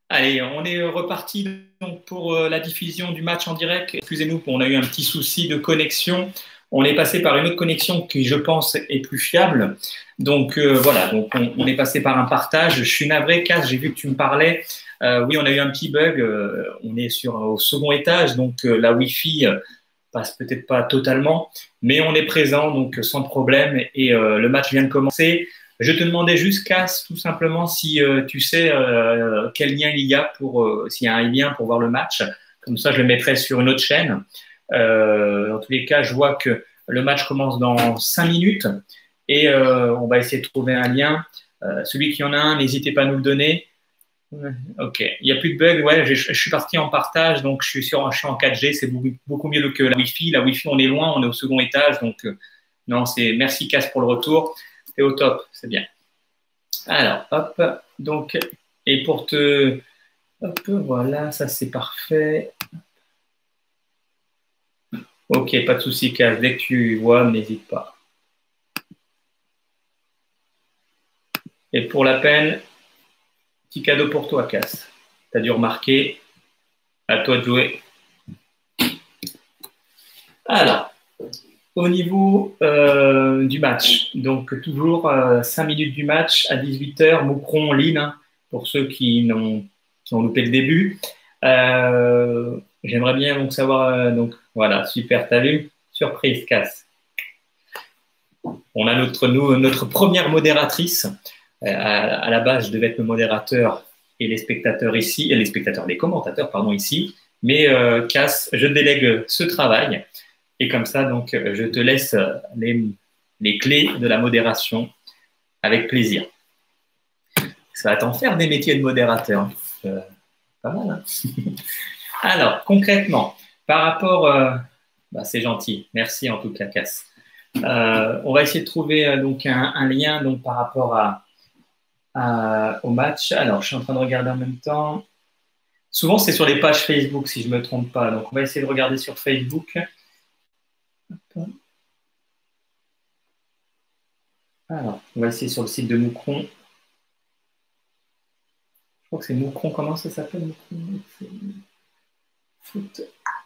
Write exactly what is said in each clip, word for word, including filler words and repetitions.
Allez, on est reparti donc pour euh, la diffusion du match en direct. Excusez-nous, on a eu un petit souci de connexion. On est passé par une autre connexion qui, je pense, est plus fiable. Donc euh, voilà, donc on, on est passé par un partage. Je suis navré, Cass, j'ai vu que tu me parlais. Euh, oui, on a eu un petit bug. Euh, on est sur au second étage, donc euh, la Wi-Fi euh, passe peut-être pas totalement, mais on est présent, donc sans problème. Et euh, le match vient de commencer. Je te demandais juste, Cass, tout simplement, si euh, tu sais euh, quel lien il y a pour, euh, s'il y a un lien pour voir le match. Comme ça, je le mettrai sur une autre chaîne. Euh, dans tous les cas, je vois que le match commence dans cinq minutes et euh, on va essayer de trouver un lien. Euh, celui qui en a un, n'hésitez pas à nous le donner. Ok, il n'y a plus de bug. Ouais, je, je suis parti en partage, donc je suis sur, je suis en quatre G. C'est beaucoup, beaucoup mieux que la Wi-Fi. La Wi-Fi, on est loin, on est au second étage, donc euh, non, c'est merci Cass pour le retour. T'es au top, c'est bien. Alors, hop, donc, et pour te, hop, voilà, ça c'est parfait. Ok, pas de souci, Cass. Dès que tu vois, n'hésite pas. Et pour la peine, petit cadeau pour toi, Cass. Tu as dû remarquer. À toi de jouer. Alors, au niveau euh, du match, donc toujours euh, cinq minutes du match à dix-huit heures, Moucron, Lille, hein, pour ceux qui, n'ont, qui ont loupé le début. Euh, J'aimerais bien donc savoir, euh, donc voilà, super, t'as vu? Surprise, Cass. On a notre, nous, notre première modératrice. Euh, à, à la base, je devais être le modérateur et les spectateurs ici, et les spectateurs, les commentateurs, pardon, ici. Mais euh, Cass, je délègue ce travail. Et comme ça, donc, je te laisse les, les clés de la modération avec plaisir. Ça va t'en faire des métiers de modérateur. Euh, pas mal, hein. Alors, concrètement, par rapport… Euh, bah, c'est gentil. Merci en tout cas, Cass. Euh, on va essayer de trouver euh, donc un, un lien donc, par rapport à, à, au match. Alors, je suis en train de regarder en même temps. Souvent, c'est sur les pages Facebook, si je ne me trompe pas. Donc, on va essayer de regarder sur Facebook. Alors, on va essayer sur le site de Moucron. Je crois que c'est Moucron. Comment ça s'appelle, Moucron? Foot.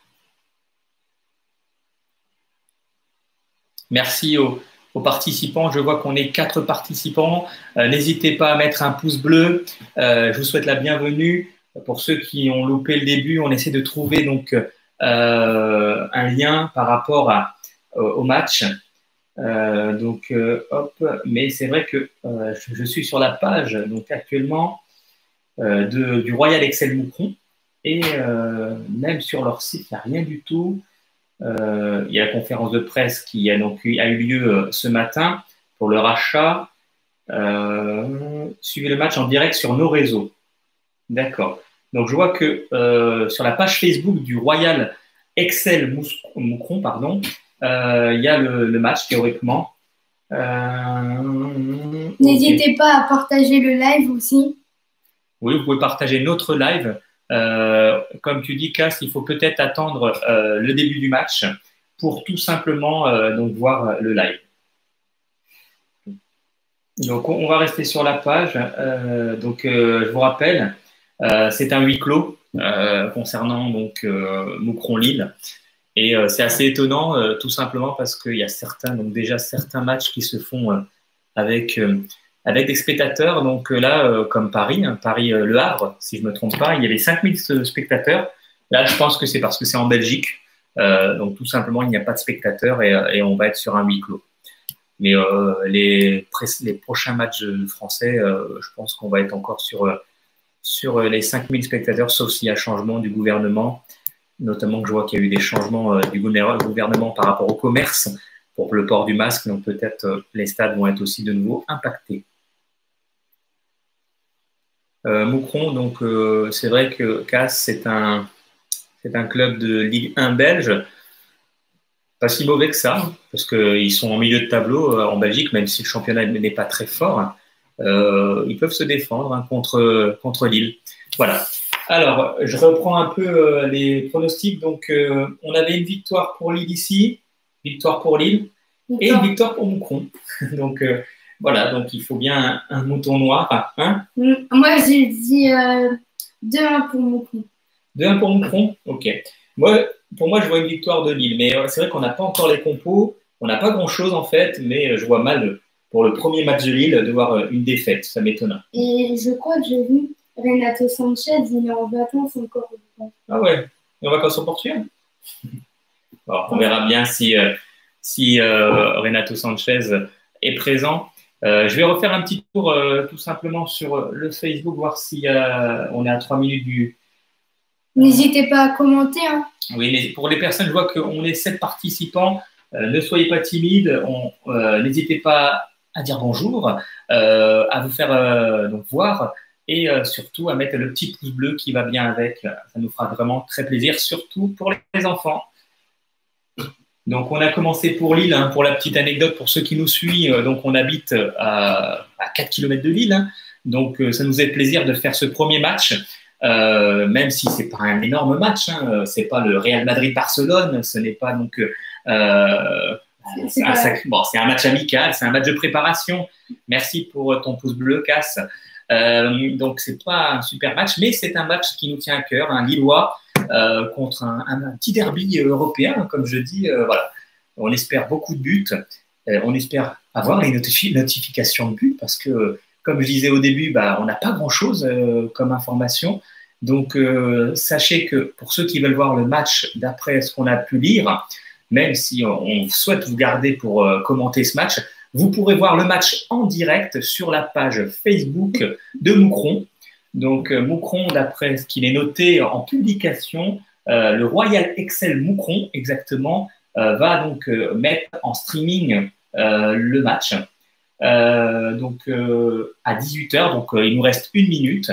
Merci aux, aux participants. Je vois qu'on est quatre participants. Euh, N'hésitez pas à mettre un pouce bleu. Euh, je vous souhaite la bienvenue. Pour ceux qui ont loupé le début, on essaie de trouver donc euh, un lien par rapport à, au match. Euh, donc, euh, hop. Mais c'est vrai que euh, je, je suis sur la page donc actuellement euh, de, du Royal Excel Moucron et euh, même sur leur site, il n'y a rien du tout. Euh, il y a la conférence de presse qui a, donc, a eu lieu euh, ce matin pour le rachat. Euh, suivez le match en direct sur nos réseaux. D'accord. Donc, je vois que euh, sur la page Facebook du Royal Excel Moucron, pardon, euh, il y a le, le match théoriquement. Euh, N'hésitez okay. pas à partager le live aussi. Oui, vous pouvez partager notre live. Euh, comme tu dis, Cass, il faut peut-être attendre euh, le début du match pour tout simplement euh, donc voir le live. Donc, on, on va rester sur la page. Euh, donc, euh, je vous rappelle, euh, c'est un huis clos euh, concernant donc euh, Moucron-Lille. Et euh, c'est assez étonnant, euh, tout simplement parce qu'il y a certains, donc déjà certains matchs qui se font euh, avec euh, avec des spectateurs. Donc euh, là, euh, comme Paris, hein, Paris-Le euh, Havre, si je ne me trompe pas, il y avait cinq mille spectateurs. Là, je pense que c'est parce que c'est en Belgique. Euh, donc tout simplement, il n'y a pas de spectateurs et, et on va être sur un huis clos. Mais euh, les, les prochains matchs français, euh, je pense qu'on va être encore sur, euh, sur les cinq mille spectateurs, sauf s'il y a changement du gouvernement. Notamment que je vois qu'il y a eu des changements euh, du gouvernement par rapport au commerce pour le port du masque. Donc peut-être euh, les stades vont être aussi de nouveau impactés. Euh, Moucron, donc euh, c'est vrai que Cass, c'est un, c'est un club de Ligue un belge. Pas si mauvais que ça, parce qu'ils sont en milieu de tableau euh, en Belgique, même si le championnat n'est pas très fort. Euh, ils peuvent se défendre hein, contre, contre Lille. Voilà. Alors, je reprends un peu euh, les pronostics. Donc, euh, on avait une victoire pour Lille ici, victoire pour Lille, et une victoire pour Moucron. donc, euh, voilà, donc il faut bien un, un mouton noir. Hein Moi, j'ai dit euh, deux un pour Moucron. deux un pour Moucron. Ok. Moi, pour moi, je vois une victoire de Lille. Mais c'est vrai qu'on n'a pas encore les compos. On n'a pas grand-chose en fait, mais je vois mal pour le premier match de Lille de voir une défaite. Ça m'étonne. Et je crois que j'ai vu Renato Sanchez, il est en vacances encore. Ah ouais, il est en vacances au Portugal. Bon, on verra bien si, euh, si euh, Renato Sanchez est présent. Euh, je vais refaire un petit tour euh, tout simplement sur le Facebook, voir si euh, on est à trois minutes du. N'hésitez pas à commenter. Hein. Oui, mais pour les personnes, je vois qu'on est sept participants. Euh, ne soyez pas timides. Euh, N'hésitez pas à dire bonjour, euh, à vous faire euh, donc voir et euh, surtout à mettre le petit pouce bleu qui va bien avec. Ça nous fera vraiment très plaisir, surtout pour les enfants. Donc, on a commencé pour Lille, hein, pour la petite anecdote, pour ceux qui nous suivent. Donc, on habite à, à quatre kilomètres de Lille. Hein, donc, ça nous fait plaisir de faire ce premier match, euh, même si c'est pas un énorme match. Hein, c'est pas le Real Madrid-Barcelone. Ce n'est pas donc. Euh, c'est un, bon, c'est un match amical, c'est un match de préparation. Merci pour ton pouce bleu, Cass. Euh, donc, c'est pas un super match, mais c'est un match qui nous tient à cœur, un Lillois. Euh, contre un, un, un petit derby européen, comme je dis, euh, voilà. On espère beaucoup de buts, euh, on espère avoir les notifi notifications de buts, parce que, comme je disais au début, bah, on n'a pas grand-chose euh, comme information. Donc, euh, sachez que pour ceux qui veulent voir le match d'après ce qu'on a pu lire, même si on, on souhaite vous garder pour euh, commenter ce match, vous pourrez voir le match en direct sur la page Facebook de Moucron. Donc, euh, Moucron, d'après ce qu'il est noté en publication, euh, le Royal Excel Moucron, exactement, euh, va donc euh, mettre en streaming euh, le match. Euh, donc, euh, à dix-huit heures, donc euh, il nous reste une minute.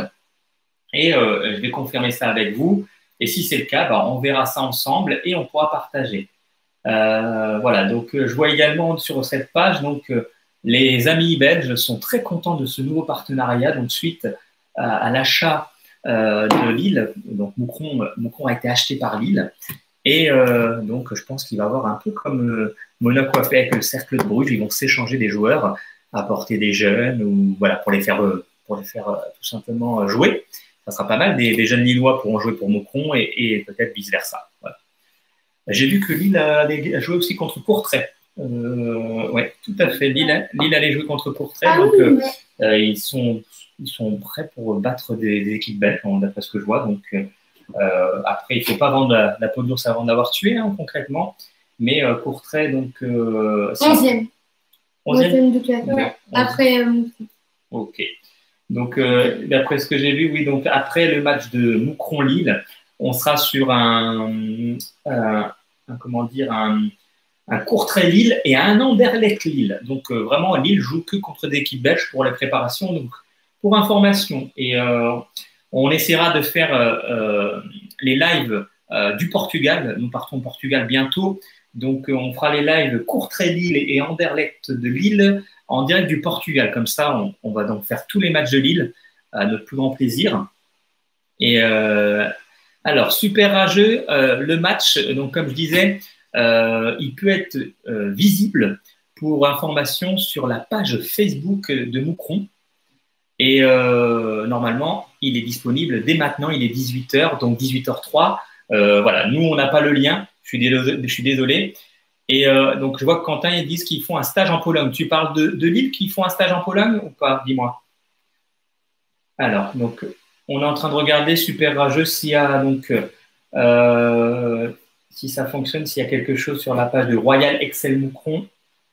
Et euh, je vais confirmer ça avec vous. Et si c'est le cas, bah, on verra ça ensemble et on pourra partager. Euh, voilà, donc euh, je vois également sur cette page, donc euh, les amis belges sont très contents de ce nouveau partenariat. Donc, suite à, à l'achat euh, de Lille, donc Moucron, Moucron a été acheté par Lille. Et euh, donc, je pense qu'il va y avoir un peu comme euh, Monaco a fait avec le Cercle de Bruges, ils vont s'échanger des joueurs, apporter des jeunes, ou voilà, pour les faire, pour les faire euh, tout simplement jouer. Ça sera pas mal, des, des jeunes Lillois pourront jouer pour Moucron et, et peut-être vice-versa. Voilà. J'ai vu que Lille a, a joué aussi contre Courtrai. Euh, oui, tout à fait. Lille, Lille allait jouer contre Courtrai, ah, donc oui, euh, mais... euh, ils, sont, ils sont prêts pour battre des, des équipes belges, d'après ce que je vois. Donc, euh, après, il ne faut pas vendre la, la peau de l'ours avant d'avoir tué, hein, concrètement. Mais euh, Courtrai, donc. Euh, onzième. onzième de classement. Après. Euh... Ok. Donc, euh, d'après ce que j'ai vu, oui, donc après le match de Moucron-Lille, on sera sur un, un, un comment dire, un, un Courtrai-Lille et un Anderlecht-Lille. Donc, euh, vraiment, Lille joue que contre des équipes belges pour les préparations. Donc, pour information, et euh, on essaiera de faire euh, les lives euh, du Portugal. Nous partons au Portugal bientôt. Donc, euh, on fera les lives Courtrai-Lille et Anderlecht de Lille en direct du Portugal. Comme ça, on, on va donc faire tous les matchs de Lille à notre plus grand plaisir. Et euh, alors, super rageux, euh, le match, donc comme je disais, euh, il peut être euh, visible pour information sur la page Facebook de Moucron. Et euh, normalement, il est disponible dès maintenant, il est dix-huit heures, donc dix-huit heures trois. Euh, voilà, nous, on n'a pas le lien, je suis désolé. Je suis désolé. Et euh, donc, je vois que Quentin, ils disent qu'ils font un stage en Pologne. Tu parles de, de Lille qui font un stage en Pologne ou pas? Dis-moi. Alors, donc, on est en train de regarder super rageux s'il y a donc, euh, si ça fonctionne, s'il y a quelque chose sur la page de Royal Excel Moucron.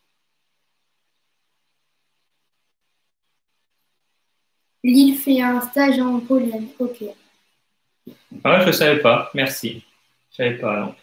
Lille fait un stage en Pologne. Ok. Ah, je ne savais pas. Merci. Je ne savais pas. Donc.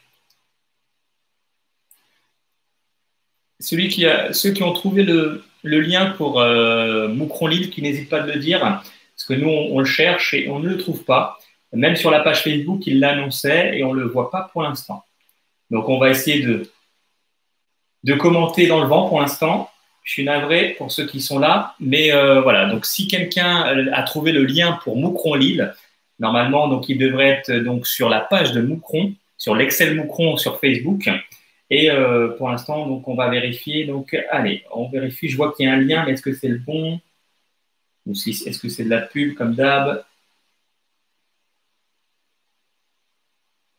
Celui qui a, ceux qui ont trouvé le, le lien pour euh, Moucron-Lille, qui n'hésitent pas de le dire, parce que nous, on, on le cherche et on ne le trouve pas. Même sur la page Facebook, il l'annonçait et on ne le voit pas pour l'instant. Donc, on va essayer de, de commenter dans le vent pour l'instant. Je suis navré pour ceux qui sont là. Mais euh, voilà, donc si quelqu'un a trouvé le lien pour Moucron-Lille, normalement, donc, il devrait être donc, sur la page de Moucron, sur l'Excel Moucron sur Facebook. Et euh, pour l'instant, donc, on va vérifier. Donc, allez, on vérifie. Je vois qu'il y a un lien, mais est-ce que c'est le bon? Ou si, est-ce que c'est de la pub comme d'hab?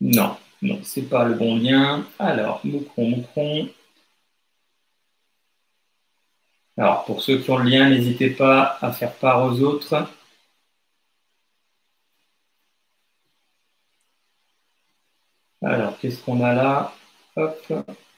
Non, non, c'est pas le bon lien. Alors, Moucron, Moucron. Alors, pour ceux qui ont le lien, n'hésitez pas à faire part aux autres. Alors, qu'est-ce qu'on a là? Hop.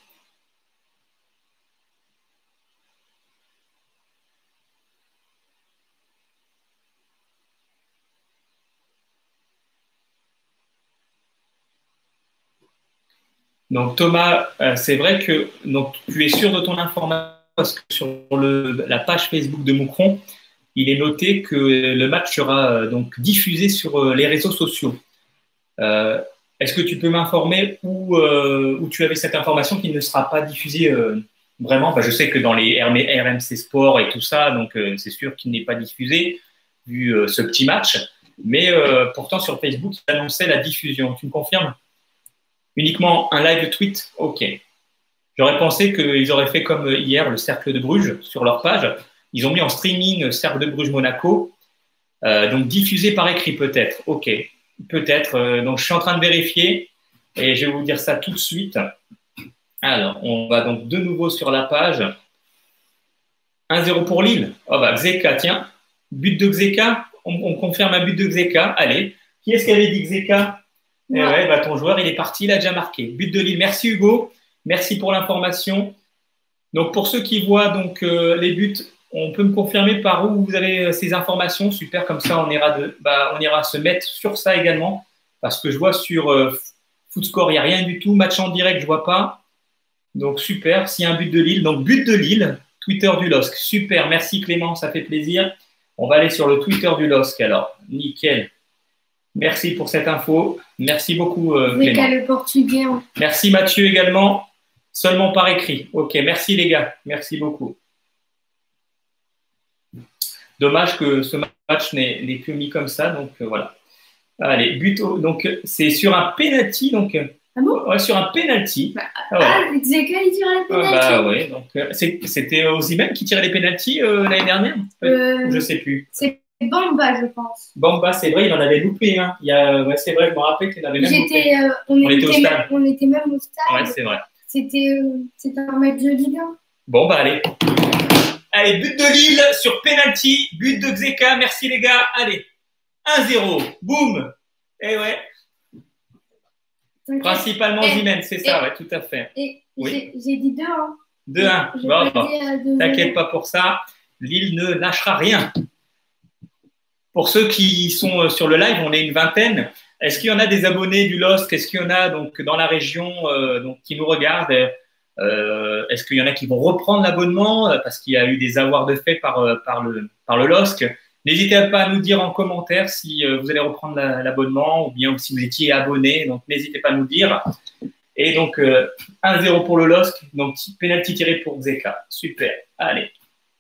Donc, Thomas, euh, c'est vrai que donc, tu es sûr de ton information parce que sur le, la page Facebook de Moucron, il est noté que le match sera euh, donc diffusé sur euh, les réseaux sociaux. Euh, Est-ce que tu peux m'informer où, euh, où tu avais cette information qui ne sera pas diffusée euh, vraiment? Bah, je sais que dans les R M C Sport et tout ça, donc euh, c'est sûr qu'il n'est pas diffusé vu euh, ce petit match. Mais euh, pourtant sur Facebook, il annonçait la diffusion. Tu me confirmes? Uniquement un live tweet? Ok. J'aurais pensé qu'ils auraient fait comme hier le Cercle de Bruges sur leur page. Ils ont mis en streaming Cercle de Bruges Monaco. Euh, donc diffusé par écrit peut-être. Ok. Peut-être. Euh, donc, je suis en train de vérifier et je vais vous dire ça tout de suite. Alors, on va donc de nouveau sur la page. un zéro pour Lille. Oh, bah, Xeka, tiens. But de Xeka. On, on confirme un but de Xeka. Allez. Qui est-ce qui avait dit Xeka? Eh ouais, bah, ton joueur, il est parti. Il a déjà marqué. But de Lille. Merci, Hugo. Merci pour l'information. Donc, pour ceux qui voient donc, euh, les buts, on peut me confirmer par où vous avez ces informations. Super, comme ça, on ira, de, bah, on ira se mettre sur ça également. Parce que je vois sur euh, Footscore, il n'y a rien du tout. Match en direct, je ne vois pas. Donc, super. S'il y a un but de Lille. Donc, but de Lille, Twitter du L O S C. Super, merci Clément, ça fait plaisir. On va aller sur le Twitter du L O S C alors. Nickel. Merci pour cette info. Merci beaucoup, euh, Clément. Le portugais. Hein. Merci Mathieu également. Seulement par écrit. Ok, merci les gars. Merci beaucoup. Dommage que ce match n'ait que mis comme ça. Donc euh, voilà. Allez, but. Au, donc c'est sur un penalty. Donc, ah bon ouais, sur un penalty. Bah, ah, ouais. Xeka, il tire les penalty. Ah, bah ouais. Donc euh, c'était Osimhen qui tirait les penalties euh, l'année dernière. Euh, je sais plus. C'est Bamba, je pense. Bamba, c'est vrai, il en avait loupé. Hein. Il y a, ouais, c'est vrai, je me rappelle qu'il en avait même loupé. Euh, on, on était, était au stade. Même, on était même au stade. Ouais, c'est vrai. C'était euh, un match de Ligue un. Bon, bah allez. Allez, but de Lille sur penalty, but de Xeka. Merci les gars. Allez, un zéro. Boum. Eh ouais. Okay. Principalement Zimène, c'est ça, ouais, tout à fait. Et oui. J'ai dit deux un. deux un. Bon, bon. T'inquiète pas pour ça. Lille ne lâchera rien. Pour ceux qui sont sur le live, on est une vingtaine. Est-ce qu'il y en a des abonnés du L O S C? Est-ce qu'il y en a donc dans la région euh, donc, qui nous regardent? euh, Est-ce qu'il y en a qui vont reprendre l'abonnement parce qu'il y a eu des avoirs de fait par, par, le, par le L O S C? N'hésitez pas à nous dire en commentaire si euh, vous allez reprendre l'abonnement la, ou bien si vous étiez abonné. Donc, n'hésitez pas à nous dire. Et donc, euh, un zéro pour le L O S C. Donc, penalty tiré pour Xeka. Super. Allez.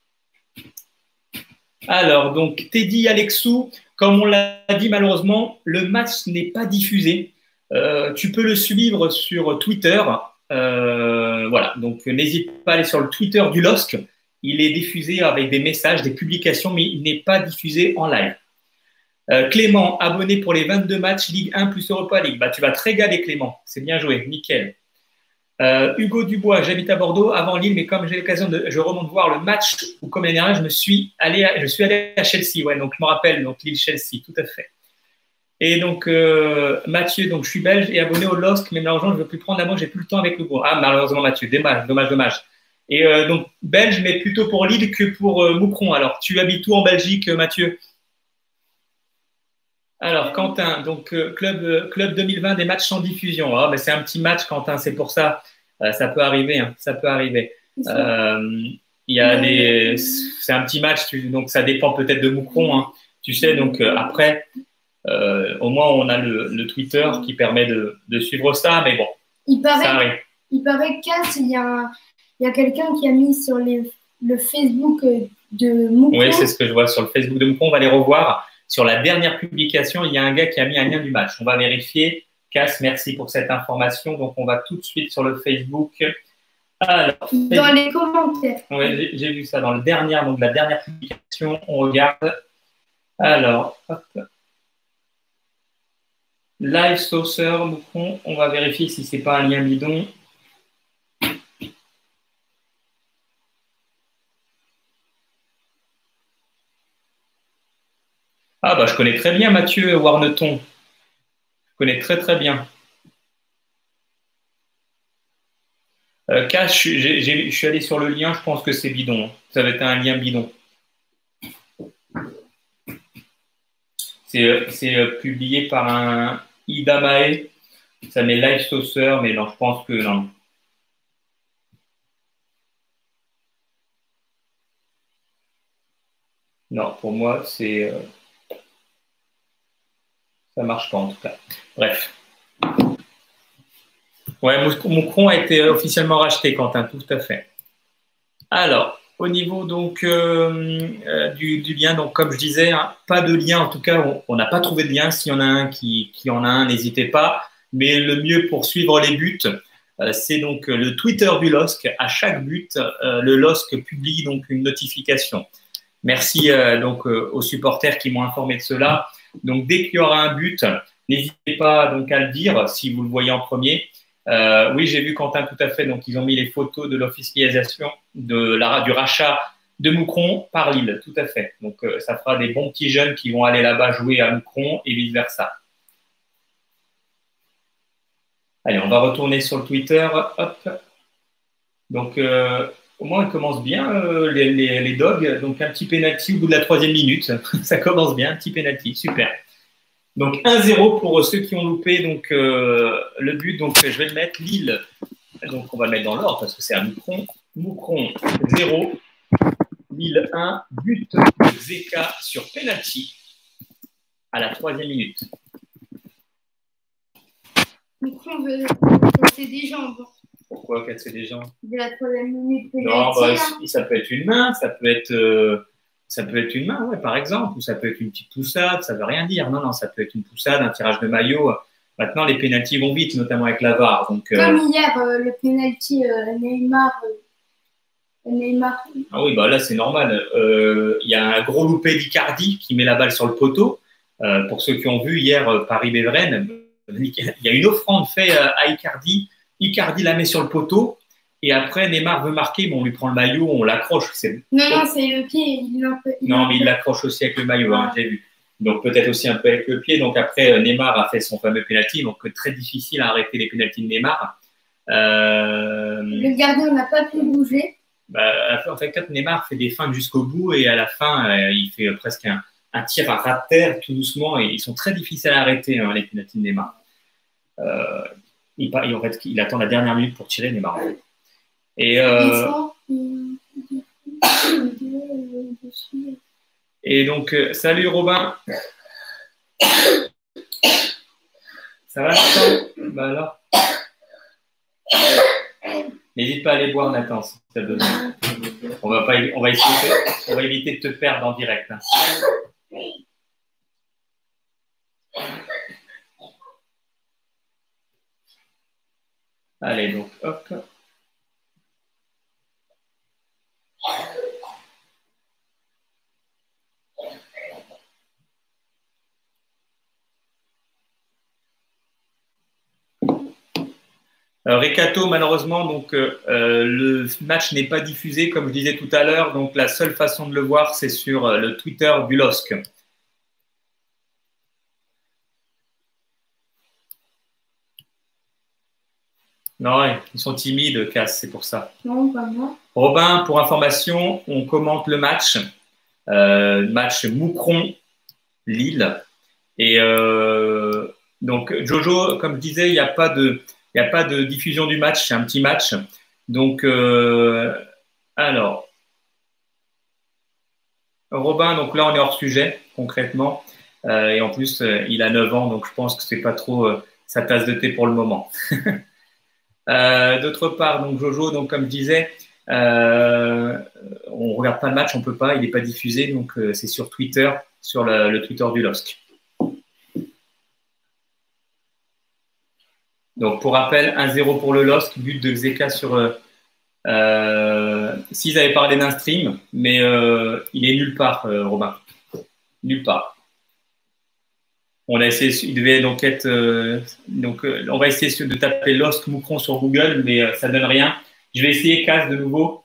Alors, donc, Teddy Alexou, comme on l'a dit, malheureusement, le match n'est pas diffusé. Euh, tu peux le suivre sur Twitter. Euh, voilà, donc n'hésite pas à aller sur le Twitter du L O S C. Il est diffusé avec des messages, des publications, mais il n'est pas diffusé en live. Euh, Clément, abonné pour les vingt-deux matchs Ligue un plus Europa League. Bah, tu vas te régaler, Clément. C'est bien joué, nickel. Euh, Hugo Dubois, j'habite à Bordeaux avant Lille, mais comme j'ai l'occasion de, je remonte voir le match où comme l'année dernière, je me suis allé, à, je suis allé à Chelsea, ouais, donc je me rappelle, donc Lille-Chelsea, tout à fait. Et donc euh, Mathieu, donc je suis belge et abonné au L O S C, mais malheureusement je ne veux plus prendre l'abonnement, j'ai plus le temps avec le groupe. Ah malheureusement Mathieu, dommage, dommage, dommage. Et euh, donc belge, mais plutôt pour Lille que pour euh, Moucron. Alors tu habites où en Belgique, Mathieu? Alors Quentin, donc euh, club euh, club deux mille vingt des matchs sans diffusion. Oh, mais c'est un petit match, Quentin, c'est pour ça. Euh, ça peut arriver, hein, ça peut arriver. Euh, il y a des, c'est un petit match, tu, donc ça dépend peut-être de Moucron, hein, tu sais. Donc euh, après, euh, au moins on a le, le Twitter qui permet de, de suivre ça, mais bon, il paraît, ça arrive. Il paraît qu'il y a, il y a quelqu'un qui a mis sur les, le Facebook de Moucron. Oui, c'est ce que je vois sur le Facebook de Moucron. On va les revoir. Sur la dernière publication, il y a un gars qui a mis un lien du match. On va vérifier. Cass, merci pour cette information. Donc, on va tout de suite sur le Facebook. Alors, dans Facebook. Les commentaires. Oui, j'ai vu ça dans le dernier, donc la dernière publication. On regarde. Alors, hop. Live Saucer, Moucron, on va vérifier si c'est pas un lien bidon. Ah bah je connais très bien Mathieu Warneton. Je connais très très bien. Euh, Cash, j'ai- j'ai- je suis allé sur le lien, je pense que c'est bidon. Ça va être un lien bidon. C'est euh, c'est, euh, publié par un Idamae. Ça met Live Saucer, mais non, je pense que non. Non, pour moi, c'est euh, ça marche pas en tout cas. Bref. Ouais, Moucron a été officiellement racheté, Quentin, tout à fait. Alors, au niveau donc euh, euh, du, du lien, donc comme je disais, hein, pas de lien, en tout cas, on n'a pas trouvé de lien. S'il y en a un qui, qui en a un, n'hésitez pas. Mais le mieux pour suivre les buts, euh, c'est donc le Twitter du L O S C. À chaque but, euh, le L O S C publie donc une notification. Merci euh, donc euh, aux supporters qui m'ont informé de cela. Donc dès qu'il y aura un but, n'hésitez pas donc à le dire si vous le voyez en premier. Euh, oui, j'ai vu Quentin tout à fait. Donc ils ont mis les photos de l'officialisation de la, du rachat de Moucron par Lille, tout à fait. Donc euh, ça fera des bons petits jeunes qui vont aller là-bas jouer à Moucron et vice versa. Allez, on va retourner sur le Twitter. Hop. Donc euh, au moins, on commence bien, euh, les, les, les dogs. Donc, un petit penalty au bout de la troisième minute. Ça commence bien, un petit penalty. Super. Donc, un zéro pour ceux qui ont loupé donc, euh, le but. Donc, je vais le mettre. Lille. Donc, on va le mettre dans l'ordre parce que c'est un Moucron. Moucron, zéro. Lille, un. But de Zeka sur penalty à la troisième minute. Moucron veut casser des jambes. Pourquoi casser des jambes? De la troisième minute. Non, bah, ça peut être une main, ça peut être, euh, ça peut être une main, ouais, par exemple, ou ça peut être une petite poussade, ça veut rien dire. Non, non, ça peut être une poussade, un tirage de maillot. Maintenant, les pénaltys vont vite, notamment avec la V A R. Donc, euh... Comme hier, euh, le pénalty euh, Neymar. Euh, Neymar. Ah oui, bah là, c'est normal. Il euh, y a un gros loupé d'Icardi qui met la balle sur le poteau. Euh, pour ceux qui ont vu hier euh, Paris-Béveren, il y a une offrande faite à Icardi. Icardi la met sur le poteau. Et après, Neymar veut marquer, mais on lui prend le maillot, on l'accroche. Non, non, c'est le pied. Il il non, mais il l'accroche aussi avec le maillot, hein, j'ai vu. Donc peut-être aussi un peu avec le pied. Donc après, Neymar a fait son fameux penalty. Donc très difficile à arrêter les penaltys de Neymar. Euh... Le gardien n'a pas pu bouger. Bah, en fait, quand Neymar fait des feintes jusqu'au bout et à la fin, euh, il fait presque un, un tir à ras de terre tout doucement. Et ils sont très difficiles à arrêter, hein, les penaltys de Neymar. Euh, il, il, en fait, il attend la dernière minute pour tirer, Neymar. Et, euh, et donc, euh, salut Robin. Ça va, Nathan? Bah alors. N'hésite pas à aller boire, Nathan, si tu as besoin. On va, pas, on, va essayer, on va éviter de te perdre en direct. Hein. Allez, donc, hop. Euh, Recato, malheureusement, donc euh, le match n'est pas diffusé, comme je disais tout à l'heure. Donc la seule façon de le voir, c'est sur euh, le Twitter du L O S C. Non, ils sont timides, Cass, c'est pour ça. Non, pas moi. Robin, pour information, on commente le match, euh, match Moucron-Lille. Et euh, donc Jojo, comme je disais, il n'y a pas de Il n'y a pas de diffusion du match, c'est un petit match. Donc, euh, alors, Robin, donc là, on est hors sujet, concrètement. Euh, et en plus, euh, il a neuf ans, donc je pense que ce n'est pas trop euh, sa tasse de thé pour le moment. euh, D'autre part, donc Jojo, donc, comme je disais, euh, on ne regarde pas le match, on ne peut pas, il n'est pas diffusé. Donc, euh, c'est sur Twitter, sur le, le Twitter du L O S C. Donc, pour rappel, un zéro pour le L O S C, but de Zeka sur... Euh, euh, s'ils avaient parlé d'un stream, mais euh, il est nulle part, euh, Robin. Nulle part. On a essayé, il devait donc être, euh, donc euh, on va essayer de taper Lost Moucron sur Google, mais euh, ça donne rien. Je vais essayer Cas de nouveau.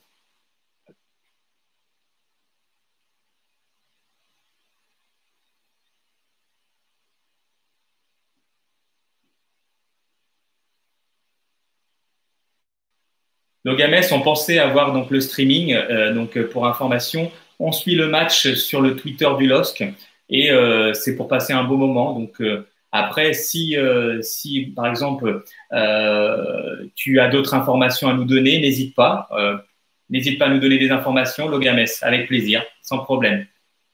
Logamès, on pensait avoir donc le streaming. Euh, donc pour information, on suit le match sur le Twitter du L O S C et euh, c'est pour passer un beau moment. Donc euh, après, si, euh, si par exemple euh, tu as d'autres informations à nous donner, n'hésite pas. Euh, n'hésite pas à nous donner des informations, Logamès, avec plaisir, sans problème.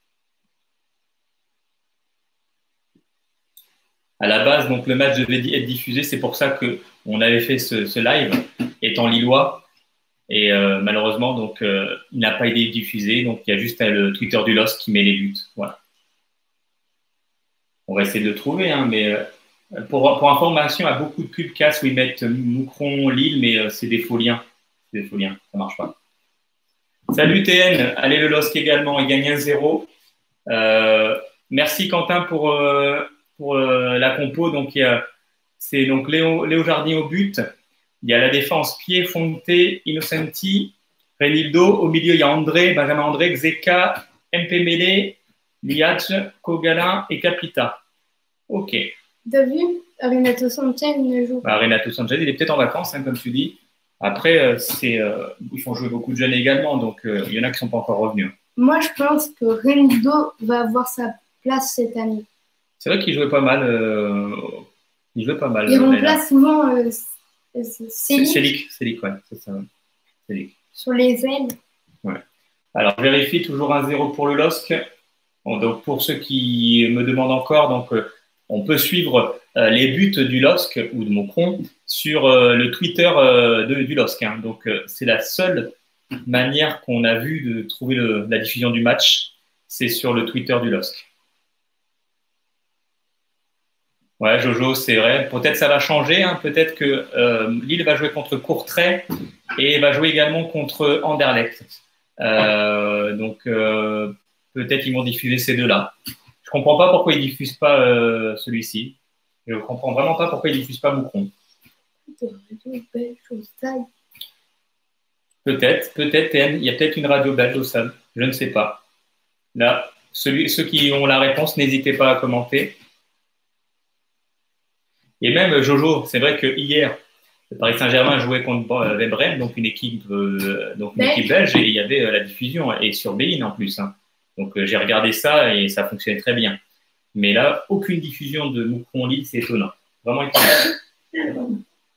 À la base, donc le match devait être diffusé, c'est pour ça que on avait fait ce, ce live, étant lillois. Et euh, malheureusement, donc, euh, il n'a pas été diffusé. Donc, il y a juste euh, le Twitter du L O S C qui met les buts. Voilà. On va essayer de le trouver, hein, mais euh, pour, pour information, il y a beaucoup de pubs casse où ils mettent Moucron, Lille, mais euh, c'est des faux liens. C'est des faux liens, ça marche pas. Salut T N, allez le L O S C également, il gagne un zéro. Euh, merci Quentin pour, euh, pour euh, la compo. Donc, c'est donc Léo, Léo Jardim au but. Il y a la défense Pied, Fonte, Innocenti, Renildo. Au milieu, il y a André, Benjamin André, Xeka, M P Mele, Liadj, Kogalin et Capita. Ok. T'as vu, Renato Sanchez ne joue pas. Bah, Renato Sanchez, il est peut-être en vacances, hein, comme tu dis. Après, euh, c'est, euh, ils font jouer beaucoup de jeunes également, donc euh, il y en a qui ne sont pas encore revenus. Moi, je pense que Renildo va avoir sa place cette année. C'est vrai qu'il jouait pas mal. Euh, il jouait pas mal. Il remplace souvent euh, Célic. Célic, Célic, ouais, c'est ça. Célic. Sur les ailes. Ouais. Alors, je vérifie toujours un zéro pour le L O S C. Bon, donc, pour ceux qui me demandent encore, donc, euh, on peut suivre euh, les buts du L O S C ou de Moucron sur euh, le Twitter euh, de, du L O S C. Hein. Donc, euh, c'est la seule manière qu'on a vu de trouver le, la diffusion du match, c'est sur le Twitter du L O S C. Ouais, Jojo, c'est vrai. Peut-être ça va changer. Hein. Peut-être que euh, Lille va jouer contre Courtrai et va jouer également contre Anderlecht. Euh, donc, euh, peut-être ils vont diffuser ces deux-là. Je comprends pas pourquoi ils diffusent pas euh, celui-ci. Je comprends vraiment pas pourquoi ils diffusent pas Moucron. Peut-être, peut-être, il y a peut-être une radio belge au stade. Je ne sais pas. Là, celui, ceux qui ont la réponse, n'hésitez pas à commenter. Et même Jojo, c'est vrai que hier, le Paris Saint-Germain jouait contre Webrem, donc une équipe, euh, donc une équipe belge, et il y avait euh, la diffusion, et sur Bein en plus. Hein. Donc euh, j'ai regardé ça et ça fonctionnait très bien. Mais là, aucune diffusion de Moucron Lille, c'est étonnant. Vraiment étonnant.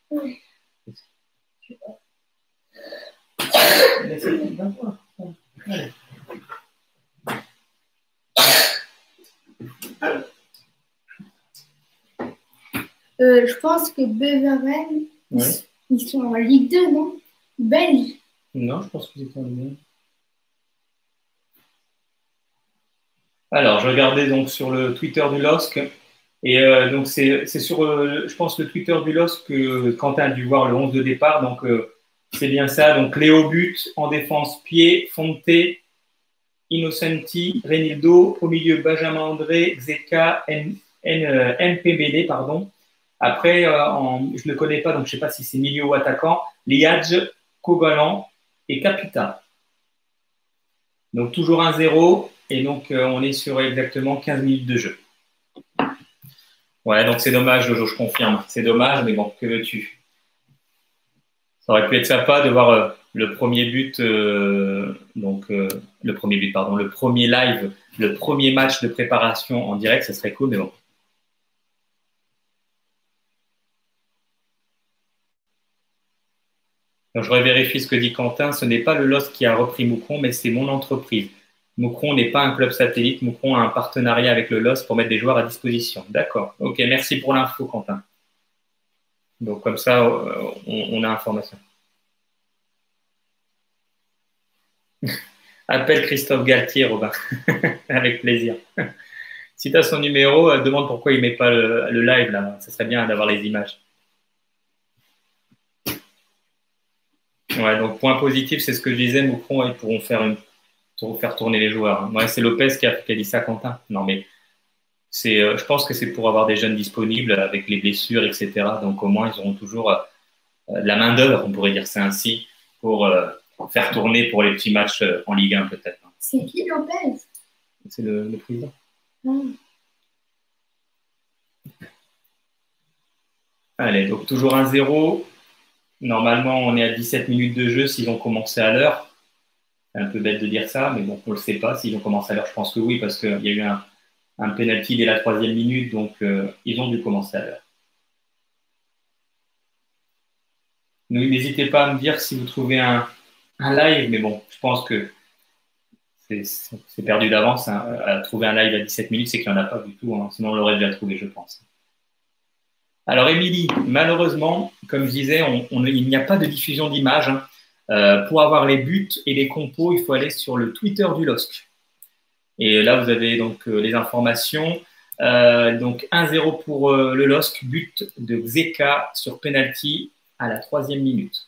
Euh, je pense que Beveren, ouais. ils, ils sont en Ligue deux, non? Belge. Non, je pense qu'ils étaient en Ligue deux. Alors, je regardais donc sur le Twitter du L O S C. Et euh, donc, c'est sur, euh, je pense, le Twitter du L O S C que Quentin a dû voir le onze de départ. Donc, euh, c'est bien ça. Donc, Léo but, en défense, Pied, Fonte, Innocenti, Renildo. Au milieu, Benjamin André, Xeka, N, N, euh, M P B D, pardon. Après, euh, en, je ne le connais pas, donc je ne sais pas si c'est milieu ou attaquant. Liadj, Kogalan et Capita. Donc, toujours un zéro. Et donc, euh, on est sur exactement quinze minutes de jeu. Ouais, donc c'est dommage, Jojo, je confirme. C'est dommage, mais bon, que veux-tu? Ça aurait pu être sympa de voir euh, le premier but, euh, donc euh, le premier but, pardon, le premier live, le premier match de préparation en direct, ça serait cool, mais bon. Donc, je revérifie ce que dit Quentin. Ce n'est pas le L O S C qui a repris Moucron, mais c'est mon entreprise. Moucron n'est pas un club satellite. Moucron a un partenariat avec le L O S C pour mettre des joueurs à disposition. D'accord. Ok, merci pour l'info, Quentin. Donc, comme ça, on, on a information. Appelle Christophe Galtier, Robin. Avec plaisir. Si tu as son numéro, demande pourquoi il ne met pas le, le live là. Ça serait bien d'avoir les images. Ouais, donc point positif, c'est ce que je disais, Moucron, ils pourront faire, une, faire tourner les joueurs. Hein. Ouais, c'est Lopez qui a, qui a dit ça, Quentin. Non, mais c'est, euh, je pense que c'est pour avoir des jeunes disponibles avec les blessures, et cetera. Donc au moins, ils auront toujours euh, de la main-d'œuvre, on pourrait dire ça ainsi, pour euh, faire tourner pour les petits matchs euh, en Ligue un peut-être. C'est qui Lopez? C'est le, le président. Mm. Allez, donc toujours un zéro. Normalement, on est à dix-sept minutes de jeu s'ils ont commencé à l'heure. C'est un peu bête de dire ça, mais bon, on ne le sait pas. S'ils ont commencé à l'heure, je pense que oui, parce qu'il y a eu un, un penalty dès la troisième minute, donc euh, ils ont dû commencer à l'heure. N'hésitez pas à me dire si vous trouvez un, un live, mais bon, je pense que c'est perdu d'avance. Hein. À trouver un live à dix-sept minutes, c'est qu'il n'y en a pas du tout. Hein. Sinon, on l'aurait déjà trouvé, je pense. Alors, Émilie, malheureusement, comme je disais, on, on, il n'y a pas de diffusion d'images. Hein. Euh, pour avoir les buts et les compos, il faut aller sur le Twitter du L O S C. Et là, vous avez donc euh, les informations. Euh, donc, un zéro pour euh, le L O S C, but de Xeka sur penalty à la troisième minute.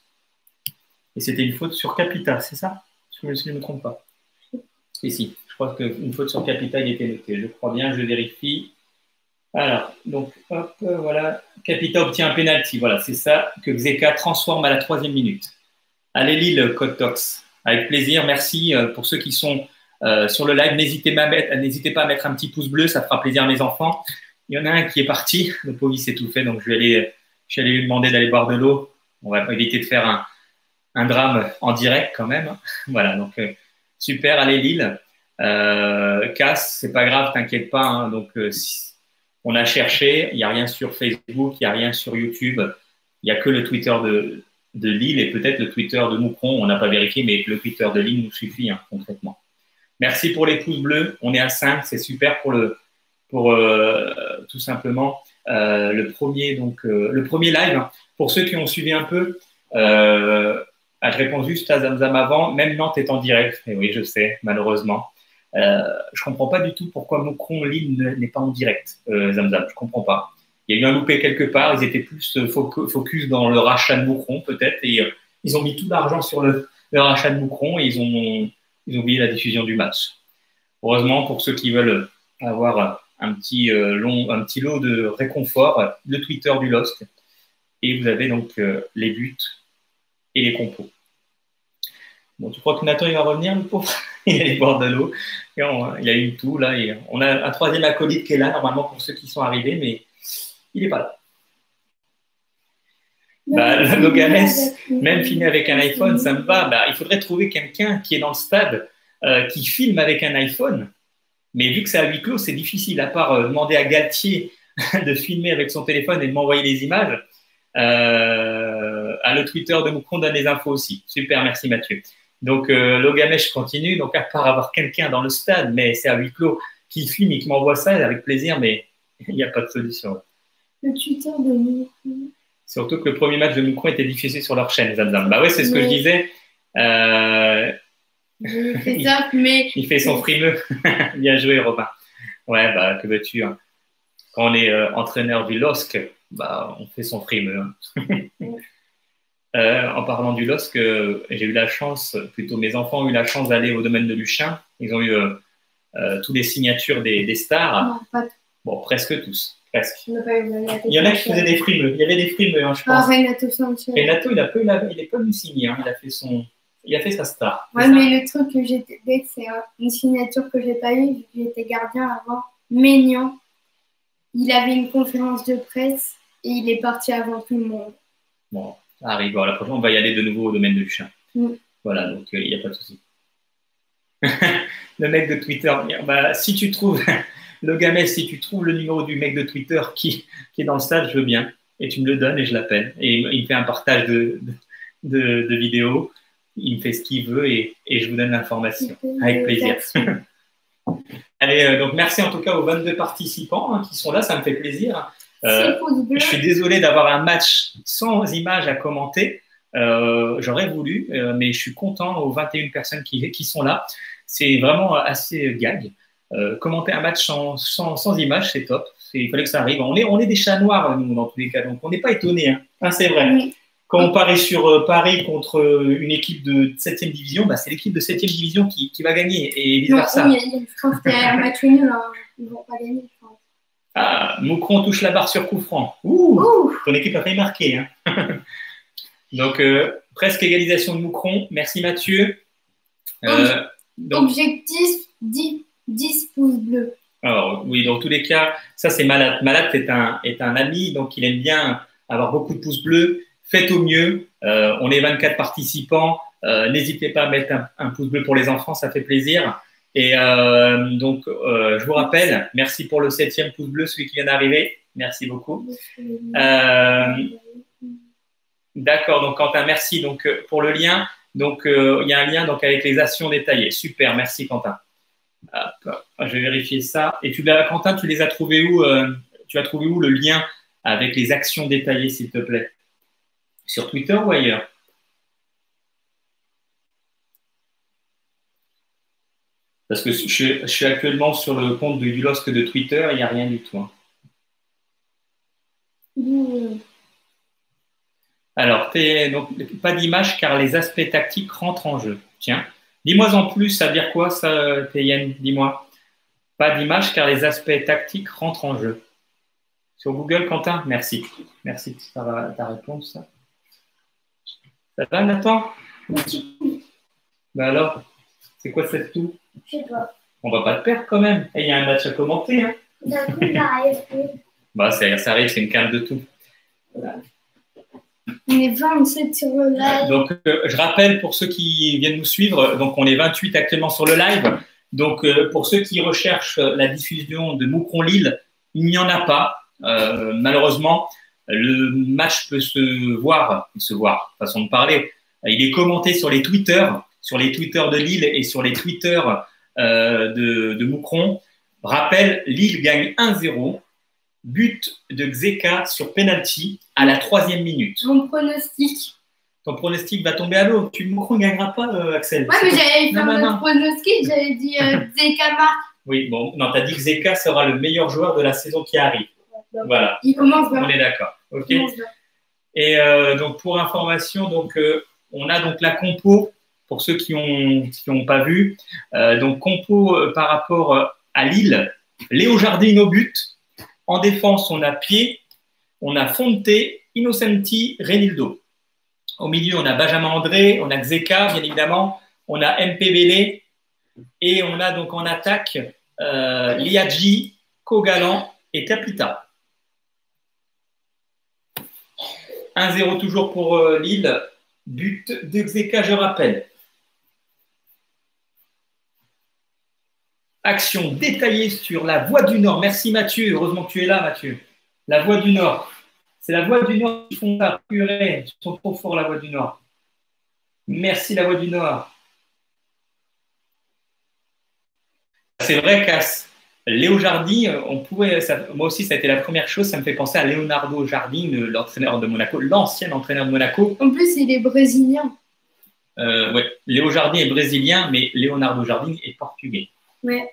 Et c'était une faute sur Capita, c'est ça? Si je ne me trompe pas. Ici, je crois qu'une faute sur Capita, il était noté. Je crois bien, je vérifie. Alors, donc, hop, voilà. Capita obtient un penalty. Voilà, c'est ça que Xeka transforme à la troisième minute. Allez, Lille, Code Tox. Avec plaisir. Merci pour ceux qui sont euh, sur le live. N'hésitez pas, pas à mettre un petit pouce bleu, ça fera plaisir à mes enfants. Il y en a un qui est parti. Le pauvre, il s'est tout fait. Donc, je vais aller, je vais aller lui demander d'aller boire de l'eau. On va éviter de faire un, un drame en direct quand même. Voilà, donc, euh, super. Allez, Lille. Euh, Casse, c'est pas grave, t'inquiète pas. Hein. Donc, euh, si on a cherché, il n'y a rien sur Facebook, il n'y a rien sur YouTube, il n'y a que le Twitter de, de Lille et peut-être le Twitter de Moucron, on n'a pas vérifié, mais le Twitter de Lille nous suffit hein, concrètement. Merci pour les pouces bleus, on est à cinq, c'est super pour le pour euh, tout simplement euh, le premier donc euh, le premier live. Hein. Pour ceux qui ont suivi un peu, euh, je réponds juste à Zamzam avant, même Nantes est en direct. Et oui, je sais, malheureusement. Euh, je ne comprends pas du tout pourquoi Moucron Lille n'est pas en direct, euh, Zamzam. Je ne comprends pas. Il y a eu un loupé quelque part. Ils étaient plus focus dans le rachat de Moucron, peut-être. Et euh, ils ont mis tout l'argent sur le, le rachat de Moucron et ils ont, ils ont oublié la diffusion du match. Heureusement, pour ceux qui veulent avoir un petit, euh, long, un petit lot de réconfort, le Twitter du L O S C. Et vous avez donc euh, les buts et les compos. Bon, tu crois que Nathan il va revenir, le pauvre? Il est bord de l'eau. Il a eu tout là. Et on a un troisième acolyte qui est là, normalement, pour ceux qui sont arrivés, mais il n'est pas là. Bah, le Loganes, même filmé avec un iPhone, ça me va. Bah, il faudrait trouver quelqu'un qui est dans le stade, euh, qui filme avec un iPhone. Mais vu que c'est à huis clos, c'est difficile, à part euh, demander à Galtier de filmer avec son téléphone et de m'envoyer les images. Euh, à le Twitter de Moucron donne les infos aussi. Super, merci Mathieu. Donc, euh, Logamèche continue. Donc, à part avoir quelqu'un dans le stade, mais c'est à huis clos, qui filme et qui m'envoie ça, avec plaisir, mais il n'y a pas de solution. Le Twitter de Moucron. Surtout que le premier match de Moucron était diffusé sur leur chaîne, Zamzam. Bah ouais, c'est ce que mais... je disais. Euh... Il fait ça, mais... il fait son frimeux. Bien joué, Robin. Ouais, bah, que veux-tu hein. Quand on est euh, entraîneur du L O S C, bah, on fait son frimeux. Hein. Euh, en parlant du L O S C, euh, j'ai eu la chance, plutôt mes enfants ont eu la chance d'aller au domaine de Luchin. Ils ont eu euh, euh, toutes les signatures des, des stars. Non, pas bon, presque tous. Presque. Il y en a qui faisaient des frimeux. Il y avait des frimeux, hein, je pense. Ah, Renato Sanchez. Renato, il n'a pas, pas eu signé. Hein. Il a fait son, il a fait sa star. Ouais, mais le truc que j'ai, c'est une signature que j'ai pas eue. J'étais gardien avant. Maignan, il avait une conférence de presse et il est parti avant tout le monde. Bon. Arrive. Bon, la prochaine, on va y aller de nouveau au domaine de Luchin. Mm. Voilà, donc il euh, n'y a pas de souci. Le mec de Twitter, bah, si tu trouves, le gamet, si tu trouves le numéro du mec de Twitter qui, qui est dans le stade, je veux bien. Et tu me le donnes et je l'appelle. Et il me fait un partage de, de, de, de vidéos. Il me fait ce qu'il veut et, et je vous donne l'information. Avec plaisir. Allez, euh, donc merci en tout cas aux vingt-deux participants hein, qui sont là, ça me fait plaisir. Euh, je suis désolé d'avoir un match sans images à commenter. Euh, J'aurais voulu, euh, mais je suis content aux vingt et une personnes qui, qui sont là. C'est vraiment assez gag. Euh, commenter un match sans, sans, sans images, c'est top. Il fallait que ça arrive. On est, on est des chats noirs, nous, dans tous les cas. Donc, on n'est pas étonnés. Hein. Hein, c'est vrai. Oui. Quand on parie sur euh, Paris contre euh, une équipe de septième division, bah, c'est l'équipe de septième division qui, qui va gagner et vice-versa. Oui, je pense qu'il y a un match nul. Hein. Ils ne vont pas gagner, je pense. Ah, Moucron touche la barre sur coup franc. Ouh, Ouh. Ton équipe a failli marquer. Hein. Donc, euh, presque égalisation de Moucron. Merci Mathieu. Euh, donc, objectif dix, dix pouces bleus. Alors, oui, dans tous les cas, ça c'est Malade. Malade est un, est un ami, donc il aime bien avoir beaucoup de pouces bleus. Faites au mieux. Euh, on est vingt-quatre participants. Euh, N'hésitez pas à mettre un, un pouce bleu pour les enfants, ça fait plaisir. Et euh, donc, euh, je vous rappelle, merci pour le septième pouce bleu, celui qui vient d'arriver. Merci beaucoup. Euh, D'accord, donc Quentin, merci donc, pour le lien. Donc, euh, il y a un lien donc, avec les actions détaillées. Super, merci Quentin. Hop, je vais vérifier ça. Et tu Quentin, tu les as trouvés où euh, Tu as trouvé où le lien avec les actions détaillées, s'il te plaît? Sur Twitter ou ailleurs? Parce que je, je suis actuellement sur le compte de Ulosque de Twitter et il n'y a rien du tout. Hein. Mmh. Alors, donc, pas d'image car les aspects tactiques rentrent en jeu. Tiens, dis-moi en plus, ça veut dire quoi ça, Théienne? Dis-moi. Pas d'image car les aspects tactiques rentrent en jeu. Sur Google, Quentin? Merci. Merci de ta réponse. Ça va, Nathan? Ben alors, c'est quoi cette toux? Je sais pas. On va pas te perdre quand même. Et il y a un match à commenter. Hein. D'un coup, ça arrive. Bah, ça, ça arrive, c'est une carte de tout. Voilà. On est vingt-sept sur le live. Donc, euh, je rappelle pour ceux qui viennent nous suivre, donc on est vingt-huit actuellement sur le live. Donc, euh, pour ceux qui recherchent la diffusion de Moucron-Lille, il n'y en a pas. Euh, malheureusement, le match peut se voir, se voir, façon de parler. Il est commenté sur les Twitter, sur les Twitter de Lille et sur les Twitter euh, de, de Moucron. Rappel, Lille gagne un zéro. But de Xeka sur penalty à la troisième minute. Mon pronostic. Ton pronostic va tomber à l'eau. Tu Moucron ne gagnera pas, euh, Axel. Ouais, mais j'avais fait un pronostic, j'avais dit euh, Xeka marque. Oui, bon, non, tu as dit que Xeka sera le meilleur joueur de la saison qui arrive. Ouais, voilà. Il commence bien. On est d'accord. Ok. Et euh, donc, pour information, donc, euh, on a donc la compo, pour ceux qui n'ont qui ont pas vu. Euh, donc, compo euh, par rapport à Lille. Léo Jardine au but. En défense, on a Pied, on a Fonte, Innocenti, Renildo. Au milieu, on a Benjamin André, on a Xeka, bien évidemment, on a M P Bélé et on a donc en attaque euh, Liadji, Kogalan et Capita. un zéro toujours pour euh, Lille, but de Xeka, je rappelle. Action détaillée sur la Voie du Nord. Merci Mathieu, heureusement que tu es là Mathieu. La Voie du Nord. C'est la Voie du Nord qui font ça. Purée, ils sont trop forts la Voie du Nord. Merci la Voie du Nord. C'est vrai qu'à Léo Jardine, on pouvait, ça, moi aussi ça a été la première chose, ça me fait penser à Leonardo Jardine, l'entraîneur de Monaco, l'ancien entraîneur de Monaco. En plus, il est brésilien. Euh, ouais. Léo Jardine est brésilien, mais Leonardo Jardine est portugais. Ouais.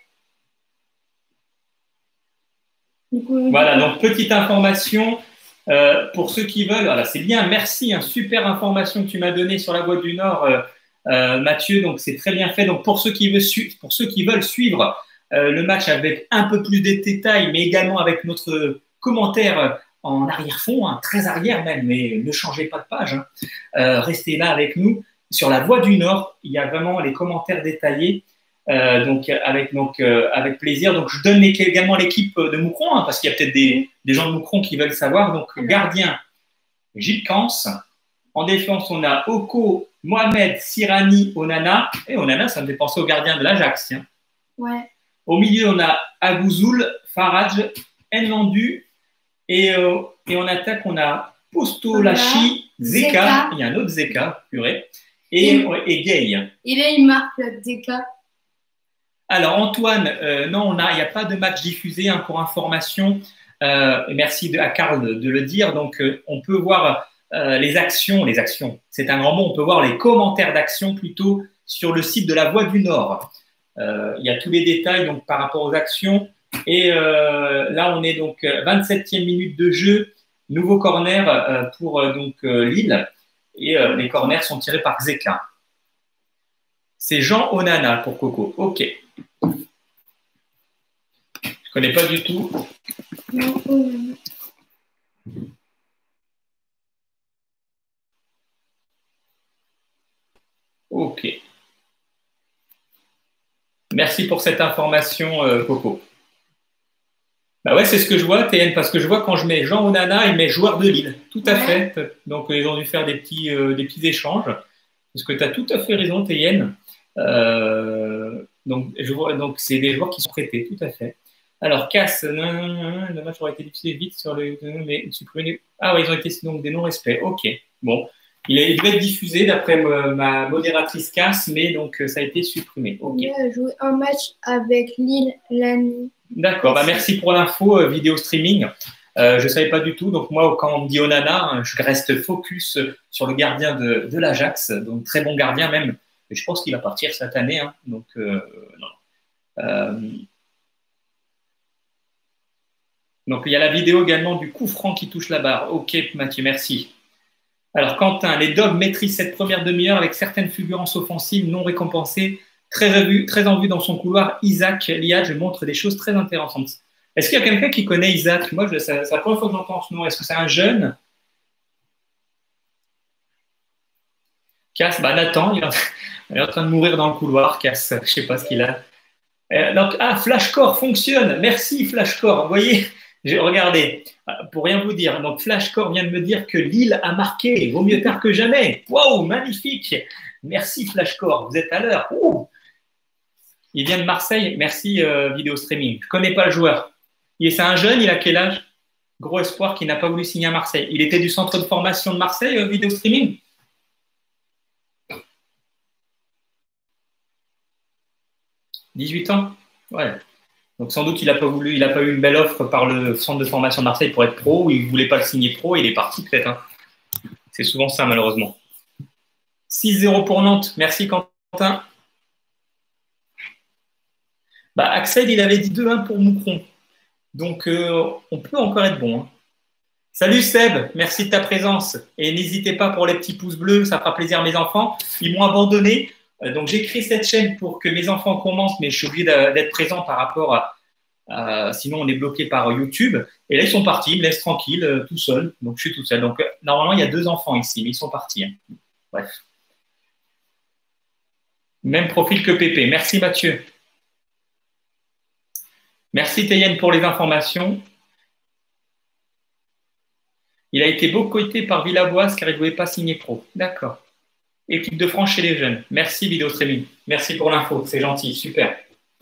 Voilà, donc petite information euh, pour ceux qui veulent. Voilà, c'est bien, merci, hein, super information que tu m'as donnée sur la Voie du Nord, euh, euh, Mathieu. Donc c'est très bien fait. Donc pour ceux qui veulent, su pour ceux qui veulent suivre euh, le match avec un peu plus de détails, mais également avec notre commentaire en arrière-fond, hein, très arrière même, mais ne changez pas de page. Hein. Euh, restez là avec nous. Sur la Voie du Nord, il y a vraiment les commentaires détaillés. Euh, donc, avec, donc euh, avec plaisir. Donc, je donne les, également l'équipe de Moucron, hein, parce qu'il y a peut-être des, des gens de Moucron qui veulent savoir. Donc, gardien, Gilles Cans. En défense, on a Oko, Mohamed, Sirani, Onana. Et Onana, ça me fait penser au gardien de l'Ajax. Hein. Ouais. Au milieu, on a Agouzoul, Faraj, Nlandu. Et, euh, et en attaque, on a Postolachi, Zeka. Zeka. Il y a un autre Zeka, purée. Et, et, et Gay. Et là, il marque Zeka. Alors, Antoine, euh, non, il n'y a pas de match diffusé, hein, pour information. Euh, merci de, à Karl de, de le dire. Donc, euh, on peut voir euh, les actions, les actions, c'est un grand mot, on peut voir les commentaires d'actions plutôt sur le site de la Voie du Nord. Euh, il y a tous les détails donc, par rapport aux actions. Et euh, là, on est donc vingt-septième minute de jeu, nouveau corner euh, pour euh, donc, euh, Lille. Et euh, les corners sont tirés par Xeka. C'est Jean Onana pour Coco. OK. Je ne connais pas du tout. Non, euh, Ok. Merci pour cette information, euh, Coco. Bah ouais, c'est ce que je vois, T N, parce que je vois quand je mets Jean Onana, il met joueur de Lille. Tout à ouais. fait. Donc, euh, ils ont dû faire des petits, euh, des petits échanges. Parce que tu as tout à fait raison, T N. Euh, donc, je vois, donc, c'est des joueurs qui sont prêtés, tout à fait. Alors, Cass, non, non, non, non, le match aurait été diffusé vite sur le. Mais supprimer. Ah oui, ils ont été donc des non-respects. Ok. Bon. Il, est, il devait être diffusé d'après ma, ma modératrice Cass, mais donc ça a été supprimé. Ok. Il a joué un match avec Lille l'année. D'accord, bah merci pour l'info, euh, vidéo streaming. Euh, je ne savais pas du tout. Donc, moi, quand on me dit Onana, hein, je reste focus sur le gardien de, de l'Ajax. Donc, très bon gardien même. Et je pense qu'il va partir cette année. Hein. Donc, euh, non. Euh, donc, il y a la vidéo également du coup franc qui touche la barre. Ok, Mathieu, merci. Alors, Quentin, les Dogs maîtrisent cette première demi-heure avec certaines fulgurances offensives non récompensées. Très, revu, très en vue dans son couloir, Isaac Liadj montre des choses très intéressantes. Est-ce qu'il y a quelqu'un qui connaît Isaac? Moi, c'est la première fois que j'entends ce nom. Est-ce que c'est un jeune? Cass, bah Nathan, il est en train de mourir dans le couloir. Cass, je ne sais pas ce qu'il a. Euh, donc, ah, Flashcore fonctionne. Merci, Flashcore. Vous voyez, regardez, pour rien vous dire. Donc, Flashcore vient de me dire que Lille a marqué. Vaut mieux tard que jamais. Waouh, magnifique. Merci, Flashcore. Vous êtes à l'heure. Ouh. Il vient de Marseille. Merci, euh, vidéo streaming. Je ne connais pas le joueur. C'est un jeune, il a quel âge? Gros espoir qui n'a pas voulu signer à Marseille. Il était du centre de formation de Marseille, euh, vidéo streaming? dix-huit ans? Ouais. Donc sans doute il n'a pas voulu, il n'a pas eu une belle offre par le centre de formation de Marseille pour être pro, ou il ne voulait pas le signer pro, et il est parti peut-être. Hein. C'est souvent ça malheureusement. six zéro pour Nantes. Merci Quentin. Bah, Axel, il avait dit deux un pour Moucron. Donc euh, on peut encore être bon. Hein. Salut Seb, merci de ta présence. Et n'hésitez pas pour les petits pouces bleus, ça fera plaisir à mes enfants. Ils m'ont abandonné. Donc j'ai créé cette chaîne pour que mes enfants commencent, mais je suis obligé d'être présent par rapport à, à… Sinon, on est bloqué par YouTube. Et là, ils sont partis, ils me laissent tranquille, euh, tout seul. Donc je suis tout seul. Donc normalement, il y a deux enfants ici, mais ils sont partis. Hein. Bref. Même profil que Pépé. Merci Mathieu. Merci Tayenne pour les informations. Il a été boycotté par Villaboise car il ne voulait pas signer pro. D'accord. Équipe de France chez les jeunes. Merci vidéo streaming. Merci pour l'info, c'est gentil, super.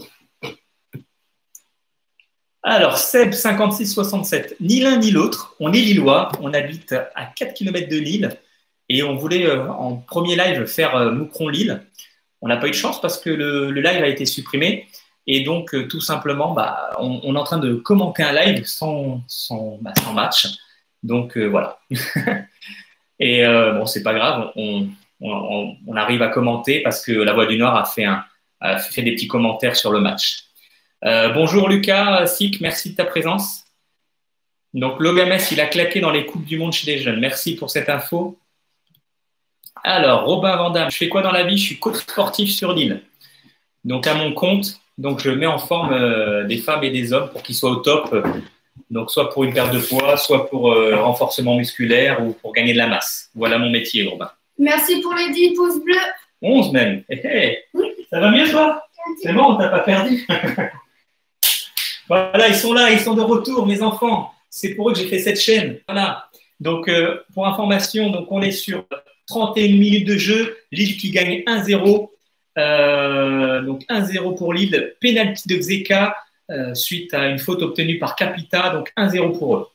Alors, Seb cinquante-six soixante-sept, ni l'un ni l'autre, on est lillois, on habite à quatre kilomètres de Lille et on voulait euh, en premier live faire euh, Moucron-Lille. On n'a pas eu de chance parce que le, le live a été supprimé et donc euh, tout simplement, bah, on, on est en train de commenter un live sans, sans, bah, sans match. Donc euh, voilà. Et euh, bon, c'est pas grave, on, on, on arrive à commenter parce que La Voix du Nord a fait, un, a fait des petits commentaires sur le match. Euh, bonjour Lucas, Sic, merci de ta présence. Donc Logames, il a claqué dans les Coupes du Monde chez les jeunes. Merci pour cette info. Alors, Robin Vandamme, je fais quoi dans la vie? Je suis coach sportif sur Lille. Donc à mon compte, donc je mets en forme euh, des femmes et des hommes pour qu'ils soient au top. Donc, soit pour une perte de poids, soit pour euh, renforcement musculaire ou pour gagner de la masse. Voilà mon métier, Robin. Merci pour les dix pouces bleus. onze même. Hey, hey. Oui. Ça va mieux, toi? C'est bon, on t'a pas perdu. Voilà, ils sont là, ils sont de retour, mes enfants. C'est pour eux que j'ai fait cette chaîne. Voilà. Donc, euh, pour information, donc on est sur trente et une minutes de jeu. Lille qui gagne un zéro. Euh, donc, un zéro pour Lille. Penalty de Xeka. Euh, suite à une faute obtenue par Capita, donc un zéro pour eux.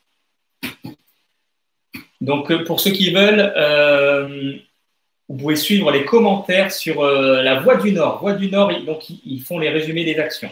Donc euh, pour ceux qui veulent, euh, vous pouvez suivre les commentaires sur euh, la Voix du Nord. Voix du Nord, ils, donc, ils font les résumés des actions.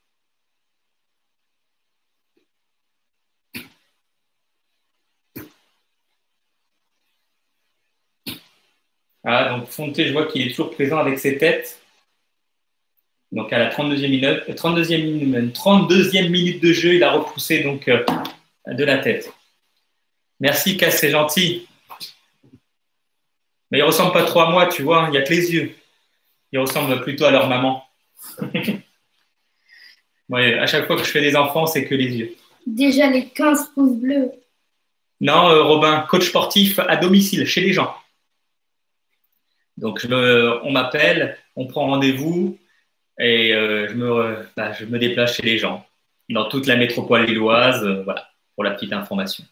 Ah, donc Fonte, je vois qu'il est toujours présent avec ses têtes. Donc à la trente-deuxième minute, trente-deuxième, trente-deuxième minute de jeu, il a repoussé donc euh, de la tête. Merci Cass, c'est gentil. Mais il ne ressemble pas trop à moi, tu vois, il n'y a que les yeux. Il ressemble plutôt à leur maman. Ouais, à chaque fois que je fais des enfants, c'est que les yeux. Déjà les quinze pouces bleus. Non, euh, Robin, coach sportif à domicile, chez les gens. Donc, je me, on m'appelle, on prend rendez-vous et euh, je, me, bah, je me déplace chez les gens, dans toute la métropole lilloise, euh, voilà, pour la petite information.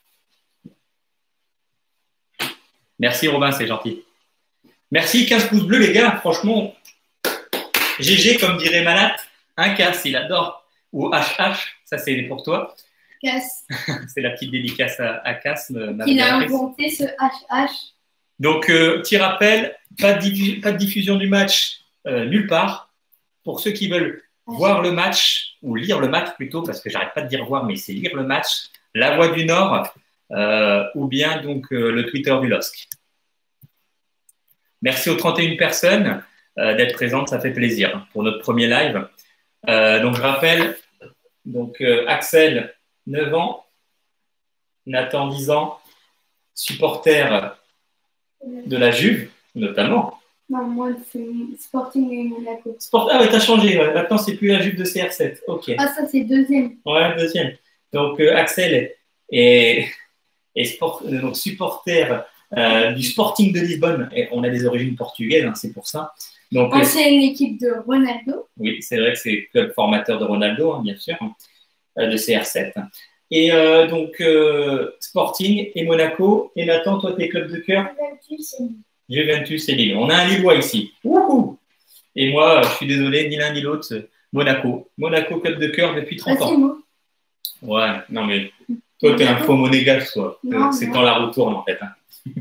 Merci Robin, c'est gentil. Merci, quinze pouces bleus les gars, franchement, G G comme dirait Manat, un casse, il adore. Ou H H, ça c'est pour toi. Casse. C'est la petite dédicace à, à Cass. Il a inventé ce H H. Donc, euh, petit rappel, pas de, pas de diffusion du match euh, nulle part. Pour ceux qui veulent H H. Voir le match, ou lire le match plutôt, parce que j'arrête pas de dire voir, mais c'est lire le match, La Voix du Nord, euh, ou bien donc euh, le Twitter du L O S C. Merci aux trente et une personnes euh, d'être présentes, ça fait plaisir pour notre premier live. Euh, donc, je rappelle, donc, euh, Axel, neuf ans, Nathan, dix ans, supporter de la Juve, notamment. Non, moi, c'est Sporting et Monaco. Sport... Ah, ouais, t'as changé. Ouais. Maintenant, c'est plus la Juve de C R sept. Ok. Ah, ça, c'est deuxième. Ouais, deuxième. Donc, euh, Axel est, est sport... donc, supporter euh, du Sporting de Lisbonne. Et on a des origines portugaises, hein, c'est pour ça. Donc, ancienne euh... équipe de Ronaldo. Oui, c'est vrai que c'est le club formateur de Ronaldo, hein, bien sûr, hein, de C R sept. Et euh, donc, euh, Sporting et Monaco. Et Nathan, toi, tes clubs de cœur? Juventus et Lille. Juventus et Lille. On a un Lillois ici. Wouhou! Et moi, je suis désolé, ni l'un ni l'autre, Monaco. Monaco, club de cœur depuis trente ans. Moi. Ouais, non mais toi, tu es un faux monégasque, toi. C'est quand la roue tourne, en fait. Hein.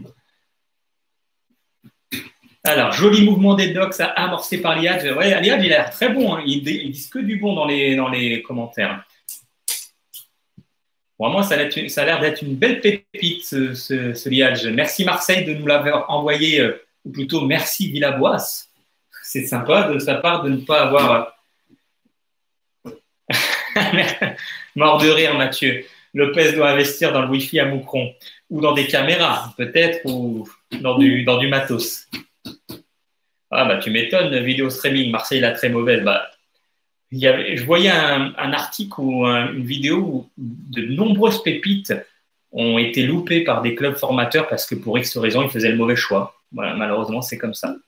Alors, joli mouvement des docs amorcé par Liad. Ouais, Liad, il a l'air très bon. Hein. Ils, ils disent que du bon dans les, dans les commentaires. Vraiment, ça a l'air d'être une belle pépite, ce, ce, ce liage. Merci Marseille de nous l'avoir envoyé, euh, ou plutôt merci Villaboas. C'est sympa de sa part de ne pas avoir… Mort de rire, Mathieu. Lopez doit investir dans le Wi-Fi à Moucron, ou dans des caméras, peut-être, ou dans du, dans du matos. Ah, bah, tu m'étonnes, vidéo streaming, Marseille la très mauvaise. Bah, Il y avait, je voyais un, un article ou un, une vidéo où de nombreuses pépites ont été loupées par des clubs formateurs parce que pour X raisons, ils faisaient le mauvais choix. Voilà, malheureusement, c'est comme ça.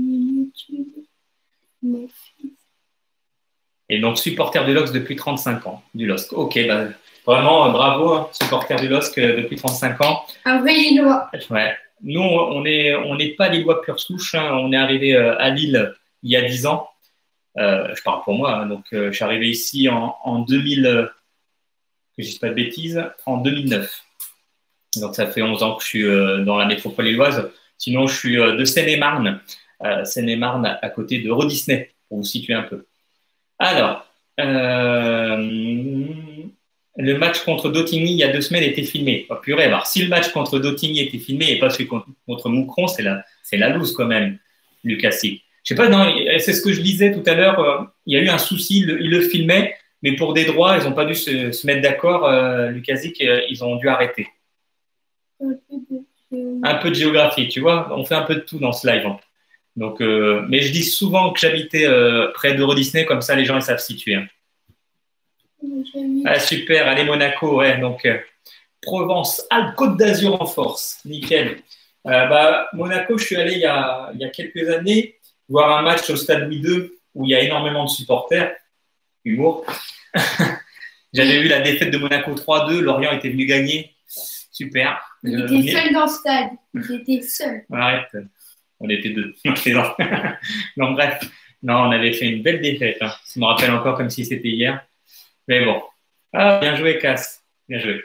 Et donc, supporter du L O S C depuis trente-cinq ans. Du L O S C. Ok, bah, vraiment, bravo, hein, supporter du L O S C depuis trente-cinq ans. Un vrai Lillois. Ouais. Nous, on n'est on n'est pas Lillois pure souche. Hein. On est arrivé à Lille il y a dix ans. Euh, je parle pour moi, hein, donc euh, je suis arrivé ici en, en deux mille, euh, que je ne dise pas de bêtises, en deux mille neuf. Donc ça fait onze ans que je suis euh, dans la métropole lilloise. Sinon, je suis euh, de Seine-et-Marne, euh, Seine-et-Marne à, à côté de Rodisney, pour vous situer un peu. Alors, euh, le match contre Dautigny il y a deux semaines était filmé. Oh, purée, alors si le match contre Dautigny était filmé et pas celui contre, contre Moucron, c'est la, c'est la loose quand même, Lucas Sick. Je sais pas, non, c'est ce que je disais tout à l'heure. Euh, il y a eu un souci, ils le, il le filmaient, mais pour des droits, ils n'ont pas dû se, se mettre d'accord. Euh, Lucasic, euh, ils ont dû arrêter. Un peu, de... un peu de géographie, tu vois. On fait un peu de tout dans ce live. Hein. Donc, euh, mais je dis souvent que j'habitais euh, près d'Eurodisney, comme ça les gens ils savent situer. Hein. Ah, super, allez Monaco, ouais. Donc, euh, Provence, Alpes, Côte d'Azur en force. Nickel. Euh, bah, Monaco, je suis allé il y a, il y a quelques années voir un match au Stade Louis deux où il y a énormément de supporters. Humour. J'avais vu la défaite de Monaco trois deux. Lorient était venu gagner. Super. Il euh, était seul dans le stade. Il était seul. Arrête. On était deux. Non, bref. Non, on avait fait une belle défaite. Hein. Je me rappelle encore comme si c'était hier. Mais bon. Ah, bien joué, Cass. Bien joué.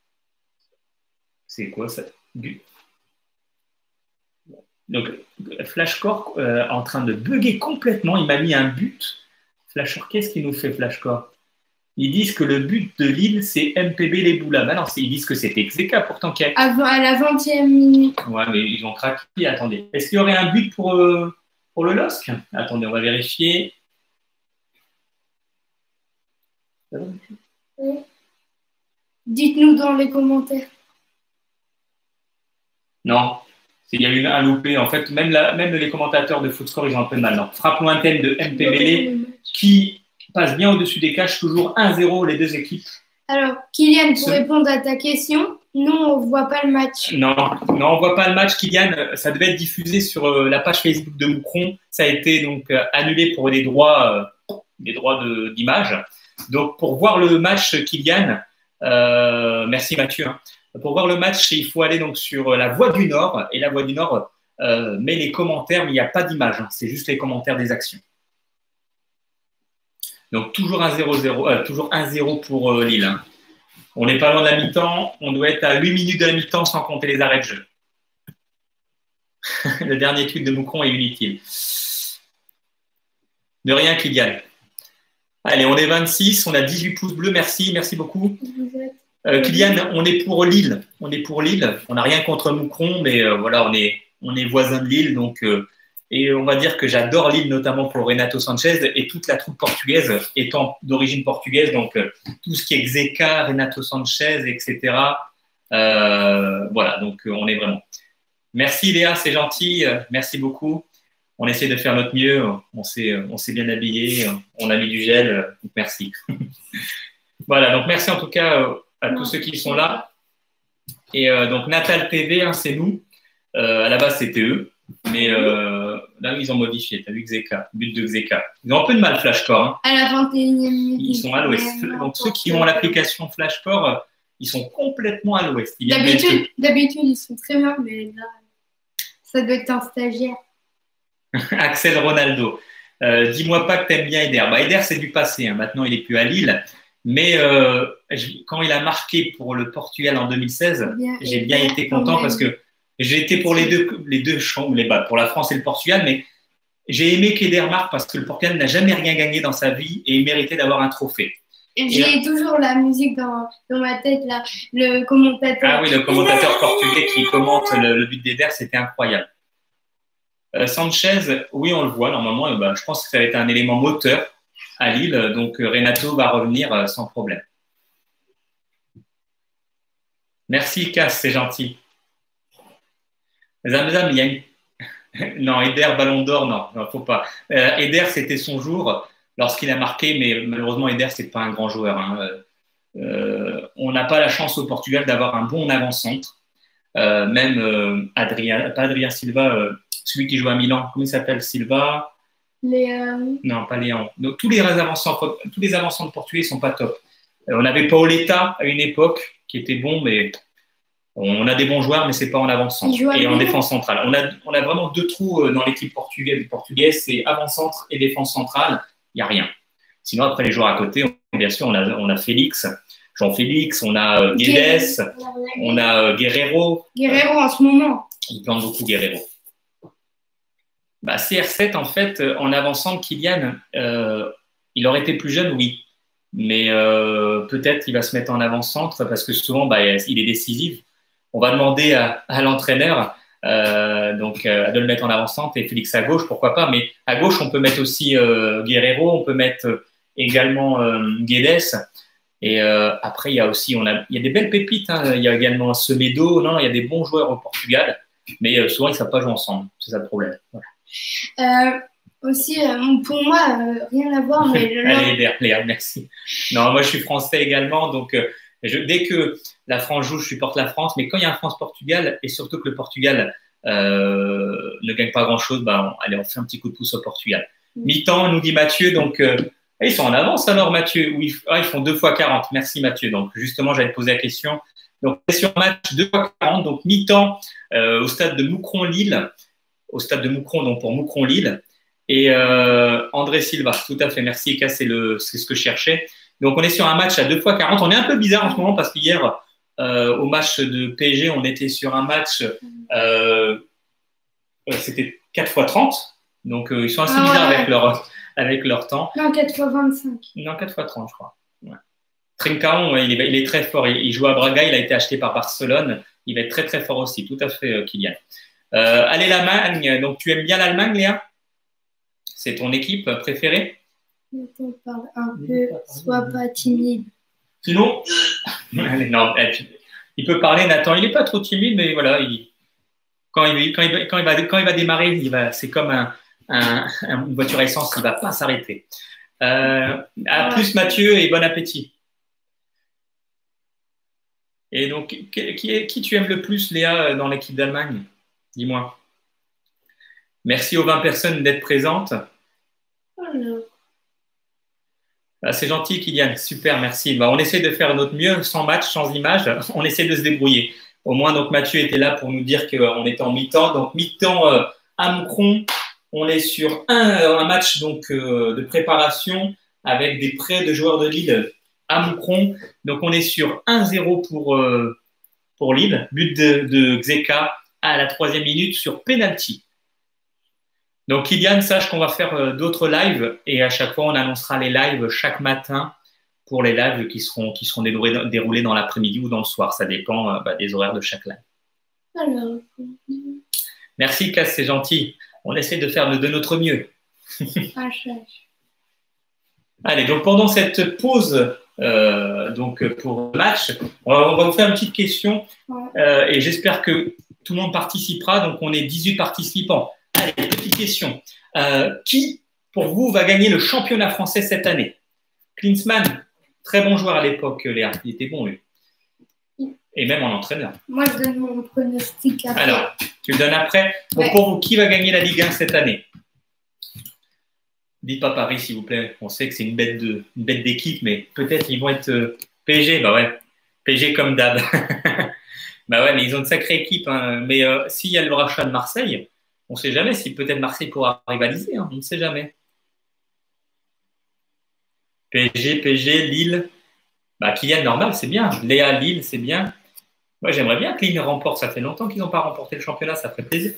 C'est quoi ça? Donc, Flashcore euh, en train de bugger complètement. Il m'a mis un but. Flashcore, qu'est-ce qu'il nous fait, Flashcore? Ils disent que le but de Lille, c'est M P B les Boulas. Bah non, ils disent que c'était Xeka pourtant. Qu'il y a... Avant, à la vingtième minute. Ouais, mais ils ont craqué. Attendez. Est-ce qu'il y aurait un but pour, euh, pour le L O S C? Attendez, on va vérifier. Oui. Dites-nous dans les commentaires. Non. Il y a eu un loupé. En fait, même, la, même les commentateurs de Footscore, ils ont un peu de mal. Frappe lointaine de M P B L qui, passe bien au-dessus des cages, toujours un zéro les deux équipes. Alors, Kylian, pour Ce- répondre à ta question, nous, on ne voit pas le match. Non, non, on voit pas le match, Kylian. Ça devait être diffusé sur euh, la page Facebook de Moucron. Ça a été donc euh, annulé pour des droits, euh, des droits de- d'image. Donc, pour voir le match, Kylian, euh, merci Mathieu. Hein. Pour voir le match, il faut aller donc sur la Voix du Nord. Et la Voix du Nord euh, met les commentaires, mais il n'y a pas d'image. Hein. C'est juste les commentaires des actions. Donc, toujours un zéro zéro, euh, toujours un zéro pour euh, Lille. Hein. On n'est pas loin de la mi-temps. On doit être à huit minutes de la mi-temps sans compter les arrêts de jeu. Le dernier tweet de Moucron est inutile. De rien, Kylian. Allez, on est vingt-six. On a dix-huit pouces bleus. Merci, merci beaucoup. Vous êtes... Euh, Kylian, on est pour Lille. On est pour Lille. On n'a rien contre Moucron, mais euh, voilà, on est, on est voisins de Lille. Donc, euh, et on va dire que j'adore Lille, notamment pour Renato Sanchez et toute la troupe portugaise, étant d'origine portugaise. Donc, euh, tout ce qui est Xeka, Renato Sanchez, et cetera. Euh, voilà, donc euh, on est vraiment. Merci Léa, c'est gentil. Euh, merci beaucoup. On essaie de faire notre mieux. On s'est, on s'est bien habillé. On a mis du gel. euh, Donc, merci. Voilà, donc merci en tout cas euh, à tous ceux qui sont là. Et euh, donc, Natal T V, hein, c'est nous. Euh, à la base, c'était eux. Mais euh, là, ils ont modifié. Tu as vu Xeka, but de Xeka. Ils ont un peu de mal, Flashcore. Hein. À la vingt et unième minute. Ils sont à l'ouest. Donc, ceux qui ont l'application Flashcore, euh, ils sont complètement à l'ouest. Ils viennent D'habitude, d'être- d'habitude, ils sont très bien, mais là, ça doit être un stagiaire. Axel Ronaldo. Euh, dis-moi pas que tu aimes bien Eder. Bah, Eder, c'est du passé. Hein. Maintenant, il est plus à Lille. Mais euh, je- quand il a marqué pour le Portugal en deux mille seize, Bien, j'ai bien Eder, été quand content même. parce que j'ai été pour les deux, les deux chambres, les, bah, pour la France et le Portugal, mais j'ai aimé qu'Eder marque parce que le Portugal n'a jamais rien gagné dans sa vie et il méritait d'avoir un trophée. Et J'ai toujours la musique dans, dans ma tête, là, le commentateur. Ah oui, le commentateur portugais qui commente le, le but d'Eder, c'était incroyable. Euh, Sanchez, oui, on le voit normalement. Et ben, je pense que ça va être un élément moteur à Lille, donc euh, Renato va revenir euh, sans problème. Merci, Cass, c'est gentil. Mesdames, mesdames, il y a une... Non, Eder, Ballon d'Or, non, non, faut pas. Euh, Eder, c'était son jour lorsqu'il a marqué, mais malheureusement, Eder, c'est pas un grand joueur. Hein. Euh, on n'a pas la chance au Portugal d'avoir un bon avant-centre. Euh, même euh, Adrien, pas Adrien Silva, euh, celui qui joue à Milan, comment il s'appelle Silva? Les, euh, Non, pas Léon. Donc, tous les avant-centres, tous les avant-centres portugais sont pas top. Euh, on avait Paoletta à une époque qui était bon, mais on a des bons joueurs, mais c'est pas en avant-centre Il joue à et en Milan. défense centrale. On a, on a vraiment deux trous euh, dans l'équipe portugaise. portugaise c'est avant-centre et défense centrale. Il n'y a rien. Sinon, après les joueurs à côté, on- bien sûr, on a, on a Félix, Jean-Félix, on a euh, Guedes, on a euh, Guerrero. Guerrero en ce moment. Il plante beaucoup Guerrero. Bah, C R sept, en fait, euh, en avançant, Kylian, euh, il aurait été plus jeune, oui. Mais euh, peut-être qu'il va se mettre en avant-centre parce que souvent, bah, il est décisif. On va demander à, à l'entraîneur euh, donc, euh, de le mettre en avant-centre et Félix à gauche, pourquoi pas. Mais à gauche, on peut mettre aussi euh, Guerrero, on peut mettre euh, également euh, Guedes. Et euh, après, il y a aussi, on a, il y a des belles pépites. Hein. Il y a également Semedo. Non, il y a des bons joueurs au Portugal, mais euh, souvent, ils ne savent pas jouer ensemble. C'est ça le problème. Voilà. Euh, aussi, euh, pour moi, euh, rien à voir, mais le- Allez, Eder, Léa, merci. Non, moi, je suis français également, donc euh, je, dès que la France joue, je supporte la France. Mais quand il y a un France-Portugal, et surtout que le Portugal euh, ne gagne pas grand-chose, bah, on, allez, on fait un petit coup de pouce au Portugal. Mm. Mi-temps, nous dit Mathieu, donc euh, ils sont en avance alors, Mathieu. Oui, ah, ils font deux fois quarante. Merci, Mathieu. Donc, justement, j'allais te poser la question. Donc, on est sur un match deux fois quarante, donc mi-temps euh, au stade de Moucron-Lille, au stade de Moucron, donc pour Moucron-Lille. Et euh, André Silva, tout à fait, merci Eka, c'est le, c'est ce que je cherchais. Donc on est sur un match à deux fois quarante. On est un peu bizarre en ce moment parce qu'hier, euh, au match de P S G, on était sur un match, euh, c'était quatre fois trente. Donc euh, ils sont assez Ah ouais, bizarres ouais. avec leur, avec leur temps. non, quatre fois vingt-cinq. Non, quatre fois trente, je crois. Ouais. Trincão, ouais, il, est, il est très fort. Il, il joue à Braga, il a été acheté par Barcelone. Il va être très très fort aussi, tout à fait, euh, Kylian. Euh, allez, l'Allemagne. Donc tu aimes bien l'Allemagne, Léa? C'est ton équipe préférée? Nathan parle un peu, sois pas timide. Sinon, allez, non, il peut parler, Nathan. Il n'est pas trop timide, mais voilà, il, quand, il, quand, il, quand, il va, quand il va démarrer, il va, c'est comme un, un, une voiture à essence, il ne va pas s'arrêter. Euh, à plus Mathieu et bon appétit. Et donc, qui, qui, qui tu aimes le plus, Léa, dans l'équipe d'Allemagne? Dis-moi. Merci aux vingt personnes d'être présentes. Alors, Ah, c'est gentil, Kylian. Super, merci. Bah, on essaie de faire notre mieux, sans match, sans image. On essaie de se débrouiller. Au moins, donc Mathieu était là pour nous dire qu'on était en mi-temps. Donc, mi-temps euh, à Moucron. On est sur un, un match donc, euh, de préparation avec des prêts de joueurs de Lille à Moucron. Donc, on est sur un zéro pour, euh, pour Lille. But de, de Xeka à la troisième minute sur penalty. Donc, Kylian, sache qu'on va faire euh, d'autres lives et à chaque fois, on annoncera les lives chaque matin pour les lives qui seront, qui seront déroulés, déroulés dans l'après-midi ou dans le soir. Ça dépend euh, bah, des horaires de chaque live. alors. Merci, Cass, c'est gentil. On essaie de faire de, de notre mieux. Ah, je- Allez, donc pendant cette pause euh, donc pour le match, on va, on va vous faire une petite question Ouais. euh, et j'espère que tout le monde participera. Donc, on est dix-huit participants. Allez, petite question. Euh, qui, pour vous, va gagner le championnat français cette année? Klinsmann, très bon joueur à l'époque, Léa. Il était bon, lui. Et même en entraîneur. Moi, je donne mon pronostic après. Alors, tu le donnes après. Bon, Ouais. pour vous, qui va gagner la Ligue un cette année? Dites pas Paris, s'il vous plaît. On sait que c'est une bête de, une bête d'équipe, mais peut-être ils vont être euh, P S G. Bah ouais, P S G comme d'hab. Bah ouais, mais ils ont une sacrée équipe. Hein. Mais euh, s'il y a le rachat de Marseille, on ne sait jamais si peut-être Marseille pourra rivaliser. Hein. On ne sait jamais. P S G, P S G, Lille. Bah Kylian, normal, c'est bien. Léa, Lille, c'est bien. Moi, j'aimerais bien que Lille remporte. Ça fait longtemps qu'ils n'ont pas remporté le championnat. Ça ferait plaisir.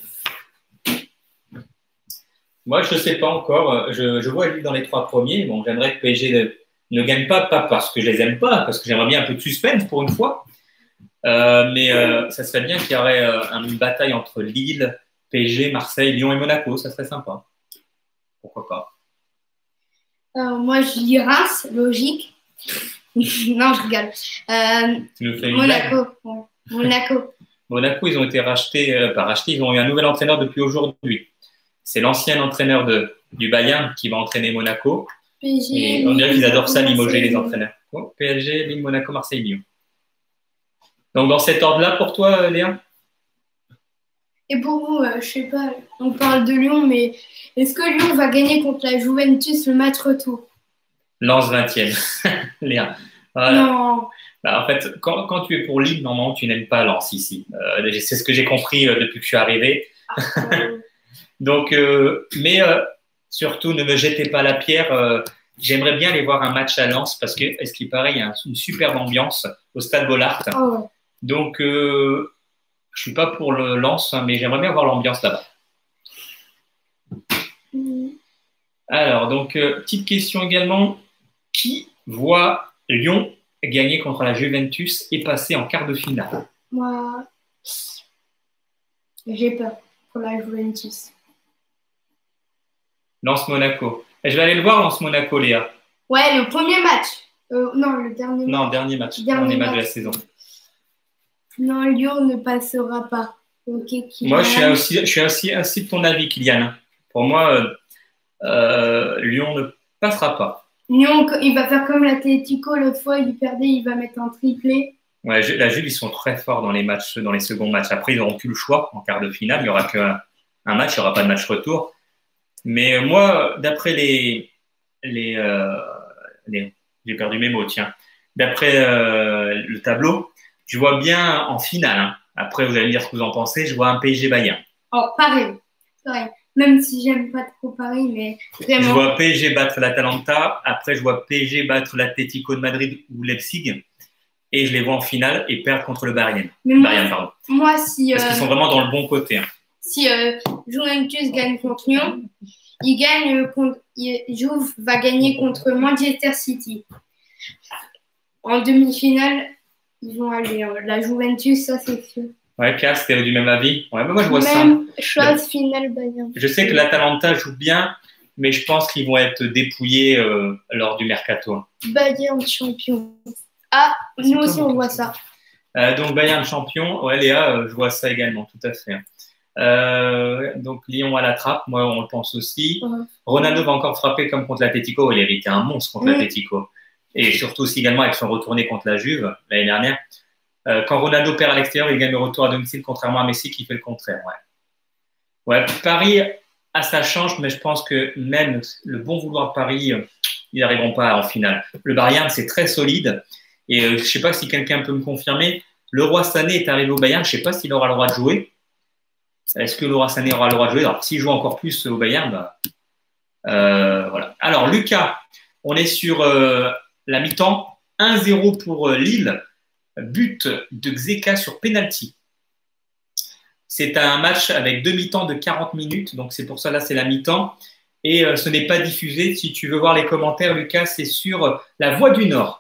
Moi, je ne sais pas encore. Je, je vois Lille dans les trois premiers. Bon, j'aimerais que P S G ne, ne gagne pas, pas parce que je les aime pas, parce que j'aimerais bien un peu de suspense pour une fois. Euh, mais euh, ça serait bien qu'il y aurait euh, une bataille entre Lille, P S G, Marseille, Lyon et Monaco. Ça serait sympa. Pourquoi pas? Alors, moi, je dis Reims, logique. Non, je rigole. Euh, Tu nous fais une blague? Monaco. Ouais. Monaco. Monaco, ils ont été rachetés, euh, pas rachetés, ils ont eu un nouvel entraîneur depuis aujourd'hui. C'est l'ancien entraîneur de, du Bayern qui va entraîner Monaco. P S G, Et on dirait qu'ils adorent ça, Marseille, limoger les Lyon. entraîneurs. Oh, P S G, Lille, Monaco, Marseille, Lyon. Donc, dans cet ordre-là, pour toi, Léa? Et pour vous, euh, je sais pas, on parle de Lyon, mais est-ce que Lyon va gagner contre la Juventus le match retour? Lance vingtième. Léa. Voilà. Non. Bah, en fait, quand, quand tu es pour Lille, normalement, tu n'aimes pas Lens ici. Euh, c'est ce que j'ai compris euh, depuis que je suis arrivé. Euh, Donc, euh, mais euh, surtout, ne me jetez pas la pierre. Euh, J'aimerais bien aller voir un match à Lens parce que, est-ce qu'il paraît, il y a une superbe ambiance au Stade Bollaert. ah ouais. Donc, euh, je suis pas pour le Lens, hein, mais j'aimerais bien voir l'ambiance là-bas. Mm. Alors, donc, euh, petite question également. Qui voit Lyon gagner contre la Juventus et passer en quart de finale? Moi, j'ai peur pour la Juventus. Lens-Monaco. Et je vais aller le voir, Lens-Monaco, Léa. Ouais, le premier match. Euh, non, le dernier Non, match. dernier match. Dernier Dernier match de la match. saison. Non, Lyon ne passera pas. Ok, Kylian. Moi, je suis aussi, je suis aussi, aussi de ton avis, Kylian. Pour moi, euh, euh, Lyon ne passera pas. Lyon, il va faire comme l'Atlético l'autre fois, il perdait, il va mettre un triplé. Ouais, la Juve, ils sont très forts dans les matchs, dans les seconds matchs. Après, ils n'auront plus le choix en quart de finale. Il n'y aura qu'un un match, il n'y aura pas de match retour. Mais moi, d'après les, les, euh, les j'ai perdu mes mots, tiens. D'après euh, le tableau, je vois bien en finale. Hein. Après, vous allez me dire ce que vous en pensez. Je vois un P S G Bayern. Oh, pareil. Pareil. Même si j'aime pas trop Paris, mais vraiment. Je vois P S G battre l'Atalanta. Après, je vois P S G battre l'Atlético de Madrid ou Leipzig. Et je les vois en finale et perdre contre le Bayern. Mais moi, Bayern, pardon. moi si, Parce euh, qu'ils sont vraiment dans le bon côté. Hein. si euh, Juventus gagne contre Lyon, il gagne euh, contre, il- Juve va gagner contre Manchester City. En demi-finale, ils vont aller. euh, la Juventus, ça c'est sûr. Ouais, Cass, t'es du même avis? Ouais, mais moi, je vois ça. Même chose, finale Bayern. Je sais que l'Atalanta joue bien, mais je pense qu'ils vont être dépouillés euh, lors du mercato. Bayern champion. Ah, C'est nous aussi comment on voit ça. Euh, donc, Bayern champion. Ouais, Léa, euh, je vois ça également, tout à fait. Euh, donc Lyon à la trappe, moi on le pense aussi. Ouais. Ronaldo va encore frapper comme contre l'Atlético. Il avait été un monstre contre Oui. l'Atlético. Et surtout aussi également avec son retourné contre la Juve l'année dernière. Euh, quand Ronaldo perd à l'extérieur, il gagne le retour à domicile, contrairement à Messi qui fait le contraire. Ouais. Ouais, Paris a sa chance, mais je pense que même le bon vouloir de Paris, euh, ils n'arriveront pas en finale. Le Bayern, c'est très solide. Et euh, je ne sais pas si quelqu'un peut me confirmer. Leroy Sané est arrivé au Bayern. Je ne sais pas s'il aura le droit de jouer. Est-ce que Leroy Sané aura le droit de jouer? Alors, s'il joue encore plus au Bayern, bah, euh, voilà. Alors, Lucas, on est sur euh, la mi-temps. un zéro pour euh, Lille. But de Xeka sur penalty. C'est un match avec deux mi-temps de quarante minutes. Donc, c'est pour ça, là, c'est la mi-temps. Et euh, ce n'est pas diffusé. Si tu veux voir les commentaires, Lucas, c'est sur euh, La Voix du Nord.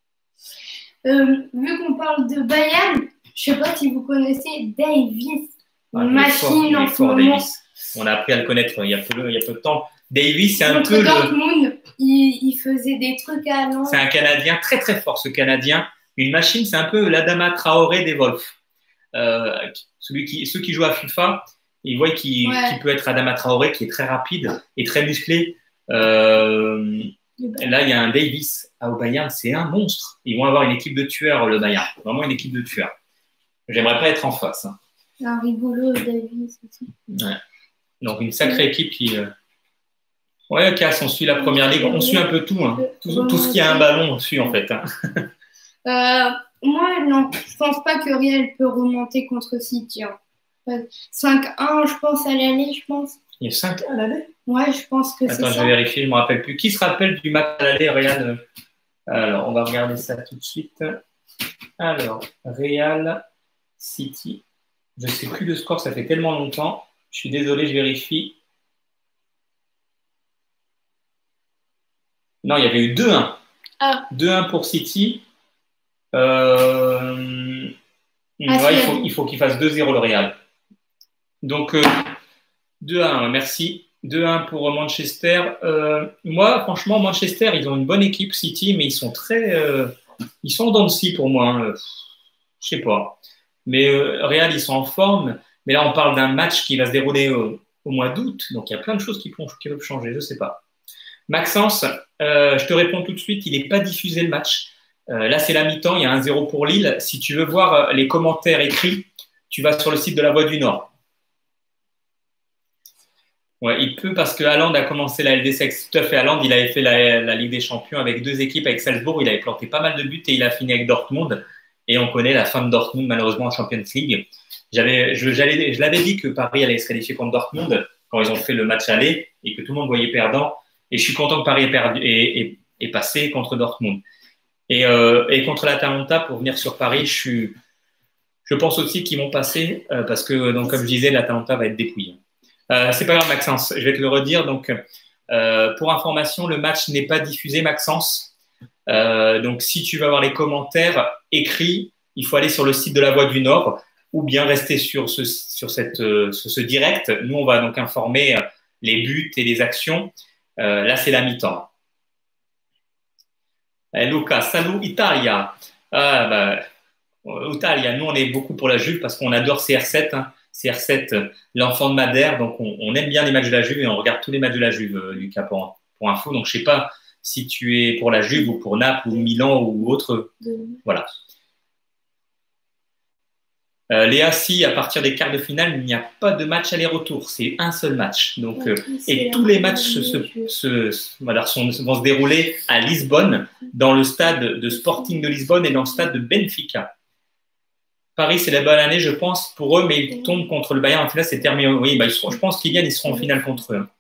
Euh, vu qu'on parle de Bayern, je ne sais pas si vous connaissez Davis. Ah, Une machine en ce moment. On a appris à le connaître il y a peu, il y a peu de temps. Davis, c'est un Contre peu Dortmund, le... il, il faisait des trucs à l'an. C'est un Canadien très très fort, ce Canadien. Une machine, c'est un peu l'Adama Traoré des Wolves. Euh, celui qui, ceux qui jouent à FIFA, ils voient qu'il Ouais. qu'il peut être Adama Traoré, qui est très rapide et très musclé. Euh, là, il y a un Davis au Bayern, c'est un monstre. Ils vont avoir une équipe de tueurs, le Bayern. Vraiment une équipe de tueurs. J'aimerais pas être en face. Hein. Un rigolo, Davis aussi. Ouais. Donc, une sacrée équipe qui. Euh... Ouais, Cass, on suit la première ligue. On suit un peu tout. Hein. Tout, tout ce qui a un ballon, on suit en fait. Hein. Euh, moi, non. Je pense pas que Real peut remonter contre City. Hein. cinq un, je pense, à l'aller, je pense. Il y a cinq à l'aller? Ouais, je pense que c'est ça. Attends, je vais vérifier, je ne me rappelle plus. Qui se rappelle du match à l'aller, Real? Alors, on va regarder ça tout de suite. Alors, Real City. Je ne sais plus le score, ça fait tellement longtemps. Je suis désolé, je vérifie. Non, il y avait eu deux un. Ah. deux un pour City. Euh... Ah, ouais, il faut, il faut qu'il fasse deux zéro le Real. Donc, euh, deux un, merci. deux un pour Manchester. Euh, moi, franchement, Manchester, ils ont une bonne équipe, City, mais ils sont très... Euh, ils sont dans le scie pour moi. Hein. Je sais pas. Mais euh, Real, ils sont en forme. Mais là, on parle d'un match qui va se dérouler au, au mois d'août. Donc, il y a plein de choses qui, qui peuvent changer. Je sais pas. Maxence, euh, je te réponds tout de suite. Il n'est pas diffusé le match. Euh, là, c'est la mi-temps. Il y a un zéro pour Lille. Si tu veux voir les commentaires écrits, tu vas sur le site de La Voix du Nord. Ouais, il peut parce que Haaland a commencé la L D C. Tout à fait, Haaland, il avait fait la, la Ligue des Champions avec deux équipes, avec Salzbourg. Il avait planté pas mal de buts et il a fini avec Dortmund. Et on connaît la fin de Dortmund, malheureusement, en Champions League. J'avais, je, j'allais, je l'avais dit que Paris allait se qualifier contre Dortmund quand ils ont fait le match aller et que tout le monde voyait perdant. Et je suis content que Paris ait, perdu, et, et, et passé contre Dortmund. Et, euh, et contre l'Atalanta, pour venir sur Paris, je, suis, je pense aussi qu'ils vont passer euh, parce que, donc, comme je disais, l'Atalanta va être dépouillée. Euh, c'est pas grave, Maxence, je vais te le redire. Donc, euh, pour information, le match n'est pas diffusé, Maxence. Euh, donc, si tu veux avoir les commentaires écrits, il faut aller sur le site de La Voix du Nord ou bien rester sur ce, sur cette, euh, sur ce direct. Nous, on va donc informer euh, les buts et les actions. Euh, là, c'est la mi-temps. Eh, Luca, salut Italia. Ah, bah, Italia, nous, on est beaucoup pour la Juve parce qu'on adore C R sept. Hein. C R sept, l'enfant de Madère, donc on, on aime bien les matchs de la Juve et on regarde tous les matchs de la Juve, euh, Lucas, pour, pour info. Donc je sais pas si tu es pour la Juve ou pour Naples ou Milan ou autre. Voilà. Euh, Léa, si à partir des quarts de finale, il n'y a pas de match aller-retour, c'est un seul match. Donc, euh, et tous les matchs se, se, se, se, voilà, sont, vont se dérouler à Lisbonne, dans le stade de Sporting de Lisbonne et dans le stade de Benfica. Paris, c'est la bonne année, je pense, pour eux, mais ils tombent contre le Bayern. En finale, c'est terminé. Oui, bah, ils seront, je pense qu'ils gagnent, ils seront en finale contre eux.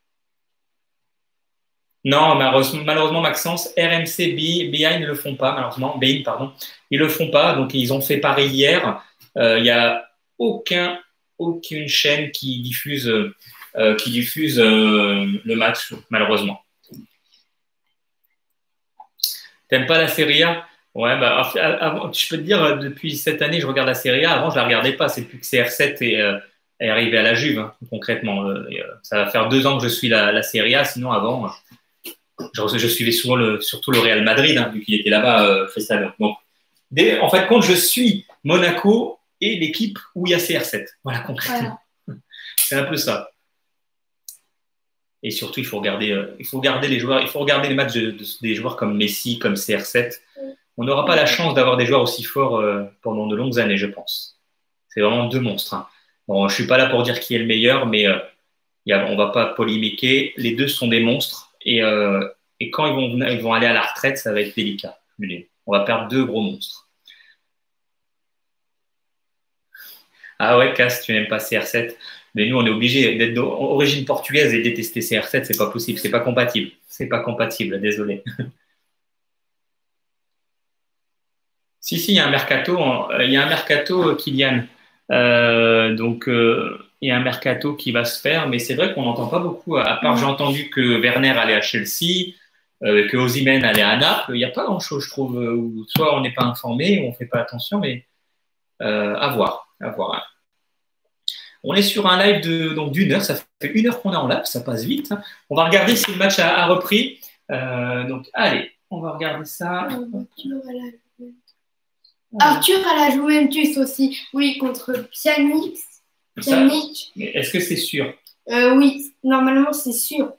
Non, malheureusement, Maxence, R M C, B I ne le font pas, malheureusement. B I N, pardon. Ils ne le font pas. Donc, ils ont fait Paris hier. Il euh, n'y a aucun, aucune chaîne qui diffuse, euh, qui diffuse euh, le match, malheureusement. T'aimes pas la Serie A? Ouais, bah, avant, je peux te dire, depuis cette année, je regarde la Serie A. Avant, je la regardais pas. C'est plus que C R sept est, euh, est arrivé à la Juve, hein, concrètement. Euh, et, euh, ça va faire deux ans que je suis la, la Serie A. Sinon, avant, je, je suivais souvent le, surtout le Real Madrid, hein, vu qu'il était là-bas, euh, Cristiano. Donc, dès, en fait, quand je suis Monaco et l'équipe où il y a C R sept. Voilà, concrètement. C'est un peu ça. Et surtout, il faut regarder, euh, il faut regarder les joueurs, il faut regarder les matchs de, de- des joueurs comme Messi, comme C R sept. On n'aura pas la chance d'avoir des joueurs aussi forts euh, pendant de longues années, je pense. C'est vraiment deux monstres. Hein. Bon, je suis pas là pour dire qui est le meilleur, mais euh, il y a, on va pas polémiquer. Les deux sont des monstres. Et, euh, et quand ils vont, ils vont aller à la retraite, ça va être délicat. On va perdre deux gros monstres. Ah ouais, Cass, tu n'aimes pas C R sept. Mais nous, on est obligé d'être d'origine portugaise et détester C R sept, c'est pas possible, c'est pas compatible. C'est pas compatible, désolé. Si, si, il y a un mercato, il y a un mercato, Kylian. Euh, donc, euh, il y a un mercato qui va se faire, mais c'est vrai qu'on n'entend pas beaucoup, à part j'ai entendu que Werner allait à Chelsea, euh, que Osimhen allait à Naples. Il n'y a pas grand-chose, je trouve, où soit on n'est pas informé, ou on ne fait pas attention, mais euh, à voir, à voir. Hein. On est sur un live de, donc d'une heure, ça fait une heure qu'on est en live, ça passe vite. Hein. On va regarder si le match a, a repris. Euh, donc, allez, on va regarder ça. Arthur à la Juventus aussi, oui, contre Pjanic. Pjanic. Mais est-ce que c'est sûr? euh, Oui, normalement c'est sûr.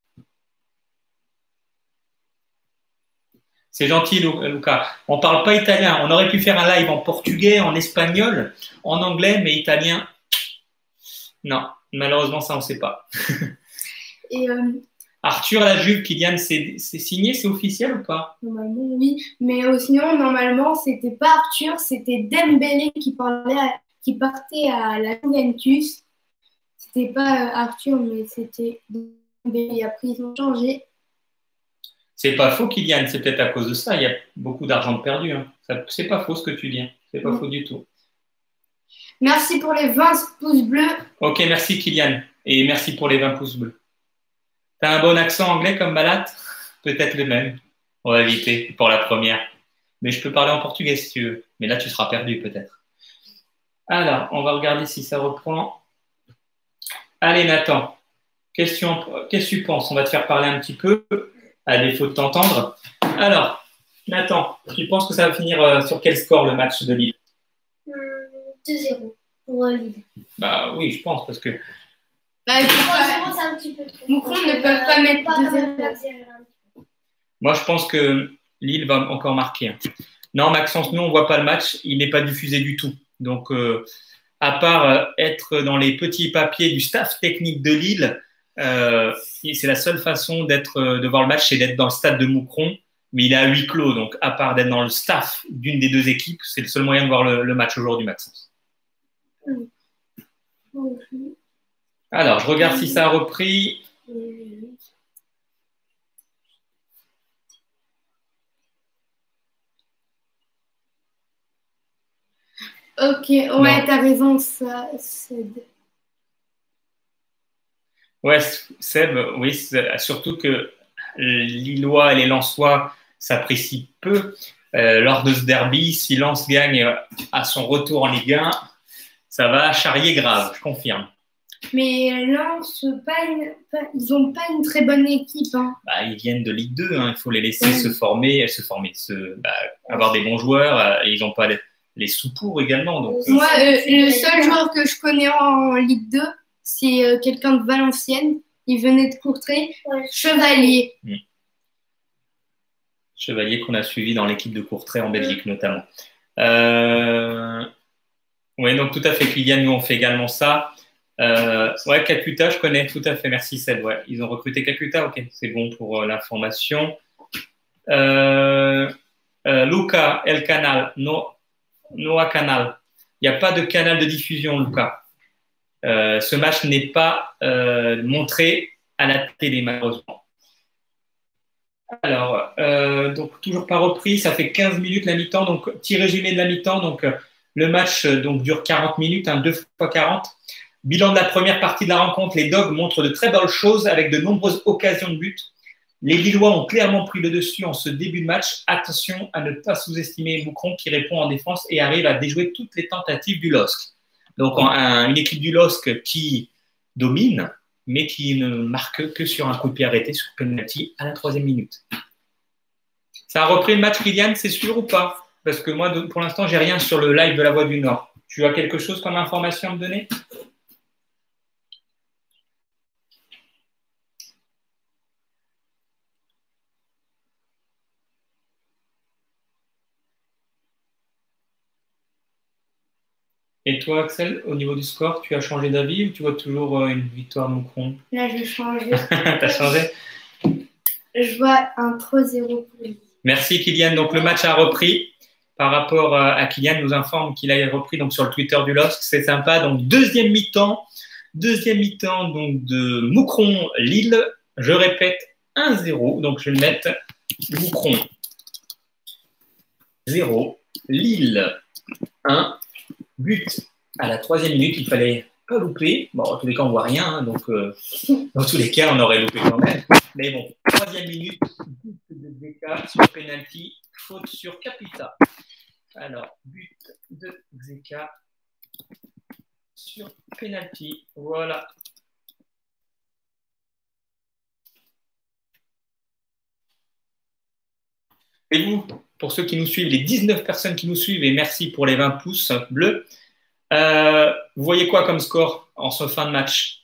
C'est gentil, Luca. On ne parle pas italien. On aurait pu faire un live en portugais, en espagnol, en anglais, mais italien, non. Malheureusement, ça, on ne sait pas. Et euh, Arthur à la Juve, Kylian, c'est signé, c'est officiel ou pas? Normalement, oui. Mais euh, sinon, normalement, c'était pas Arthur, c'était Dembélé qui, parlait à- qui partait à la Juventus. C'était pas euh, Arthur, mais c'était Dembélé. Après, ils ont changé. C'est pas faux, Kylian, c'est peut-être à cause de ça. Il y a beaucoup d'argent de perdu. Hein. C'est pas faux ce que tu dis. C'est pas Oui. faux du tout. Merci pour les vingt pouces bleus. Ok, merci, Kylian. Et merci pour les vingt pouces bleus. T'as un bon accent anglais comme Malat? Peut-être le même. On va éviter pour la première. Mais je peux parler en portugais si tu veux. Mais là, tu seras perdu peut-être. Alors, on va regarder si ça reprend. Allez, Nathan. Question, qu'est-ce que tu penses? On va te faire parler un petit peu, à défaut de t'entendre. Alors, Nathan, tu penses que ça va finir sur quel score le match de Lille? deux zéro pour Lille. Bah oui, je pense, parce que Bah, trois zéro, c'est un petit peu trop. Moucron ne peuvent pas mettre deux zéro. Moi, je pense que Lille va encore marquer. Non, Maxence, nous, on ne voit pas le match. Il n'est pas diffusé du tout. Donc, euh, à part euh, être dans les petits papiers du staff technique de Lille, euh, c'est la seule façon d'être, euh, de voir le match, c'est d'être dans le stade de Moucron. Mais il est à huis clos. Donc, à part d'être dans le staff d'une des deux équipes, c'est le seul moyen de voir le, le match aujourd'hui, Maxence. Alors, je regarde si ça a repris. Ok, ouais, t'as raison, ça, Seb. Ouais, Seb, oui, surtout que les Lillois et les Lensois s'apprécient peu. Euh, lors de ce derby, si Lens gagne à son retour en Ligue un, ça va charrier grave, je confirme. Mais Lens, pas une, pas, ils n'ont pas une très bonne équipe. Hein. Bah, ils viennent de Ligue deux, hein. Il faut les laisser ouais. se former, se former, se, bah, avoir des bons joueurs. Euh, et ils n'ont pas les, les sous pour également. Donc, Moi, euh, euh, le seul joueur que je connais en Ligue deux, c'est euh, quelqu'un de Valenciennes. Il venait de Courtrai, ouais. Chevalier. Mmh. Chevalier qu'on a suivi dans l'équipe de Courtrai en Belgique mmh. notamment. Euh... Oui, donc tout à fait, Kylian, nous on fait également ça. Euh, ouais, Kakuta, je connais tout à fait, merci Seb. Ouais. Ils ont recruté Kakuta, ok, c'est bon pour euh, l'information. Euh, euh, Luca, El Canal, no, Noah Canal. Il n'y a pas de canal de diffusion, Luca. Euh, ce match n'est pas euh, montré à la télé, malheureusement. Alors, euh, donc toujours pas repris, ça fait quinze minutes la mi-temps, donc petit résumé de la mi-temps. Donc, le match donc, dure quarante minutes, hein, deux fois quarante. Bilan de la première partie de la rencontre, les Dogs montrent de très belles choses avec de nombreuses occasions de but. Les Lillois ont clairement pris le dessus en ce début de match. Attention à ne pas sous-estimer Moucron qui répond en défense et arrive à déjouer toutes les tentatives du L O S C. Donc, un, une équipe du L O S C qui domine, mais qui ne marque que sur un coup de pied arrêté sur penalty à la troisième minute. Ça a repris le match, Kylian, c'est sûr ou pas? Parce que moi, pour l'instant, j'ai rien sur le live de la Voix du Nord. Tu as quelque chose comme information à me donner? Et toi, Axel, au niveau du score, tu as changé d'avis ou tu vois toujours euh, une victoire Moucron? Là, j'ai changé. T'as changé? Je vois un trois zéro pour lui. Merci Kylian. Donc le match a repris. Par rapport à Kylian, nous informe qu'il a repris donc sur le Twitter du L O S C. C'est sympa. Donc deuxième mi-temps, deuxième mi-temps donc de Moucron-Lille. Je répète un zéro. Donc je vais le mettre Moucron zéro, Lille un. But à la troisième minute. Il fallait pas louper. Bon, en tous les cas, on voit rien. Hein, donc euh, dans tous les cas, on aurait loupé quand même. Mais bon, troisième minute, but de Zeka sur penalty, faute sur Capita. Alors, but de Zeka sur penalty. Voilà. Et vous, pour ceux qui nous suivent, les dix-neuf personnes qui nous suivent, et merci pour les vingt pouces bleus, euh, vous voyez quoi comme score en ce fin de match?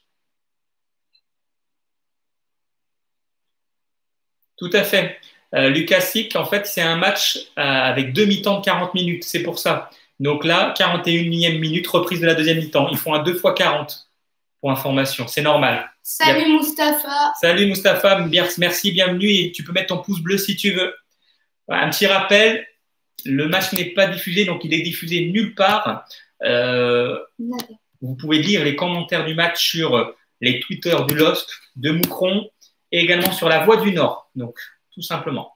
Tout à fait. Euh, Lucas Sick, en fait, c'est un match euh, avec deux mi-temps de quarante minutes. C'est pour ça. Donc là, quarante et unième minute, reprise de la deuxième mi-temps. Ils font un deux fois quarante, pour information. C'est normal. Salut a... Mustapha. Salut Mustapha, merci, bienvenue. Et tu peux mettre ton pouce bleu si tu veux. Un petit rappel, le match n'est pas diffusé, donc il est diffusé nulle part. Euh, vous pouvez lire les commentaires du match sur les Twitter du L O S C, de Moucron, et également sur la Voix du Nord, donc tout simplement.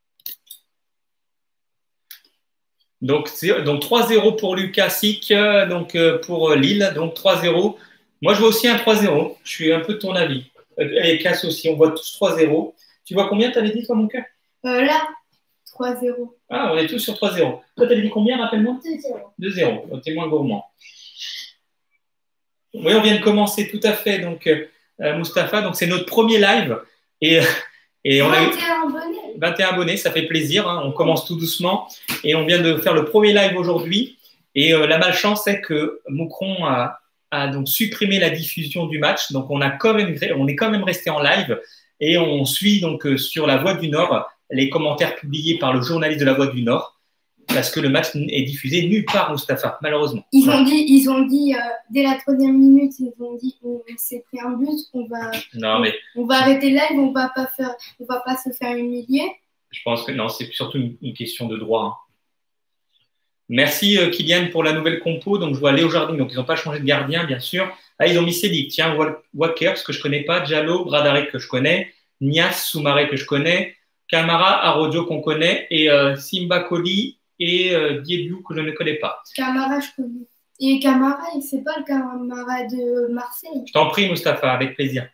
Donc, donc trois zéro pour Lucas Sick, donc pour Lille, donc trois zéro. Moi, je vois aussi un trois zéro, je suis un peu de ton avis. Et Cass aussi, on voit tous trois zéro. Tu vois combien, tu avais dit toi, mon cœur? euh, Là, trois zéro. Ah, on est tous sur trois zéro. Toi, tu avais dit combien, rappelle-moi? deux zéro. deux zéro, donc t'es moins gourmand. Oui, on vient de commencer, tout à fait, donc euh, Mustapha, donc c'est notre premier live. Et, et on a eu vingt et un abonnés. vingt et un abonnés, ça fait plaisir. Hein, on commence tout doucement. Et on vient de faire le premier live aujourd'hui. Et euh, la malchance, c'est que Moucron a, a donc supprimé la diffusion du match. Donc, on, a quand même, on est quand même resté en live. Et on suit donc euh, sur la Voix du Nord les commentaires publiés par le journaliste de la Voix du Nord. Parce que le match est diffusé nulle part, Mustapha, malheureusement. Ils ont dit, ils ont dit euh, dès la troisième minute, ils ont dit on, on s'est pris un but, on va, non, mais... on, on va arrêter live, on va pas faire, on va pas se faire humilier. Je pense que non, c'est surtout une, une question de droit. Hein. Merci euh, Kylian pour la nouvelle compo. Donc je vois Léo Jardin, donc ils n'ont pas changé de gardien, bien sûr. Ah, ils ont mis Cédric, tiens, Walker, ce que je ne connais pas, Diallo, Bradarek que je connais, Nias, Soumaré que je connais, Camara, Arodio qu'on connaît, et euh, Simba Koli et euh, Diédiou que je ne connais pas. Camara, je connais. Et Camara, c'est pas le Camara de Marseille. Je t'en prie, Mustapha, avec plaisir.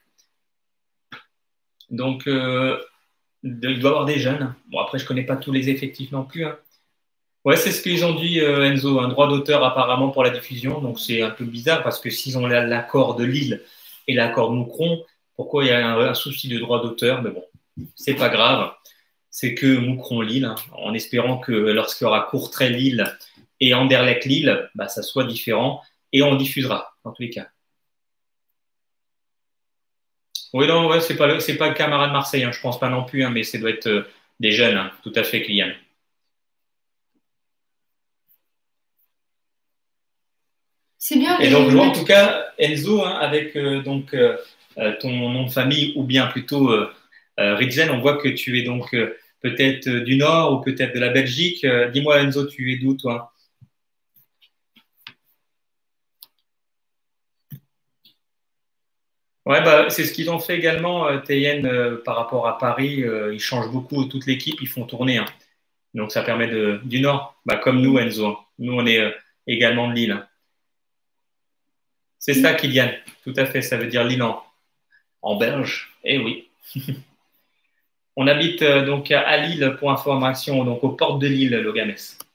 Donc, euh, de, il doit y avoir des jeunes. Bon, après, je ne connais pas tous les effectifs non plus. Hein. Ouais, c'est ce qu'ils ont dit, euh, Enzo, un droit d'auteur apparemment pour la diffusion. Donc, c'est un peu bizarre parce que s'ils ont l'accord de Lille et l'accord de Moucron, pourquoi il y a un, un souci de droit d'auteur? Mais bon, c'est pas grave. C'est que Moucron-Lille, hein, en espérant que lorsqu'il y aura Courtrai-Lille et Anderlecht-Lille, bah, ça soit différent et on diffusera, dans tous les cas. Oui, non, ouais, c'est pas le, c'est pas le camarade de Marseille, hein, je pense pas non plus, hein, mais ça doit être euh, des jeunes, hein, tout à fait, Kylian. C'est bien. Et donc, je vois en tout cas, Enzo, hein, avec euh, donc, euh, ton nom de famille, ou bien plutôt euh, euh, Ridgen, on voit que tu es donc euh, peut-être euh, du Nord ou peut-être de la Belgique. Euh, dis-moi, Enzo, tu es d'où, toi? Ouais, bah, c'est ce qu'ils ont fait également, euh, T N, euh, par rapport à Paris. Euh, ils changent beaucoup toute l'équipe, ils font tourner. Hein. Donc, ça permet de, du Nord, bah, comme nous, Enzo. Hein. Nous, on est euh, également de Lille. Hein. C'est ça, Kylian. Tout à fait, ça veut dire Lille en, en belge. Eh oui. On habite euh, donc à Lille pour information, donc aux portes de Lille, Logames.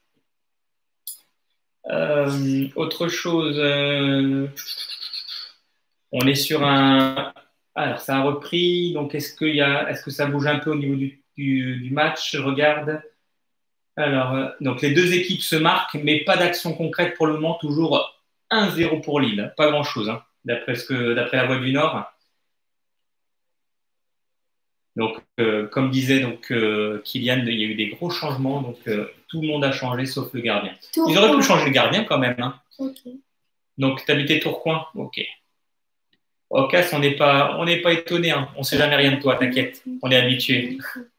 Euh, autre chose, euh, on est sur un. Alors, ça a repris. Donc, est-ce qu'il y a, est-ce que ça bouge un peu au niveau du, du, du match? Je regarde. Alors, euh, donc les deux équipes se marquent, mais pas d'action concrète pour le moment. Toujours un zéro pour Lille. Pas grand-chose, hein, d'après ce que, d'après la Voix du Nord. Donc, euh, comme disait donc, euh, Kylian, il y a eu des gros changements. Donc, euh, tout le monde a changé sauf le gardien. Tourcoing. Ils auraient pu changer le gardien quand même. Hein. Okay. Donc, tu habitais Tourcoing? Ok. Au Casse, on n'est pas, on n'est pas étonné. Hein. On ne sait jamais rien de toi, t'inquiète. On est habitué.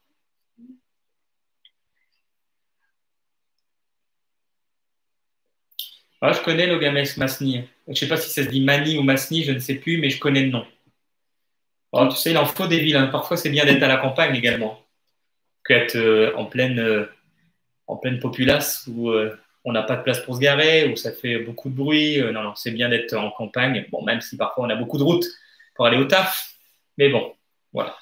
Ah, je connais le Gamès Masny. Je ne sais pas si ça se dit Mani ou Masny, je ne sais plus, mais je connais le nom. Oh, tu sais, il en faut des villes. Hein. Parfois, c'est bien d'être à la campagne également. Qu'être euh, en pleine, euh, en pleine populace où euh, on n'a pas de place pour se garer, où ça fait beaucoup de bruit. Euh, non, non, c'est bien d'être en campagne. Bon, même si parfois on a beaucoup de routes pour aller au taf. Mais bon, voilà.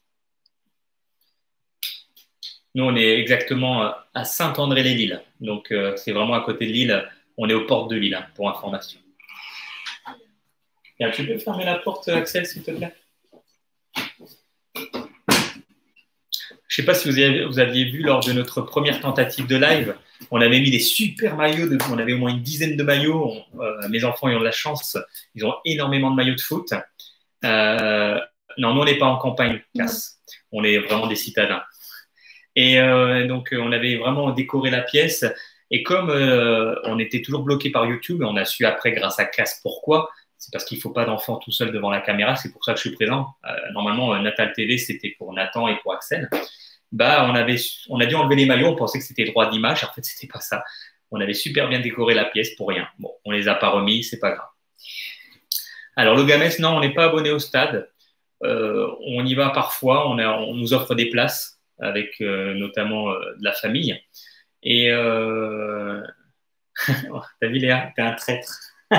Nous, on est exactement à Saint-André-les-Lilles. Donc, euh, c'est vraiment à côté de Lille. On est aux portes de Lille, hein, pour information. Bien, tu peux fermer la porte, Axel, s'il te plaît? Je ne sais pas si vous aviez, vous aviez vu lors de notre première tentative de live, on avait mis des super maillots, de, on avait au moins une dizaine de maillots. On, euh, mes enfants ils ont de la chance, ils ont énormément de maillots de foot. Euh, non, nous, on n'est pas en campagne, Casse. On est vraiment des citadins. Et euh, donc, on avait vraiment décoré la pièce. Et comme euh, on était toujours bloqué par YouTube, on a su après, grâce à Casse, pourquoi. C'est parce qu'il ne faut pas d'enfant tout seul devant la caméra. C'est pour ça que je suis présent. Euh, normalement, Natal T V, c'était pour Nathan et pour Axel. Bah, on, avait, on a dû enlever les maillots. On pensait que c'était droit d'image. En fait, c'était pas ça. On avait super bien décoré la pièce pour rien. Bon, on les a pas remis. C'est pas grave. Alors, le Gamès, non, on n'est pas abonné au stade. Euh, on y va parfois. On, a, on nous offre des places avec euh, notamment euh, de la famille. Et euh... t'as vu Léa, t'es un traître.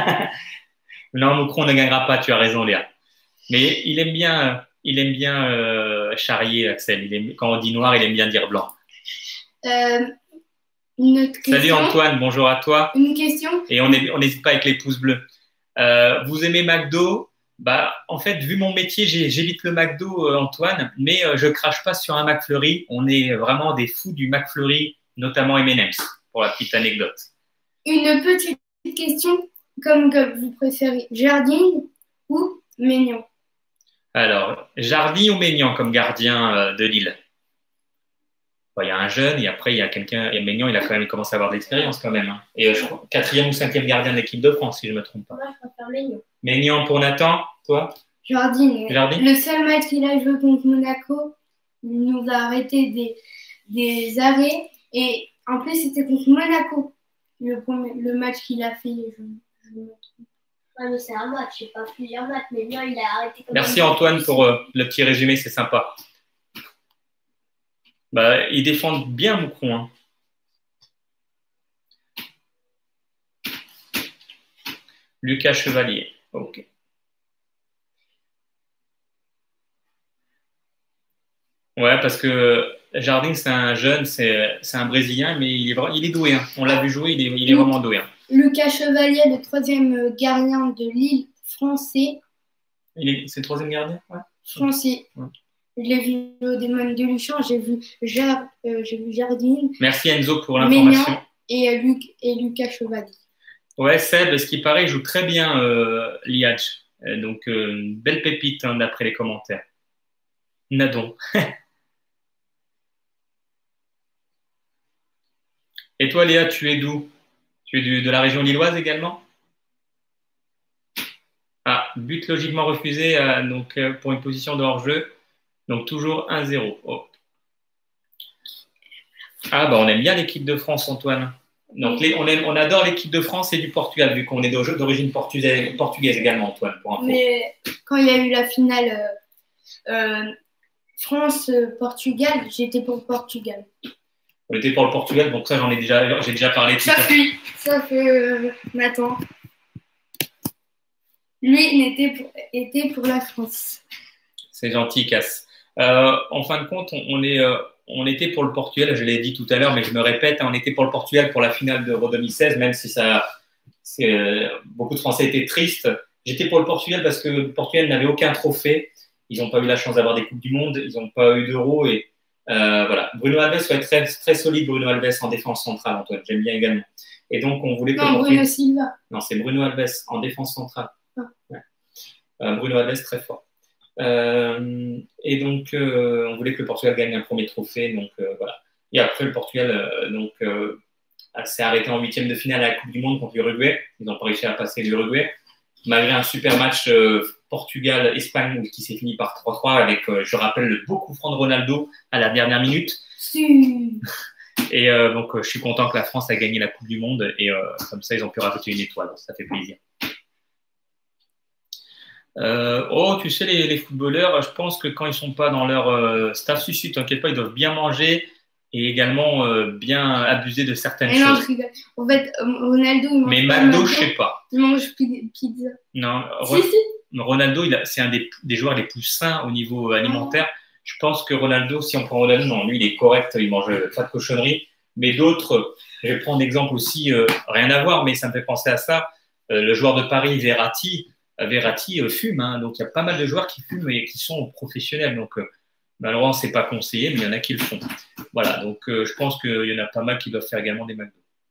Non, Moucron ne gagnera pas, tu as raison Léa. Mais il aime bien, il aime bien euh, charrier Axel. Il aime, quand on dit noir, il aime bien dire blanc. Euh, une autre question. Salut Antoine, bonjour à toi. Une question. Et on n'hésite pas avec les pouces bleus. Euh, vous aimez McDo? Bah, en fait, vu mon métier, j'évite le McDo, euh, Antoine, mais euh, je crache pas sur un McFlurry. On est vraiment des fous du McFlurry, notamment M and M's, pour la petite anecdote. Une petite question, comme que vous préférez, Jardine ou Maignan? Alors, Jardy ou Maignan comme gardien euh, de Lille? Bon, il y a un jeune et après il y a quelqu'un, et Maignan, il a quand même commencé à avoir de l'expérience quand même. Hein. Et euh, je crois, quatrième ou cinquième gardien de l'équipe de France, si je ne me trompe pas. Moi, je préfère Maignan. Maignan pour Nathan, toi? Jardine. Jardine. Le seul match qu'il a joué contre Monaco, il nous a arrêté des, des arrêts. Et en plus, c'était contre Monaco, le, premier, le match qu'il a fait. Je, je me trompe. Ouais, mais c'est un match, c'est pas plusieurs matchs. Mais bien, il a arrêté comme Merci Antoine pour euh, le petit résumé, c'est sympa. Bah, ils défendent bien Moucron. Hein. Lucas Chevalier. Ok. Ouais, parce que Jardine, c'est un jeune, c'est un Brésilien, mais il est, il est doué. Hein. On l'a vu jouer, il est, il est vraiment doué. Hein. Lucas Chevalier, le troisième gardien de Lille français. C'est le troisième gardien? Ouais. Français. Ouais. Je l'ai vu au Démon de Luchan, j'ai vu, Jar, euh, vu Jardine. Merci Enzo pour l'information. Et, euh, Luc, et Lucas Chevalier. Ouais, Seb, ce qui paraît, il joue très bien euh, Liadj. Euh, donc, euh, une belle pépite hein, d'après les commentaires. Nadon. Et toi, Léa, tu es d'où? Tu es du, de la région lilloise également? Ah, but logiquement refusé euh, donc, euh, pour une position de hors-jeu. Donc, toujours un zéro. Oh. Ah, bah, on aime bien l'équipe de France, Antoine. Donc, les, on, aime, on adore l'équipe de France et du Portugal, vu qu'on est d'origine portugaise, portugaise également, Antoine. Pour info. Mais quand il y a eu la finale euh, euh, France-Portugal, j'étais pour le Portugal. On était pour le Portugal, donc ça, j'en ai déjà, j'ai déjà parlé. Ça fait, ça fait euh, Nathan. Lui était pour, était pour la France. C'est gentil, Cass. Euh, en fin de compte, on, on, est, euh, on était pour le Portugal, je l'ai dit tout à l'heure, mais je me répète, hein, on était pour le Portugal pour la finale de Euro deux mille seize, même si ça, euh, beaucoup de Français étaient tristes. J'étais pour le Portugal parce que le Portugal n'avait aucun trophée. Ils n'ont pas eu la chance d'avoir des Coupes du Monde, ils n'ont pas eu d'Euro. Et euh, voilà. Bruno Alves va être très, très solide, Bruno Alves en défense centrale, Antoine. J'aime bien également. Et donc, on voulait que non, le Bruno Silva. Non, c'est Bruno Alves en défense centrale. Ah. Ouais. Euh, Bruno Alves, très fort. Euh, et donc, euh, on voulait que le Portugal gagne un premier trophée. Donc, euh, voilà. Et après, le Portugal euh, donc, euh, s'est arrêté en huitième de finale à la Coupe du Monde contre l'Uruguay. Ils n'ont pas réussi à passer l'Uruguay. Malgré un super match euh, Portugal-Espagne qui s'est fini par trois trois avec, euh, je rappelle, le beau coup franc de Ronaldo à la dernière minute. Si. Et euh, donc, euh, je suis content que la France a gagné la Coupe du Monde. Et euh, comme ça, ils ont pu rajouter une étoile. Ça fait plaisir. Euh, oh, tu sais, les, les footballeurs, je pense que quand ils sont pas dans leur euh, staff suicide, t'inquiète pas, ils doivent bien manger et également euh, bien abuser de certaines Mais non, choses. je rigole. En fait, euh, Ronaldo, il mange Mais pas McDo, McDo, je sais pas. il mange pi- pizza. Non, Si, Ro- si. Ronaldo, il a- c'est un des, des joueurs les plus sains au niveau alimentaire. Je pense que Ronaldo, si on prend Ronaldo, non, lui, il est correct, il mange pas de cochonnerie. Mais d'autres, je vais prendre l'exemple aussi, euh, rien à voir, mais ça me fait penser à ça. Euh, le joueur de Paris, Verratti, euh, Verratti euh, fume, hein, donc il y a pas mal de joueurs qui fument et qui sont professionnels. Donc euh, malheureusement, c'est pas conseillé, mais il y en a qui le font. Voilà, donc euh, je pense qu'il y en a pas mal qui doivent faire également des McDo.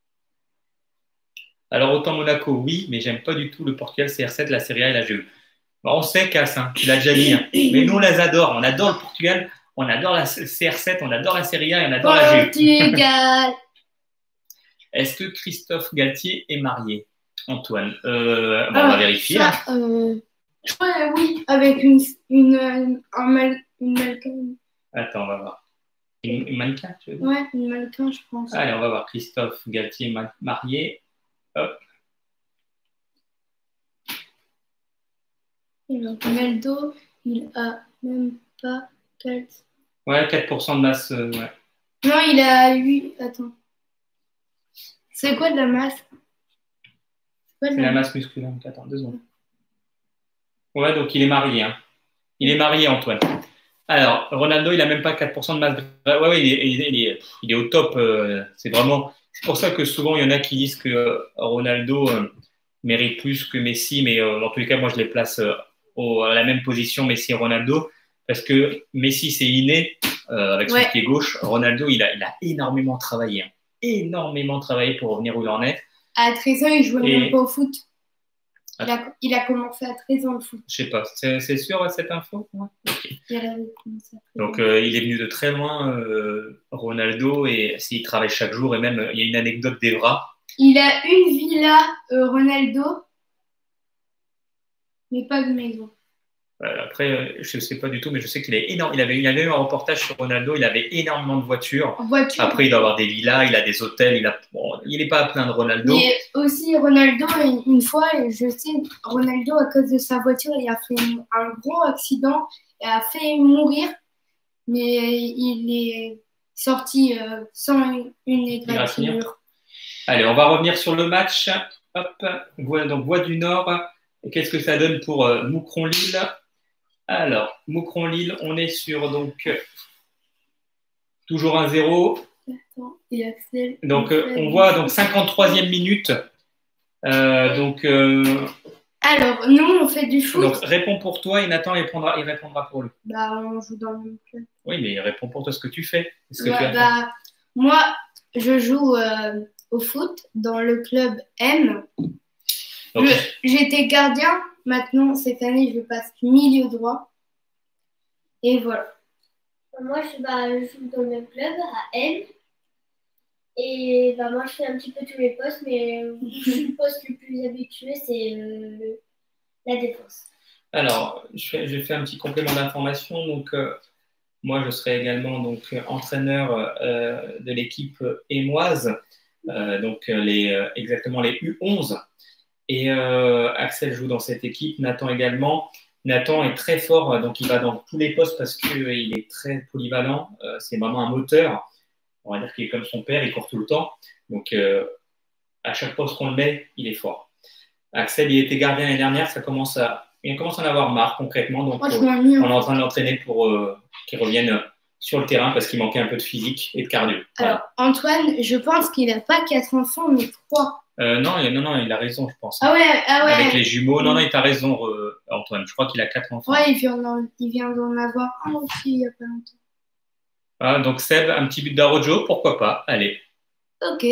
Alors autant Monaco, oui, mais j'aime pas du tout le Portugal, C R sept, la Serie A et la G E. Bon, on sait, Cass, hein, tu l'as déjà dit, hein, mais nous on les adore. On adore le Portugal, on adore la C R sept, on adore la Serie A et on adore la G E. Portugal. Est-ce que Christophe Galtier est marié, Antoine? euh, bon, On Ah, va vérifier. ça, hein. euh, je crois, euh, oui, avec une, une, euh, un mal, une mannequin. Attends, on va voir. Une, une mannequin, tu veux dire? Ouais, une mannequin, je pense. Allez, on va voir. Christophe Galtier ma- marié. Hop. Et donc, Ronaldo, il a même pas quatre. Ouais, quatre pour cent de masse. euh, ouais. Non, il a huit. Attends. C'est quoi de la masse? C'est quoi de C'est la masse musculaire. Donc, attends, deux secondes. Ouais, donc il est marié. Hein. Il est marié, Antoine. Alors, Ronaldo, il a même pas quatre pour cent de masse. Ouais, ouais, il est, il est, il est, il est au top. euh, c'est vraiment. C'est pour ça que souvent, il y en a qui disent que euh, Ronaldo euh, mérite plus que Messi, mais euh, dans tous les cas, moi, je les place euh, au- à la même position, Messi et Ronaldo, parce que Messi, c'est inné euh, avec son Ouais. pied gauche. Ronaldo, il a, il a énormément travaillé. Hein. Énormément travaillé pour revenir où il en est. À treize ans, il jouait Et- même pas au foot. Il a, il a commencé à treize ans le foot. Je sais pas, c'est c'est sûr cette info? Ouais. Il a commencé à treize Donc, ans. euh, il est venu de très loin, euh, Ronaldo, et s'il travaille chaque jour, et même, euh, il y a une anecdote d'Evra. Il a une villa, euh, Ronaldo, mais pas de maison. Euh, après, euh, je ne sais pas du tout, mais je sais qu'il est énorme. Il avait, il avait eu un reportage sur Ronaldo, il avait énormément de voitures. En voiture. Après, il doit avoir des villas, il a des hôtels, il a, bon, il n'est pas à plaindre Ronaldo. Mais aussi, Ronaldo, une fois, je sais, Ronaldo, à cause de sa voiture, il a fait un gros accident et a fait mourir, mais il est sorti euh, sans une, une égratignure. Allez, on va revenir sur le match. Hop, voilà, donc Voix du Nord. Et qu'est-ce que ça donne pour euh, Moucron-Lille? Alors, Moucron-Lille, on est sur donc euh, toujours un zéro. Attends, et Axel, Donc, il euh, fait- on voit donc cinquante-troisième minute. Euh, donc, euh, Alors, nous, on fait du foot. donc, réponds pour toi et Nathan il répondra, il répondra pour lui. Bah, on joue dans le même club. Oui, mais réponds pour toi ce que tu fais. Ce que Ouais, tu as fait. bah, moi, je joue euh, au foot dans le club M. Donc, Je- J'étais gardien. Maintenant, cette année, je passe milieu droit. Et voilà. Moi, je, bah, je joue dans le même club, à M. Et bah, moi, je fais un petit peu tous les postes, mais euh, le poste le plus habitué, c'est euh, la défense. Alors, je fais, je fais un petit complément d'information. Donc, euh, moi, je serai également donc entraîneur euh, de l'équipe émoise, euh, donc les, euh, exactement les U onze. Et euh, Axel joue dans cette équipe, Nathan également. Nathan est très fort, donc il va dans tous les postes parce qu'il est très polyvalent. Euh, c'est vraiment un moteur. On va dire qu'il est comme son père, il court tout le temps. Donc, euh, à chaque poste qu'on le met, il est fort. Axel, il était gardien l'année dernière, ça commence à, il commence à en avoir marre concrètement. Donc, Moi, je euh, m'ennuie. on est en train de l'entraîner pour euh, qu'il revienne sur le terrain parce qu'il manquait un peu de physique et de cardio. Alors, Antoine, je pense qu'il n'a pas quatre enfants, mais trois. Euh, non, il, non, non, il a raison, je pense. Ah ouais, ah ouais. Avec les jumeaux. Non, non, il t'a raison, euh, Antoine. Je crois qu'il a quatre enfants. Ouais, il vient d'en, il vient d'en avoir un aussi il n'y a pas longtemps. Ah, donc, Seb, un petit but d'Arojo, pourquoi pas? Allez. Ok.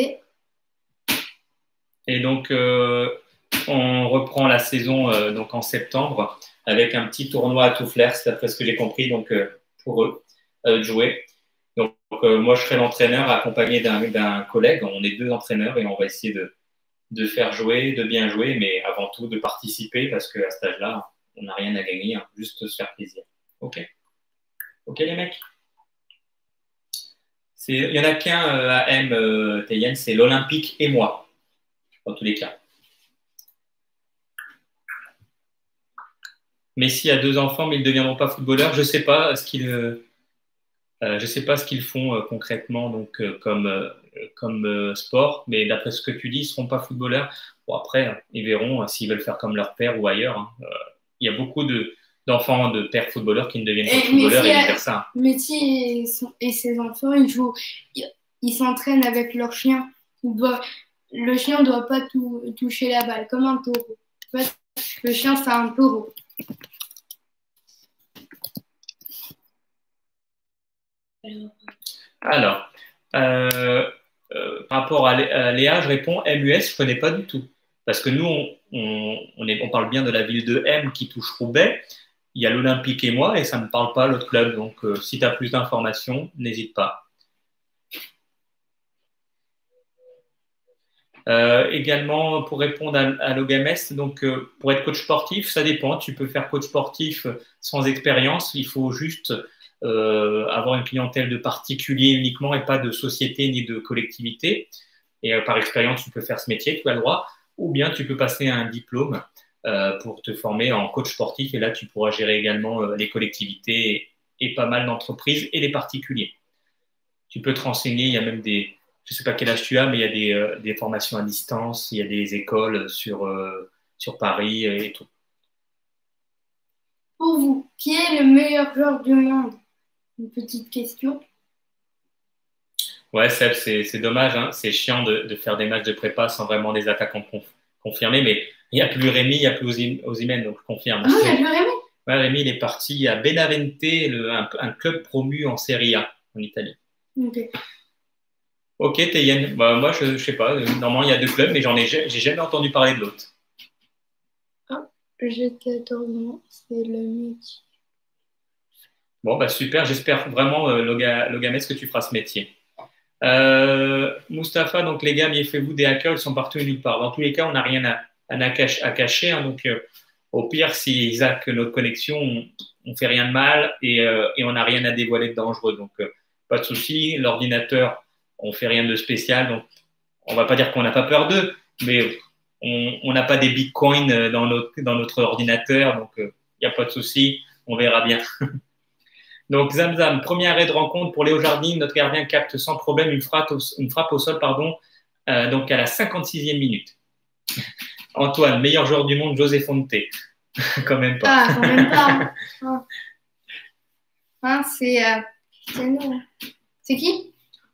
Et donc, euh, on reprend la saison euh, donc en septembre. avec un petit tournoi à tout flair, c'est d'après ce que j'ai compris, donc euh, pour eux, euh, de jouer. Donc, euh, moi, je serai l'entraîneur accompagné d'un collègue. On est deux entraîneurs et on va essayer de, de faire jouer, de bien jouer, mais avant tout de participer parce qu'à cet âge-là, on n'a rien à gagner, hein, juste se faire plaisir. OK? OK, les mecs? Il n'y en a qu'un euh, à M, euh, Tayen, c'est l'Olympique et moi, dans tous les cas. Messi a deux enfants, mais ils ne deviendront pas footballeurs. Je ne sais pas ce qu'ils euh, euh, je sais pas ce qu'ils font euh, concrètement donc, euh, comme, euh, comme euh, sport, mais d'après ce que tu dis, ils ne seront pas footballeurs. Bon, après, ils verront euh, s'ils veulent faire comme leur père ou ailleurs. Hein. Euh, il y a beaucoup de, d'enfants de pères footballeurs qui ne deviennent pas footballeurs et vice-versa. Messi et, son, et ses enfants, ils jouent, ils, ils s'entraînent avec leur chien. Doit, le chien ne doit pas tout, toucher la balle, comme un taureau. En fait, le chien, c'est un taureau. Alors, euh, euh, par rapport à Léa, je réponds M U S, je ne connais pas du tout. Parce que nous, on, on, on, est, on parle bien de la ville de M qui touche Roubaix. Il y a l'Olympique et moi, et ça ne me parle pas l'autre club. Donc, euh, si tu as plus d'informations, n'hésite pas. Euh, également, pour répondre à, à Logames, donc euh, pour être coach sportif, ça dépend. Tu peux faire coach sportif sans expérience. Il faut juste euh, avoir une clientèle de particuliers uniquement et pas de société ni de collectivité. Et euh, par expérience, tu peux faire ce métier, tu as le droit. Ou bien tu peux passer un diplôme euh, pour te former en coach sportif. Et là, tu pourras gérer également euh, les collectivités et, et pas mal d'entreprises et les particuliers. Tu peux te renseigner. Il y a même des... Je ne sais pas quel âge tu as, mais il y a des, euh, des formations à distance, il y a des écoles sur, euh, sur Paris et tout. Pour vous, qui est le meilleur joueur du monde? Une petite question. Ouais, Seb, c'est dommage, hein. C'est chiant de, de faire des matchs de prépa sans vraiment des attaquants conf confirmés, mais il n'y a plus Rémi, il n'y a plus Osimhen, donc je confirme. Ah, il n'y a plus Rémi? Ouais, Rémi, il est parti à Benavente, le, un, un club promu en Serie A, en Italie. Ok. Ok, Tayen, bah, moi je ne sais pas, normalement il y a deux clubs, mais j'en ai, j'ai jamais entendu parler de l'autre. Ah, j'ai quatorze ans, c'est le métier. Bon, bah super, j'espère vraiment, euh, Logames, que tu feras ce métier. Euh, Mustapha, donc les gars, méfiez-vous des hackers, ils sont partout et nulle part. Dans tous les cas, on n'a rien à, à, à cacher, hein, donc euh, au pire, s'ils hackent notre connexion, on ne fait rien de mal et, euh, et on n'a rien à dévoiler de dangereux, donc euh, pas de souci. L'ordinateur, on fait rien de spécial, donc on va pas dire qu'on n'a pas peur d'eux, mais on n'a pas des bitcoins dans notre, dans notre ordinateur, donc il euh, n'y a pas de souci, on verra bien. Donc Zamzam, premier arrêt de rencontre pour Léo Jardim, notre gardien capte sans problème une frappe au, une frappe au sol, pardon, euh, donc à la cinquante-sixième minute. Antoine, meilleur joueur du monde, José Fonte. Quand même pas. Ah, quand même pas. Ah. Hein, c'est euh, nous. C'est qui?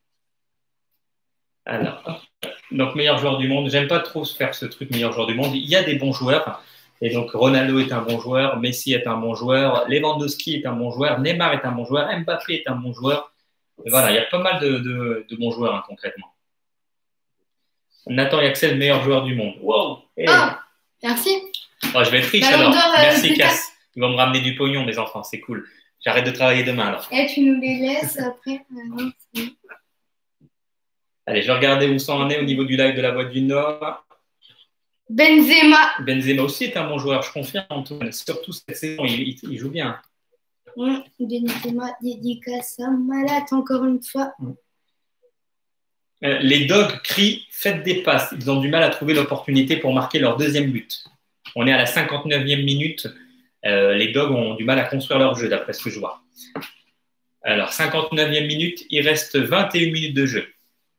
Alors, donc meilleur joueur du monde. J'aime pas trop faire ce truc meilleur joueur du monde. Il y a des bons joueurs. Et donc Ronaldo est un bon joueur, Messi est un bon joueur, Lewandowski est un bon joueur, Neymar est un bon joueur, Mbappé est un bon joueur. Et voilà, il y a pas mal de, de, de bons joueurs hein, concrètement. Nathan Yaxel, meilleur joueur du monde. Wow. Hey. Ah, merci. Oh, je vais être riche alors. Merci Cass. Ils vont me ramener du pognon, mes enfants, c'est cool. J'arrête de travailler demain alors. Et tu nous les laisses après. Allez, je vais regarder où ça en est au niveau du live de la Voix du Nord. Benzema. Benzema aussi est un bon joueur, je confirme, Antoine. Surtout cette saison, il, il, il joue bien. Mmh, Benzema, dédicace à Malat, encore une fois. Mmh. Euh, les Dogs crient « Faites des passes ». Ils ont du mal à trouver l'opportunité pour marquer leur deuxième but. On est à la cinquante-neuvième minute. Euh, les Dogs ont du mal à construire leur jeu, d'après ce que je vois. Alors, cinquante-neuvième minute, il reste vingt et une minutes de jeu.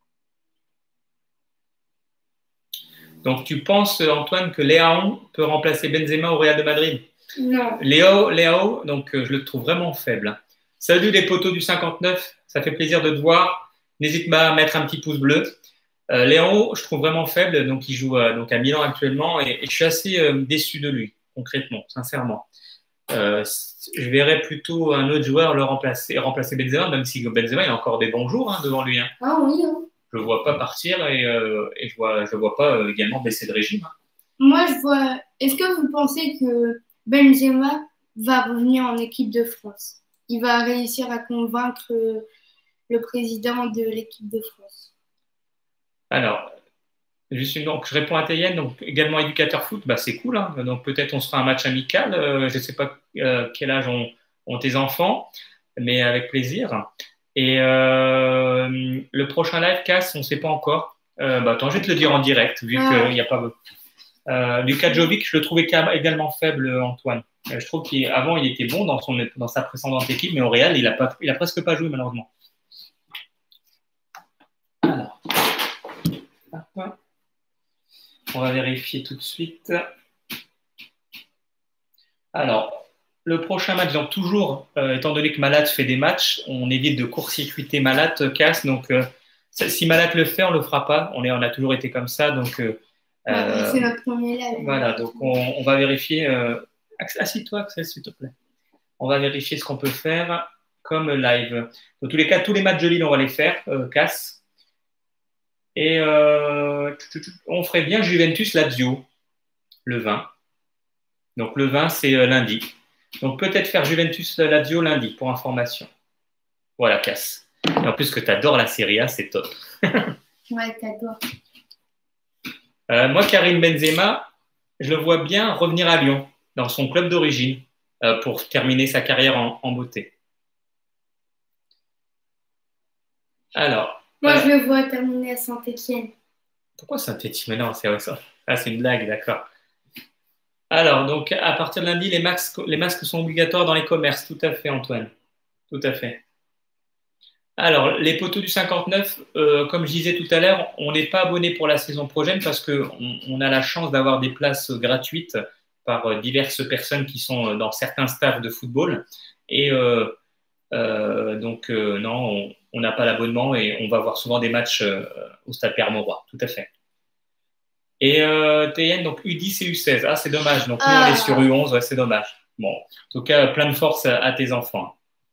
Donc, tu penses, Antoine, que Léao peut remplacer Benzema au Real de Madrid? Non. Léo, Léo, donc je le trouve vraiment faible. Salut les poteaux du cinquante-neuf, ça fait plaisir de te voir. N'hésite pas à mettre un petit pouce bleu. Euh, Léo, je trouve vraiment faible, donc il joue euh, donc à Milan actuellement et, et je suis assez euh, déçu de lui, concrètement, sincèrement. Euh, je verrais plutôt un autre joueur le remplacer, remplacer Benzema, même si Benzema il a encore des bons jours hein, devant lui. Hein. Ah oui. Hein. Je ne le vois pas partir et, euh, et je ne vois, je vois pas euh, également baisser de régime. Hein. Moi, je vois. Est-ce que vous pensez que Benzema va revenir en équipe de France. Il va réussir à convaincre euh, le président de l'équipe de France. Alors, juste, donc, je réponds à Tayenne, donc également éducateur foot, bah, c'est cool, hein. Donc peut-être on se fera un match amical. Euh, je ne sais pas euh, quel âge ont, ont tes enfants, mais avec plaisir. Et euh, le prochain live, Cass, on ne sait pas encore. Euh, bah, attends, je vais te le dire en direct, vu Ah. qu'il n'y a pas. Euh, Lucas Jovic, je le trouvais également faible, Antoine. Euh, je trouve qu'avant, il était bon dans, son, dans sa précédente équipe, mais au Real, il n'a pas, il a presque pas joué, malheureusement. Alors. On va vérifier tout de suite. Alors, le prochain match, donc toujours, euh, étant donné que Malat fait des matchs, on évite de court-circuiter Malat, Cass. Donc, euh, si Malat le fait, on ne le fera pas. On, est, on a toujours été comme ça. Donc, euh, Ouais, c'est notre premier live. Voilà, donc on, on va vérifier. Euh, Assis-toi, Axel, s'il te plaît. On va vérifier ce qu'on peut faire comme live. Dans tous les cas, tous les matchs de Lille, on va les faire, euh, Cass. Et euh, on ferait bien Juventus-Lazio, le vingt. Donc le vingt, c'est euh, lundi. Donc peut-être faire Juventus-Lazio lundi, pour information. Voilà, Cass. Et en plus que tu adores la Serie A, c'est top. Ouais, t'adores. Euh, moi, Karim Benzema, je le vois bien revenir à Lyon, dans son club d'origine, euh, pour terminer sa carrière en, en beauté. Alors. Moi, euh, je le vois terminer à Saint-Étienne. Pourquoi Saint-Étienne? Mais non, c'est ça. Ah, c'est une blague, d'accord. Alors, donc, à partir de lundi, les masques, les masques sont obligatoires dans les commerces. Tout à fait, Antoine. Tout à fait. Alors, les poteaux du cinquante-neuf, euh, comme je disais tout à l'heure, on n'est pas abonné pour la saison prochaine parce qu'on on a la chance d'avoir des places gratuites par diverses personnes qui sont dans certains staffs de football. Et euh, euh, donc, euh, non, on n'a pas l'abonnement et on va voir souvent des matchs euh, au Stade Pierre-Mauroy. Tout à fait. Et euh, T N, donc U dix et U seize. Ah, c'est dommage. Donc, nous, Ah. on est sur U onze. Ouais, c'est dommage. Bon, en tout cas, plein de force à, à tes enfants.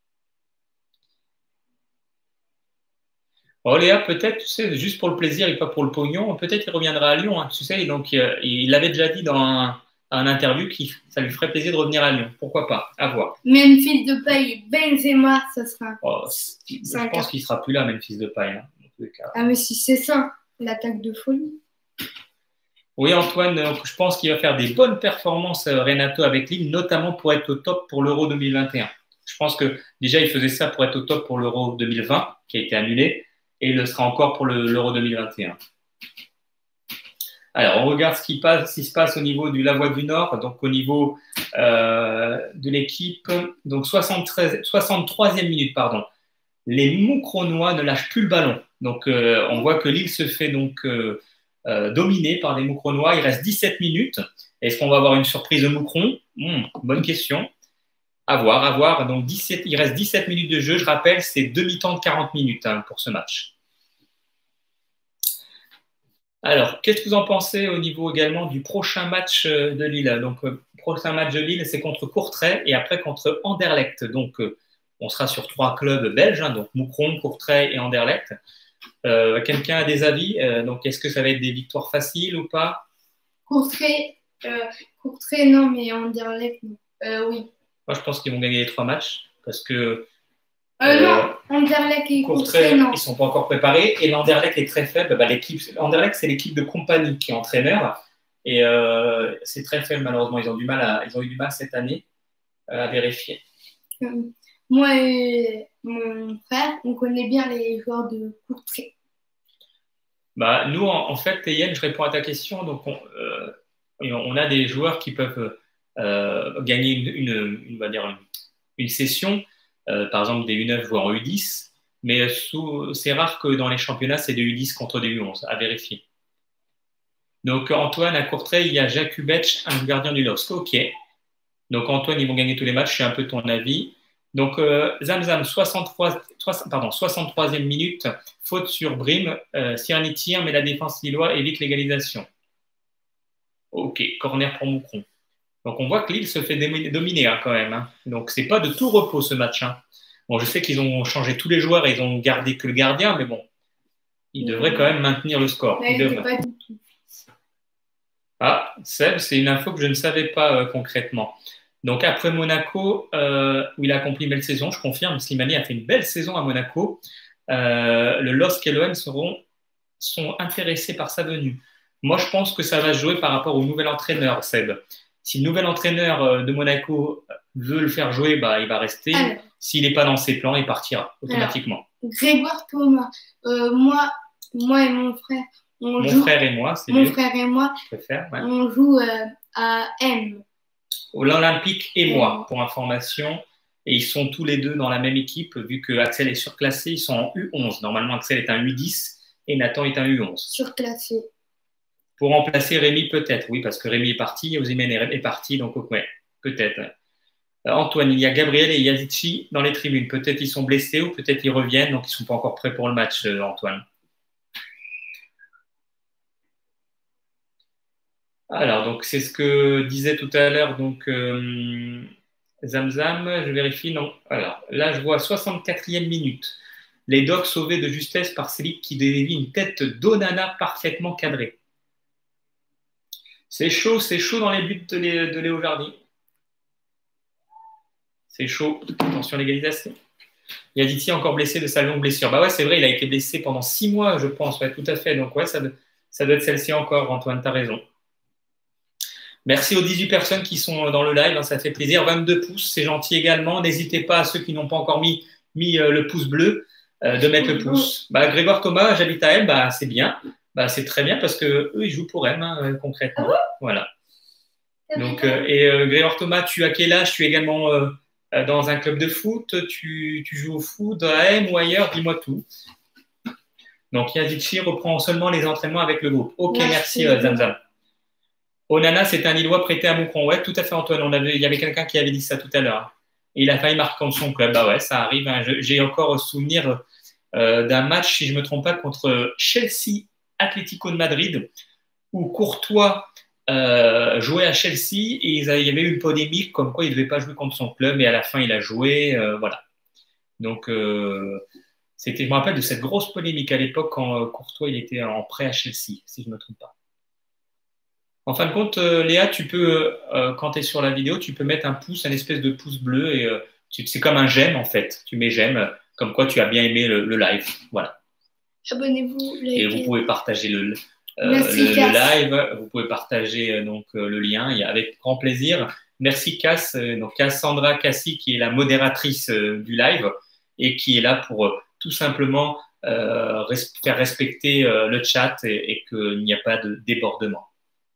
Oh Léa, peut-être, tu sais, juste pour le plaisir et pas pour le pognon, peut-être il reviendra à Lyon, hein, tu sais. Donc, euh, il avait déjà dit dans un, un interview que ça lui ferait plaisir de revenir à Lyon. Pourquoi pas? À voir. Memphis Depay, Benzema, ça sera. Oh, je pense qu'il sera plus là, Memphis Depay. Hein, dans tous les cas. Ah, mais si c'est ça, l'attaque de folie. Oui, Antoine, je pense qu'il va faire des bonnes performances, Renato, avec Lille, notamment pour être au top pour l'Euro deux mille vingt et un. Je pense que déjà, il faisait ça pour être au top pour l'Euro deux mille vingt, qui a été annulé. Et il le sera encore pour l'Euro deux mille vingt et un. Alors, on regarde ce qui, passe, ce qui se passe au niveau du Lavoie du Nord, donc au niveau euh, de l'équipe. Donc, soixante-treize, soixante-troisième minute, pardon. Les Moucronois ne lâchent plus le ballon. Donc, euh, on voit que Lille se fait donc euh, euh, dominer par les Moucronois. Il reste dix-sept minutes. Est-ce qu'on va avoir une surprise de Moucron? hmm, Bonne question. À voir, à voir. Donc, dix-sept, il reste dix-sept minutes de jeu. Je rappelle, c'est demi-temps de quarante minutes hein, pour ce match. Alors, qu'est-ce que vous en pensez au niveau également du prochain match de Lille? Donc, le prochain match de Lille, c'est contre Courtrai et après contre Anderlecht. Donc, euh, on sera sur trois clubs belges, hein, donc Moucron, Courtrai et Anderlecht. Euh, Quelqu'un a des avis? euh, Donc, est-ce que ça va être des victoires faciles ou pas? Courtrai, euh, Courtrai, non, mais Anderlecht, non. Euh, oui. Moi, je pense qu'ils vont gagner les trois matchs parce que euh, euh, non, Anderlecht et Courtrai, non. Ils ne sont pas encore préparés et l'Anderlecht est très faible. Bah, l'équipe, l'Anderlecht, c'est l'équipe de compagnie qui est entraîneur et euh, c'est très faible malheureusement. Ils ont, du mal à, ils ont eu du mal cette année euh, à vérifier. Euh, moi et mon frère, on connaît bien les joueurs de Courtrai. Bah, nous, en, en fait, Yann, je réponds à ta question. Donc, on, euh, on a des joueurs qui peuvent euh, gagner une, une, une, on va dire une, une session. Euh, par exemple des U neuf voire U dix, mais c'est rare que dans les championnats, c'est des U dix contre des U onze, à vérifier. Donc Antoine, à Courtrai, il y a Jacques Hubetsch, un gardien du L O S C. Ok. Donc Antoine, ils vont gagner tous les matchs, je suis un peu ton avis. Donc euh, Zamzam, soixante-trois, pardon, soixante-troisième minute, faute sur Brim, euh, Sierni tire, mais la défense lillois évite l'égalisation. Ok, corner pour Moucron. Donc, on voit que Lille se fait dominer hein, quand même. Hein. Donc, ce n'est pas de tout repos ce match. Hein. Bon, je sais qu'ils ont changé tous les joueurs et ils ont gardé que le gardien, mais bon, ils devraient quand même maintenir le score. Ils devraient. Pas du tout. Ah, Seb, c'est une info que je ne savais pas euh, concrètement. Donc après Monaco, euh, où il a accompli une belle saison, je confirme, Slimani a fait une belle saison à Monaco. Euh, le L O S C et l'O M seront sont intéressés par sa venue. Moi, je pense que ça va se jouer par rapport au nouvel entraîneur, Seb. Si le nouvel entraîneur de Monaco veut le faire jouer, bah, il va rester. Alors, s'il n'est pas dans ses plans, il partira automatiquement. Alors, Grégoire Thomas, euh, moi, moi et mon frère, on mon joue, frère et moi, c'est mon mieux. frère et moi, je préfère, ouais. On joue euh, à M. L'Olympique et moi, pour information. Et ils sont tous les deux dans la même équipe, vu que Axel est surclassé, ils sont en U onze. Normalement, Axel est un U dix et Nathan est un U onze. Surclassé. Pour remplacer Rémi, peut-être, oui, parce que Rémi est parti, Osimhen est parti, donc ouais, peut-être. Euh, Antoine, il y a Gabriel et Yazici dans les tribunes. Peut-être ils sont blessés ou peut-être ils reviennent, donc ils ne sont pas encore prêts pour le match, euh, Antoine. Alors, donc c'est ce que disait tout à l'heure, donc euh, Zamzam, je vérifie, non. Alors, là, je vois soixante-quatrième minute. Les Dogs sauvés de justesse par Célic qui dévie une tête d'Onana parfaitement cadrée. C'est chaud, c'est chaud dans les buts de, Lé, de Léo Jardy. C'est chaud. Attention, l'égalisation. Il y a Diti encore blessé de sa longue blessure. Bah ouais, c'est vrai, il a été blessé pendant six mois, je pense. Ouais, tout à fait. Donc ouais, ça, ça doit être celle-ci encore, Antoine, tu as raison. Merci aux dix-huit personnes qui sont dans le live, hein, ça fait plaisir. vingt-deux pouces, c'est gentil également. N'hésitez pas à ceux qui n'ont pas encore mis, mis euh, le pouce bleu euh, de mettre le pouce. Bah, Grégoire Thomas, j'habite à M, bah, c'est bien. Bah, c'est très bien parce qu'eux, ils jouent pour M, hein, concrètement. Voilà. Donc, euh, et euh, Grégoire Thomas, tu as quel âge? Tu es également euh, dans un club de foot? Tu, tu joues au foot à M ou ailleurs? Dis-moi tout. Donc, Yazici reprend seulement les entraînements avec le groupe. Ok, merci, merci euh, Zamzam. Onana, c'est un Lillois prêté à Moucron. Ouais, tout à fait, Antoine. On avait, il y avait quelqu'un qui avait dit ça tout à l'heure. Et il a failli marquer contre son club. Bah ouais, ça arrive. Hein. J'ai encore souvenir euh, d'un match, si je ne me trompe pas, contre Chelsea Atlético de Madrid, où Courtois euh, jouait à Chelsea et il y avait eu une polémique comme quoi il ne devait pas jouer contre son club. Et à la fin, il a joué. Euh, voilà. Donc, euh, c'était, je me rappelle de cette grosse polémique à l'époque quand euh, Courtois il était en prêt à Chelsea, si je ne me trompe pas. En fin de compte, euh, Léa, tu peux, euh, quand tu es sur la vidéo, tu peux mettre un pouce, un espèce de pouce bleu et euh, c'est comme un j'aime en fait. Tu mets j'aime, comme quoi tu as bien aimé le, le live. Voilà. Abonnez-vous. Et vous pouvez partager le, euh, le, le live, vous pouvez partager euh, donc euh, le lien et avec grand plaisir. Merci Cass, euh, donc Cassandra Cassi qui est la modératrice euh, du live et qui est là pour euh, tout simplement euh, res faire respecter euh, le chat et, et qu'il n'y a pas de débordement.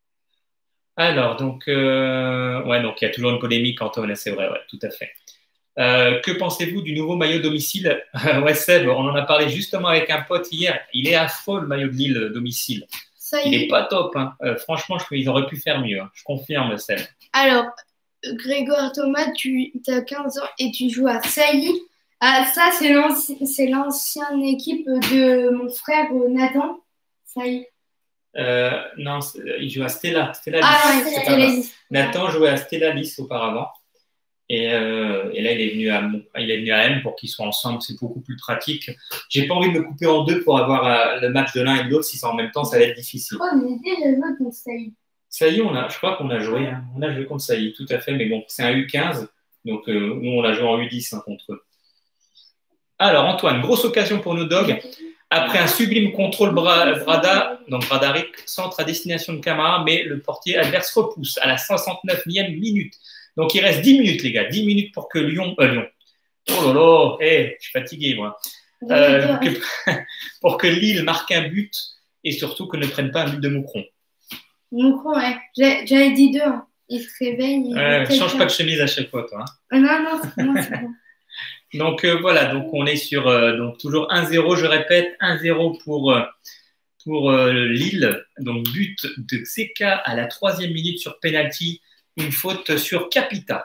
Alors, donc, euh, ouais, donc il y a toujours une polémique, Antoine, c'est vrai, ouais, tout à fait. Euh, que pensez-vous du nouveau maillot domicile? Ouais, Seb, on en a parlé justement avec un pote hier. Il est affreux, le maillot de Lille domicile. Ça il n'est pas top. Hein. Euh, franchement, je, ils auraient pu faire mieux. Hein. Je confirme, Seb. Alors, Grégoire Thomas, tu as quinze ans et tu joues à Sailly. Ah, ça, c'est l'ancienne équipe de mon frère Nathan. Sailly. Euh, non, il joue à Stella. Stella ah, Lys, Stella Lys. Nathan jouait à Stella Lys auparavant. Et, euh, et là, il est, venu à, il est venu à M pour qu'ils soient ensemble. C'est beaucoup plus pratique. J'ai pas envie de me couper en deux pour avoir euh, le match de l'un et de l'autre. Si c'est en même temps, ça va être difficile. Oh, mais déjà joué contre Sailly. Sailly, on a, je crois qu'on a joué. Hein. On a joué contre Sailly, tout à fait. Mais bon, c'est un U quinze. Donc, euh, nous, on l'a joué en U dix hein, contre eux. Alors, Antoine, grosse occasion pour nos dogs. Après un sublime contrôle Brada, donc Bradaric, centre à destination de Camara, mais le portier adverse repousse à la soixante-neuvième minute. Donc il reste dix minutes, les gars, dix minutes pour que Lyon, euh, Lyon, oh là là, hey, je suis fatigué moi, euh, que, pour que Lille marque un but et surtout que ne prenne pas un but de Moucron. Moucron, ouais, j'avais dit deux, hein. Il se réveille. Il ouais, change pas de chemise à chaque fois, toi. Hein. Non, non, c'est bon, c'est bon. Donc euh, voilà, donc on est sur euh, donc toujours un zéro, je répète, un zéro pour, euh, pour euh, Lille. Donc but de Xeka à la troisième minute sur penalty, une faute sur Capita.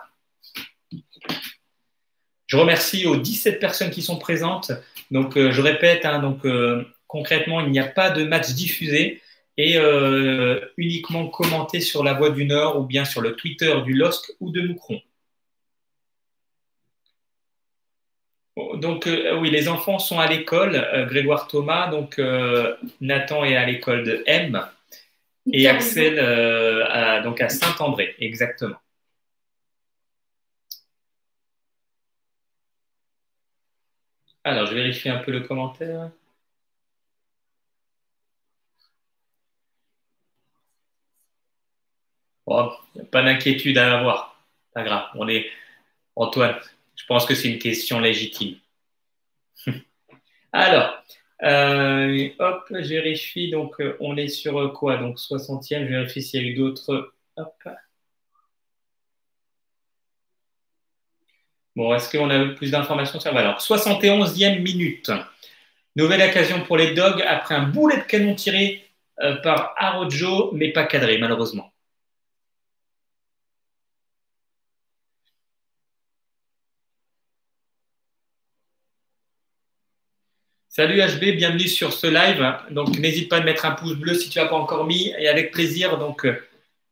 Je remercie aux dix-sept personnes qui sont présentes. Donc euh, je répète, hein, donc, euh, concrètement, il n'y a pas de match diffusé et euh, uniquement commenté sur La Voix du Nord ou bien sur le Twitter du L O S C ou de Moucron. Donc, euh, oui, les enfants sont à l'école. Euh, Grégoire Thomas, donc euh, Nathan est à l'école de M et Axel euh, à, donc à Saint-André, exactement. Alors, je vérifie un peu le commentaire. Bon, pas d'inquiétude à avoir. Pas grave. On est Antoine. Je pense que c'est une question légitime. Alors, euh, hop, je vérifie. Donc, euh, on est sur quoi? Donc, soixantième. Je vérifie s'il y a eu d'autres. Hop. Bon, est-ce qu'on a plus d'informations sur ça? Alors, soixante et onzième minute. Nouvelle occasion pour les Dogs après un boulet de canon tiré euh, par Arrojo, mais pas cadré, malheureusement. Salut H B, bienvenue sur ce live. Donc, n'hésite pas à mettre un pouce bleu si tu n'as pas encore mis, et avec plaisir. Donc, euh,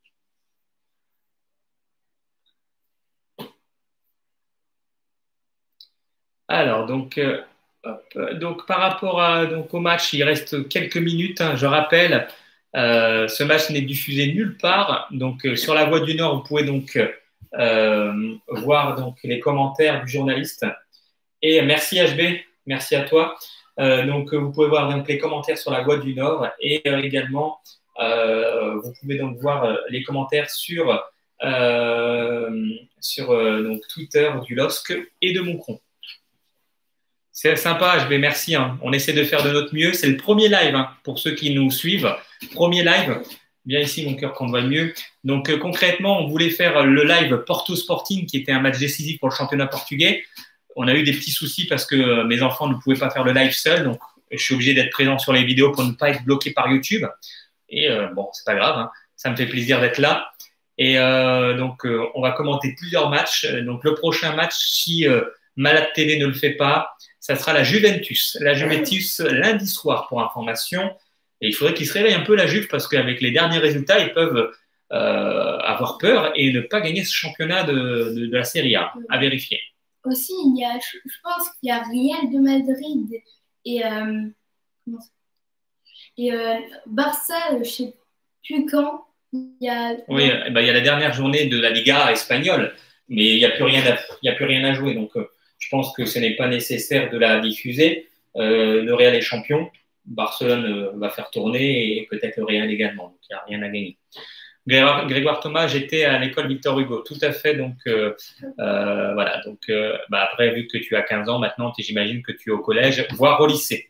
alors, donc, euh, hop, donc, par rapport à, donc, au match, il reste quelques minutes. Hein, je rappelle, euh, ce match n'est diffusé nulle part. Donc, euh, sur la Voix du Nord, vous pouvez donc euh, voir donc, les commentaires du journaliste. Et merci H B, merci à toi. Euh, donc, vous pouvez voir donc, les commentaires sur la Voix du Nord et euh, également, euh, vous pouvez donc voir euh, les commentaires sur, euh, sur euh, donc, Twitter du L O S C et de Moncron. C'est sympa, H B, merci. Hein. On essaie de faire de notre mieux. C'est le premier live hein, pour ceux qui nous suivent. Premier live. Bien ici, mon cœur, qu'on voit mieux. Donc, euh, concrètement, on voulait faire le live Porto Sporting, qui était un match décisif pour le championnat portugais. On a eu des petits soucis parce que mes enfants ne pouvaient pas faire le live seuls. Donc, je suis obligé d'être présent sur les vidéos pour ne pas être bloqué par YouTube. Et euh, bon, c'est pas grave. Hein. Ça me fait plaisir d'être là. Et euh, donc, euh, on va commenter plusieurs matchs. Donc, le prochain match, si euh, Malade T V ne le fait pas, ça sera la Juventus. La Juventus lundi soir pour information. Et il faudrait qu'ils se réveillent un peu la Juve parce qu'avec les derniers résultats, ils peuvent euh, avoir peur et ne pas gagner ce championnat de, de, de la Serie A. À vérifier. Aussi, il y a, je je pense qu'il y a Real de Madrid et, euh, comment ça- et euh, Barça, euh, je ne sais plus quand. Il y a, Oui, eh ben, il y a la dernière journée de la Liga espagnole, mais il n'y a plus rien à, il y a plus rien à jouer. Donc, euh, je pense que ce n'est pas nécessaire de la diffuser. Euh, le Real est champion. Barcelone euh, va faire tourner et peut-être le Real également. Donc, il n'y a rien à gagner. Grégoire, Grégoire Thomas, j'étais à l'école Victor Hugo, tout à fait. Donc, euh, euh, voilà. Donc, euh, bah, après, vu que tu as quinze ans maintenant, j'imagine que tu es au collège, voire au lycée.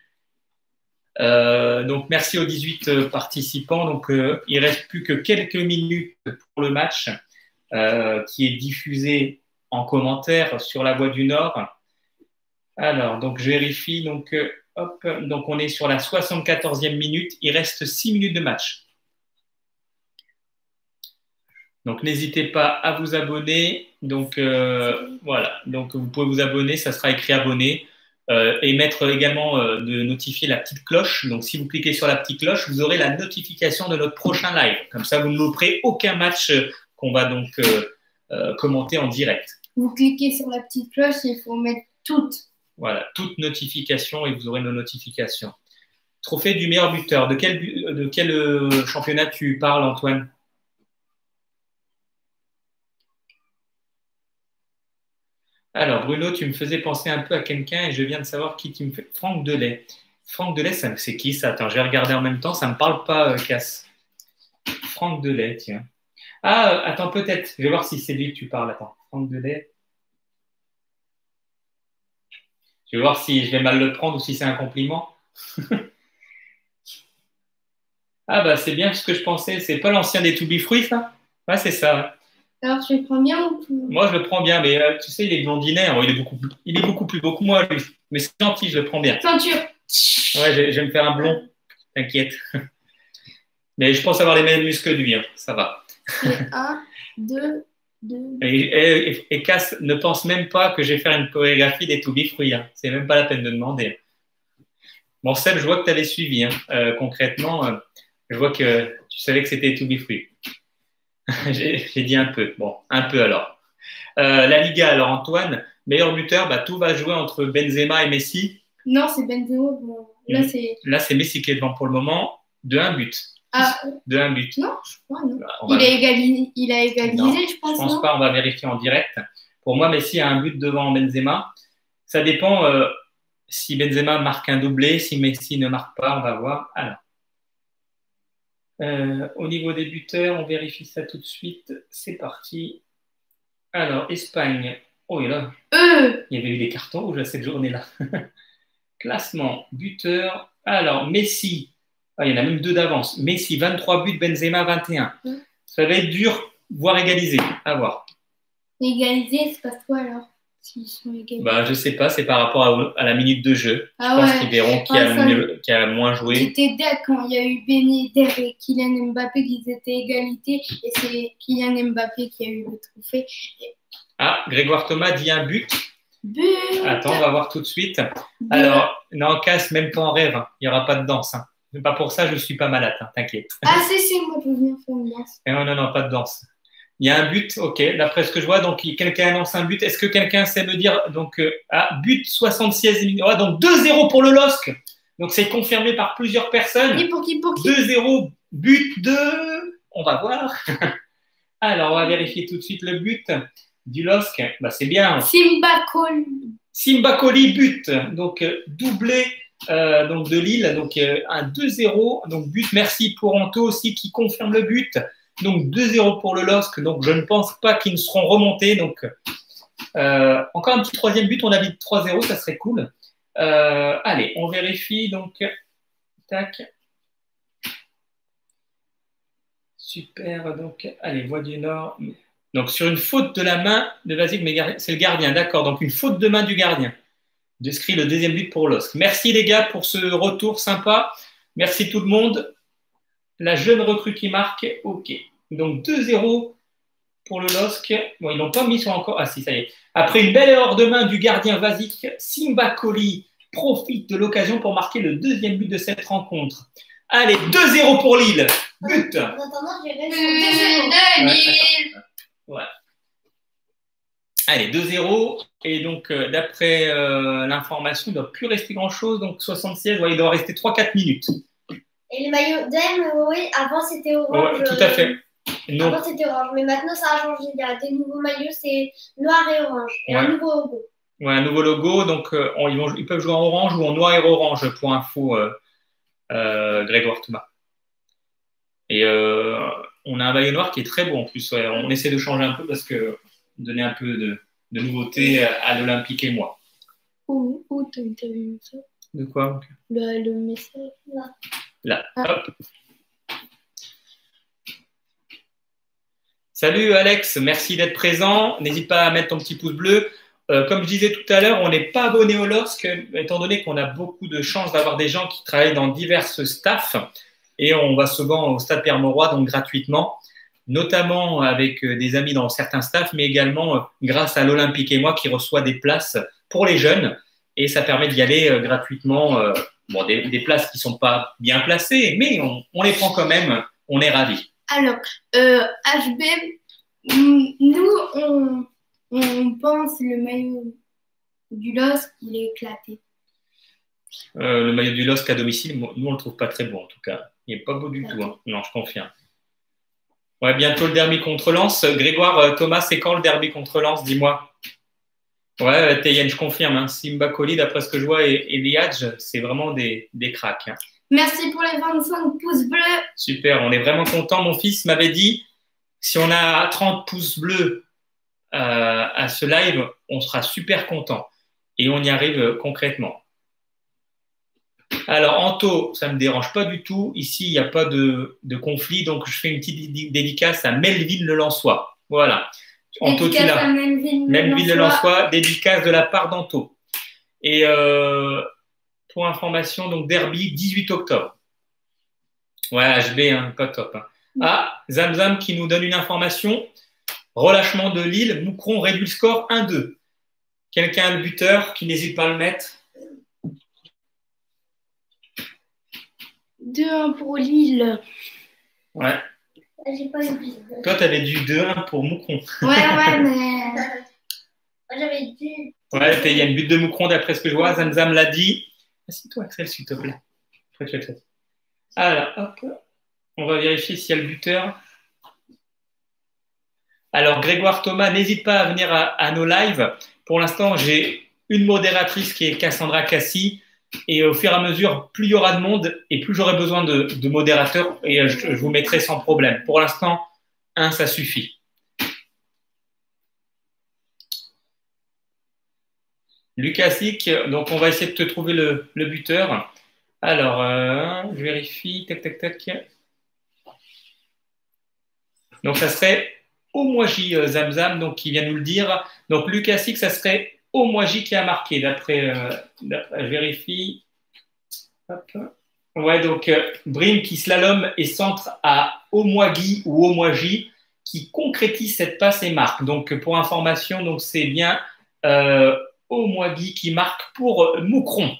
Euh, donc, merci aux dix-huit euh, participants. Donc, euh, il reste plus que quelques minutes pour le match euh, qui est diffusé en commentaire sur la Voix du Nord. Alors, donc, je vérifie. Donc, euh, hop, donc, on est sur la soixante-quatorzième minute. Il reste six minutes de match. Donc, n'hésitez pas à vous abonner. Donc, euh, voilà. Donc, vous pouvez vous abonner. Ça sera écrit abonné. Euh, et mettre également euh, de notifier la petite cloche. Donc, si vous cliquez sur la petite cloche, vous aurez la notification de notre prochain live. Comme ça, vous ne louperez aucun match euh, qu'on va donc euh, euh, commenter en direct. vous cliquez sur la petite cloche et il faut mettre toutes. Voilà, toute notification et vous aurez nos notifications. Trophée du meilleur buteur. De quel, bu- de quel euh, championnat tu parles, Antoine? Alors, Bruno, tu me faisais penser un peu à quelqu'un et je viens de savoir qui tu me fais. Franck Delay. Franck Delay, ça- c'est qui ça? Attends, je vais regarder en même temps. Ça ne me parle pas, euh, Cass. Franck Delay, tiens. Ah, euh, attends, peut-être. Je vais voir si c'est lui que tu parles. Attends, Franck Delay. Je vais voir si je vais mal le prendre ou si c'est un compliment. Ah, bah, c'est bien ce que je pensais. C'est pas l'ancien des To Be Free, ça? Ouais, c'est ça. Ouais. Alors, tu le prends bien ou plus? Moi, je le prends bien, mais euh, tu sais, il est blondinet. Alors, il est beaucoup plus, il est beaucoup plus beau que moi, lui. Mais c'est gentil, je le prends bien. Ceinture. Ouais, je, je vais me faire un blond. T'inquiète. Mais je pense avoir les mêmes muscles que lui. Hein. Ça va. C'est un, deux, deux. Et, et, et Cass ne pense même pas que je vais faire une chorégraphie des To Be Free. Hein. C'est même pas la peine de demander. Bon, Seb, je vois que tu avais suivi. Hein. Euh, concrètement, euh, je vois que tu savais que c'était To Be Free. J'ai j'ai dit un peu. Bon, un peu alors. Euh, la Liga, alors Antoine, meilleur buteur, bah, tout va jouer entre Benzema et Messi. Non, c'est Benzema. Bon, là, c'est. Là, c'est Messi qui est devant pour le moment, de un but. Ah, De un but. non, je crois, non. On va- Il a égalisé, il a égalisé Non, je pense. Je pense non pas, on va vérifier en direct. Pour moi, Messi a un but devant Benzema. Ça dépend. euh, si Benzema marque un doublé, si Messi ne marque pas, on va voir. Alors, euh, au niveau des buteurs, on vérifie ça tout de suite. C'est parti. Alors, Espagne. Oh, et là, Euh, il y avait eu des cartons rouges à cette journée-là. Classement, buteur. Alors, Messi. Ah, il y en a même deux d'avance. Messi, vingt-trois buts, Benzema, vingt et un. Mm. Ça va être dur, voire égalisé. À voir. égalisé, c'est pas quoi alors? S'ils sont égalisés. Bah, je sais pas, c'est par rapport à, à la minute de jeu. Ah je pense ouais. qu'ils verront qui, Ah, a ça- mieux- qui a moins joué. J'étais d'accord quand il y a eu Ben Yedder et Kylian Mbappé qui étaient égalité et c'est Kylian Mbappé qui a eu le trophée. Ah, Grégoire Thomas dit un but. But Attends, on va voir tout de suite. de- Alors, non, casse même pas en rêve. hein. Il n'y aura pas de danse. Hein. C'est pas pour ça, je ne suis pas malade, hein, t'inquiète. Ah, si, si, moi je veux venir faire une danse. Eh non, non, non, pas de danse. Il y a un but, ok, d'après ce que je vois, donc quelqu'un annonce un but. Est-ce que quelqu'un sait me dire, donc, euh, ah, but soixante-seize minutes, ouais, donc deux zéro pour le L O S C. Donc c'est confirmé par plusieurs personnes. Et pour qui, pour qui? deux zéro, but de... On va voir. Alors, on va vérifier tout de suite le but du L O S C. Bah, c'est bien. Simba Cole. Simba Koli, but. Donc, euh, doublé euh, donc de Lille. Donc, euh, un deux zéro. Donc, but. Merci pour Anto aussi qui confirme le but. Donc, deux zéro pour le L O S C. Donc, je ne pense pas qu'ils ne seront remontés. Donc, euh, encore un petit troisième but. On a dit trois zéro. Ça serait cool. Euh, allez, on vérifie. Donc, tac. Super. Donc, allez, Voix du Nord. Donc, sur une faute de la main de Vasile, mais c'est le gardien, d'accord. Donc, une faute de main du gardien. Descrit le deuxième but pour L O S C. Merci les gars pour ce retour sympa. Merci tout le monde. La jeune recrue qui marque, ok. Donc, deux zéro pour le L O S C. Bon, ils l'ont pas mis sur encore. Ah si, ça y est. Après une belle erreur de main du gardien Vasic, Simba Koli profite de l'occasion pour marquer le deuxième but de cette rencontre. Allez, deux zéro pour Lille. But. En attendant, je dirais But sur de Lille. Ouais. Allez, deux zéro. Et donc, euh, d'après euh, l'information, il ne doit plus rester grand-chose. Donc, soixante-seize, ouais, il doit rester trois quatre minutes. Et les maillots d'M, oui, avant c'était orange. Ouais, tout à fait. Non. Avant c'était orange, mais maintenant ça a changé. Il y a des nouveaux maillots, c'est noir et orange. Et Ouais. un nouveau logo. Ouais, un nouveau logo. Donc, euh, on- ils, vont, ils peuvent jouer en orange ou en noir et orange, pour info, euh, euh, Grégoire Thomas. Et euh, on a un maillot noir qui est très beau en plus. Ouais. On essaie de changer un peu parce que donner un peu de, de nouveauté à l'Olympique et moi. Où, où t'as t'as vu ça? De quoi? Le, le message là. Là, Ah. hop. Salut Alex, merci d'être présent. N'hésite pas à mettre ton petit pouce bleu. Euh, comme je disais tout à l'heure, on n'est pas abonné au L O S C, étant donné qu'on a beaucoup de chance d'avoir des gens qui travaillent dans diverses staffs. Et on va souvent au Stade Pierre-Mauroy, donc gratuitement, notamment avec des amis dans certains staffs, mais également grâce à l'Olympique et moi qui reçoit des places pour les jeunes. Et ça permet d'y aller gratuitement. Euh, bon, des, des places qui ne sont pas bien placées, mais on, on les prend quand même. On est ravis. Alors, euh, H B, nous, on, on pense le maillot du L O S C, il est éclaté. Euh, le maillot du L O S C à domicile, nous, on ne le trouve pas très beau en tout cas. Il n'est pas beau du tout. Hein. Non, je confirme. Ouais, bientôt le derby contre Lens. Grégoire, euh, Thomas, c'est quand le derby contre Lens? Dis-moi. Ouais, Tayen, je confirme. Hein. Simba Koli, d'après ce que je vois, et, et Liadj, c'est vraiment des, des cracks. Hein. Merci pour les vingt-cinq pouces bleus. Super, on est vraiment content. Mon fils m'avait dit, si on a trente pouces bleus euh, à ce live, on sera super content. Et on y arrive euh, concrètement. Alors, Anto, ça ne me dérange pas du tout. Ici, il n'y a pas de, de conflit, donc je fais une petite dédicace à Melville Le Lançois. Voilà. Anto, tu l'as. Melville Le Lançois, dédicace de la part d'Anto. Et euh, pour information, donc derby, dix-huit octobre. Ouais, H B, hein, pas top. Hein. Ah, Zamzam qui nous donne une information. Relâchement de Lille, Moucron réduit le score un deux. Quelqu'un a le buteur qui n'hésite pas à le mettre. deux un pour Lille. Ouais. J'ai pas eu. Toi, tu avais du deux un pour Moucron. Ouais, ouais, mais. Moi, j'avais dit. Ouais, il y a une but de Moucron d'après ce que je vois. Zamzam l'a dit. Assieds-toi, Axel, s'il te plaît. Alors, hop. On va vérifier s'il y a le buteur. Alors, Grégoire Thomas, n'hésite pas à venir à, à nos lives. Pour l'instant, j'ai une modératrice qui est Cassandra Cassi. Et au fur et à mesure, plus il y aura de monde et plus j'aurai besoin de, de modérateurs et je, je vous mettrai sans problème. Pour l'instant, un, ça suffit. Lucasic, donc on va essayer de te trouver le, le buteur. Alors, euh, je vérifie. Tac, tac, tac. Donc, ça serait Omwaji Zamzam, donc qui vient nous le dire. Donc, Lucasic, ça serait Omwaji qui a marqué, d'après, euh, je vérifie. Hop. Ouais, donc euh, Brim qui slalom et centre à Omwagi ou Omwaji qui concrétise cette passe et marque. Donc, pour information, donc c'est bien euh, Omwagi qui marque pour Moucron.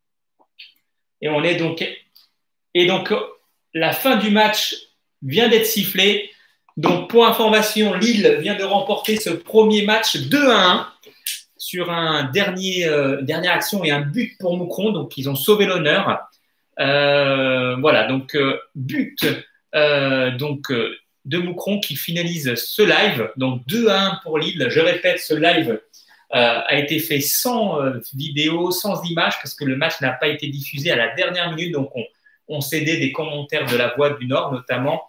Et on est donc et donc la fin du match vient d'être sifflée. Donc, pour information, Lille vient de remporter ce premier match deux à un. Sur un dernier, euh, dernière action et un but pour Moucron, donc ils ont sauvé l'honneur. Euh, voilà, donc euh, but euh, donc, euh, de Moucron qui finalise ce live, donc deux à un pour Lille. Je répète, ce live euh, a été fait sans euh, vidéo, sans image, parce que le match n'a pas été diffusé à la dernière minute, donc on, on cédait des commentaires de la Voix du Nord notamment.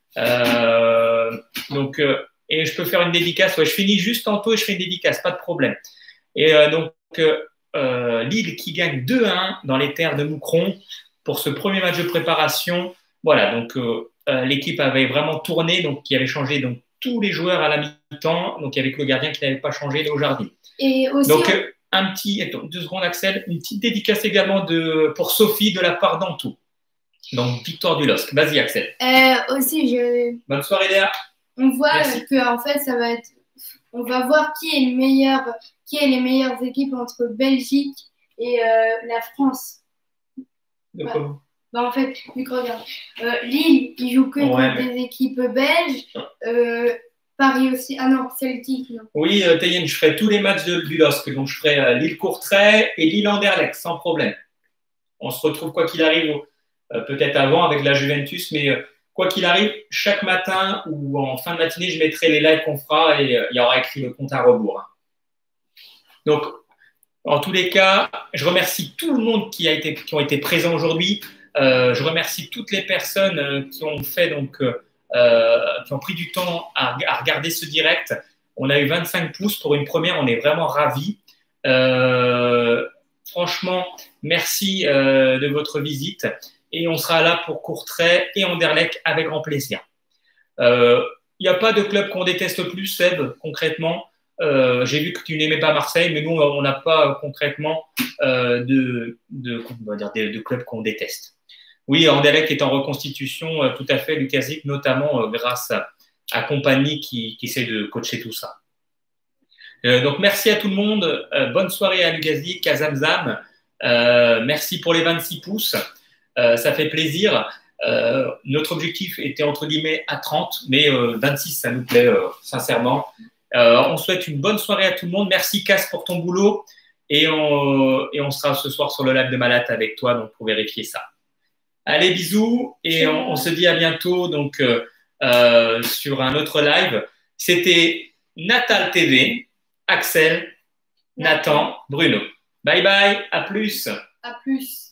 Euh, donc, euh, et je peux faire une dédicace, ouais, je finis juste tantôt et je fais une dédicace, pas de problème. Et euh, donc, euh, Lille qui gagne deux à un dans les terres de Moucron pour ce premier match de préparation. Voilà, donc euh, l'équipe avait vraiment tourné, donc qui avait changé donc, tous les joueurs à la mi-temps. Donc, il y avait que le gardien qui n'avait pas changé, Léo Jardim. Et aussi, donc, on... euh, un petit, attends, deux secondes, Axel, une petite dédicace également de, pour Sophie de la part d'Antou. Donc, victoire du L O S C. Vas-y, Axel. Euh, aussi, je... Bonne soirée, Léa. On voit Merci. que en fait, ça va être. On va voir qui est le meilleur, qui est les meilleures équipes entre Belgique et euh, la France. D'accord. Ouais. Bah, en fait, vu que regarde, euh, Lille, ils jouent que ouais, contre mais... des équipes belges. Euh, Paris aussi. Ah non, Celtic, non. Oui, euh, Tayen, je ferai tous les matchs de, du L O S C. Donc, je ferai euh, Lille-Courtrai et Lille-Anderlecht, sans problème. On se retrouve quoi qu'il arrive, euh, peut-être avant avec la Juventus, mais euh, quoi qu'il arrive, chaque matin ou en fin de matinée, je mettrai les lives qu'on fera et euh, il y aura écrit le compte à rebours. Donc, en tous les cas, je remercie tout le monde qui a été, qui ont été présents aujourd'hui. Euh, je remercie toutes les personnes euh, qui ont fait donc, euh, qui ont pris du temps à, à regarder ce direct. On a eu vingt-cinq pouces pour une première, on est vraiment ravis. Euh, franchement, merci euh, de votre visite et on sera là pour Courtrai et Anderlecht avec grand plaisir. Il euh, n'y a pas de club qu'on déteste plus, Seb, concrètement. Euh, j'ai vu que tu n'aimais pas Marseille, mais nous, on n'a pas euh, concrètement euh, de, de, on va dire, de, de club qu'on déteste. Oui, Anderlecht est en reconstitution, euh, tout à fait, Lucasic, notamment euh, grâce à, à Compagnie qui, qui essaie de coacher tout ça. Euh, donc, merci à tout le monde. Euh, bonne soirée à Lucasic, à Zamzam. Euh, merci pour les vingt-six pouces. Euh, ça fait plaisir. Euh, notre objectif était entre guillemets à trente, mais euh, vingt-six, ça nous plaît euh, sincèrement. Euh, on souhaite une bonne soirée à tout le monde. Merci Cass pour ton boulot et on, et on sera ce soir sur le live de Malat avec toi donc pour vérifier ça. Allez, bisous et on, on se dit à bientôt donc euh, euh, sur un autre live. C'était Natal T V, Axel, Nathan, Bruno. Bye bye, à plus. À plus.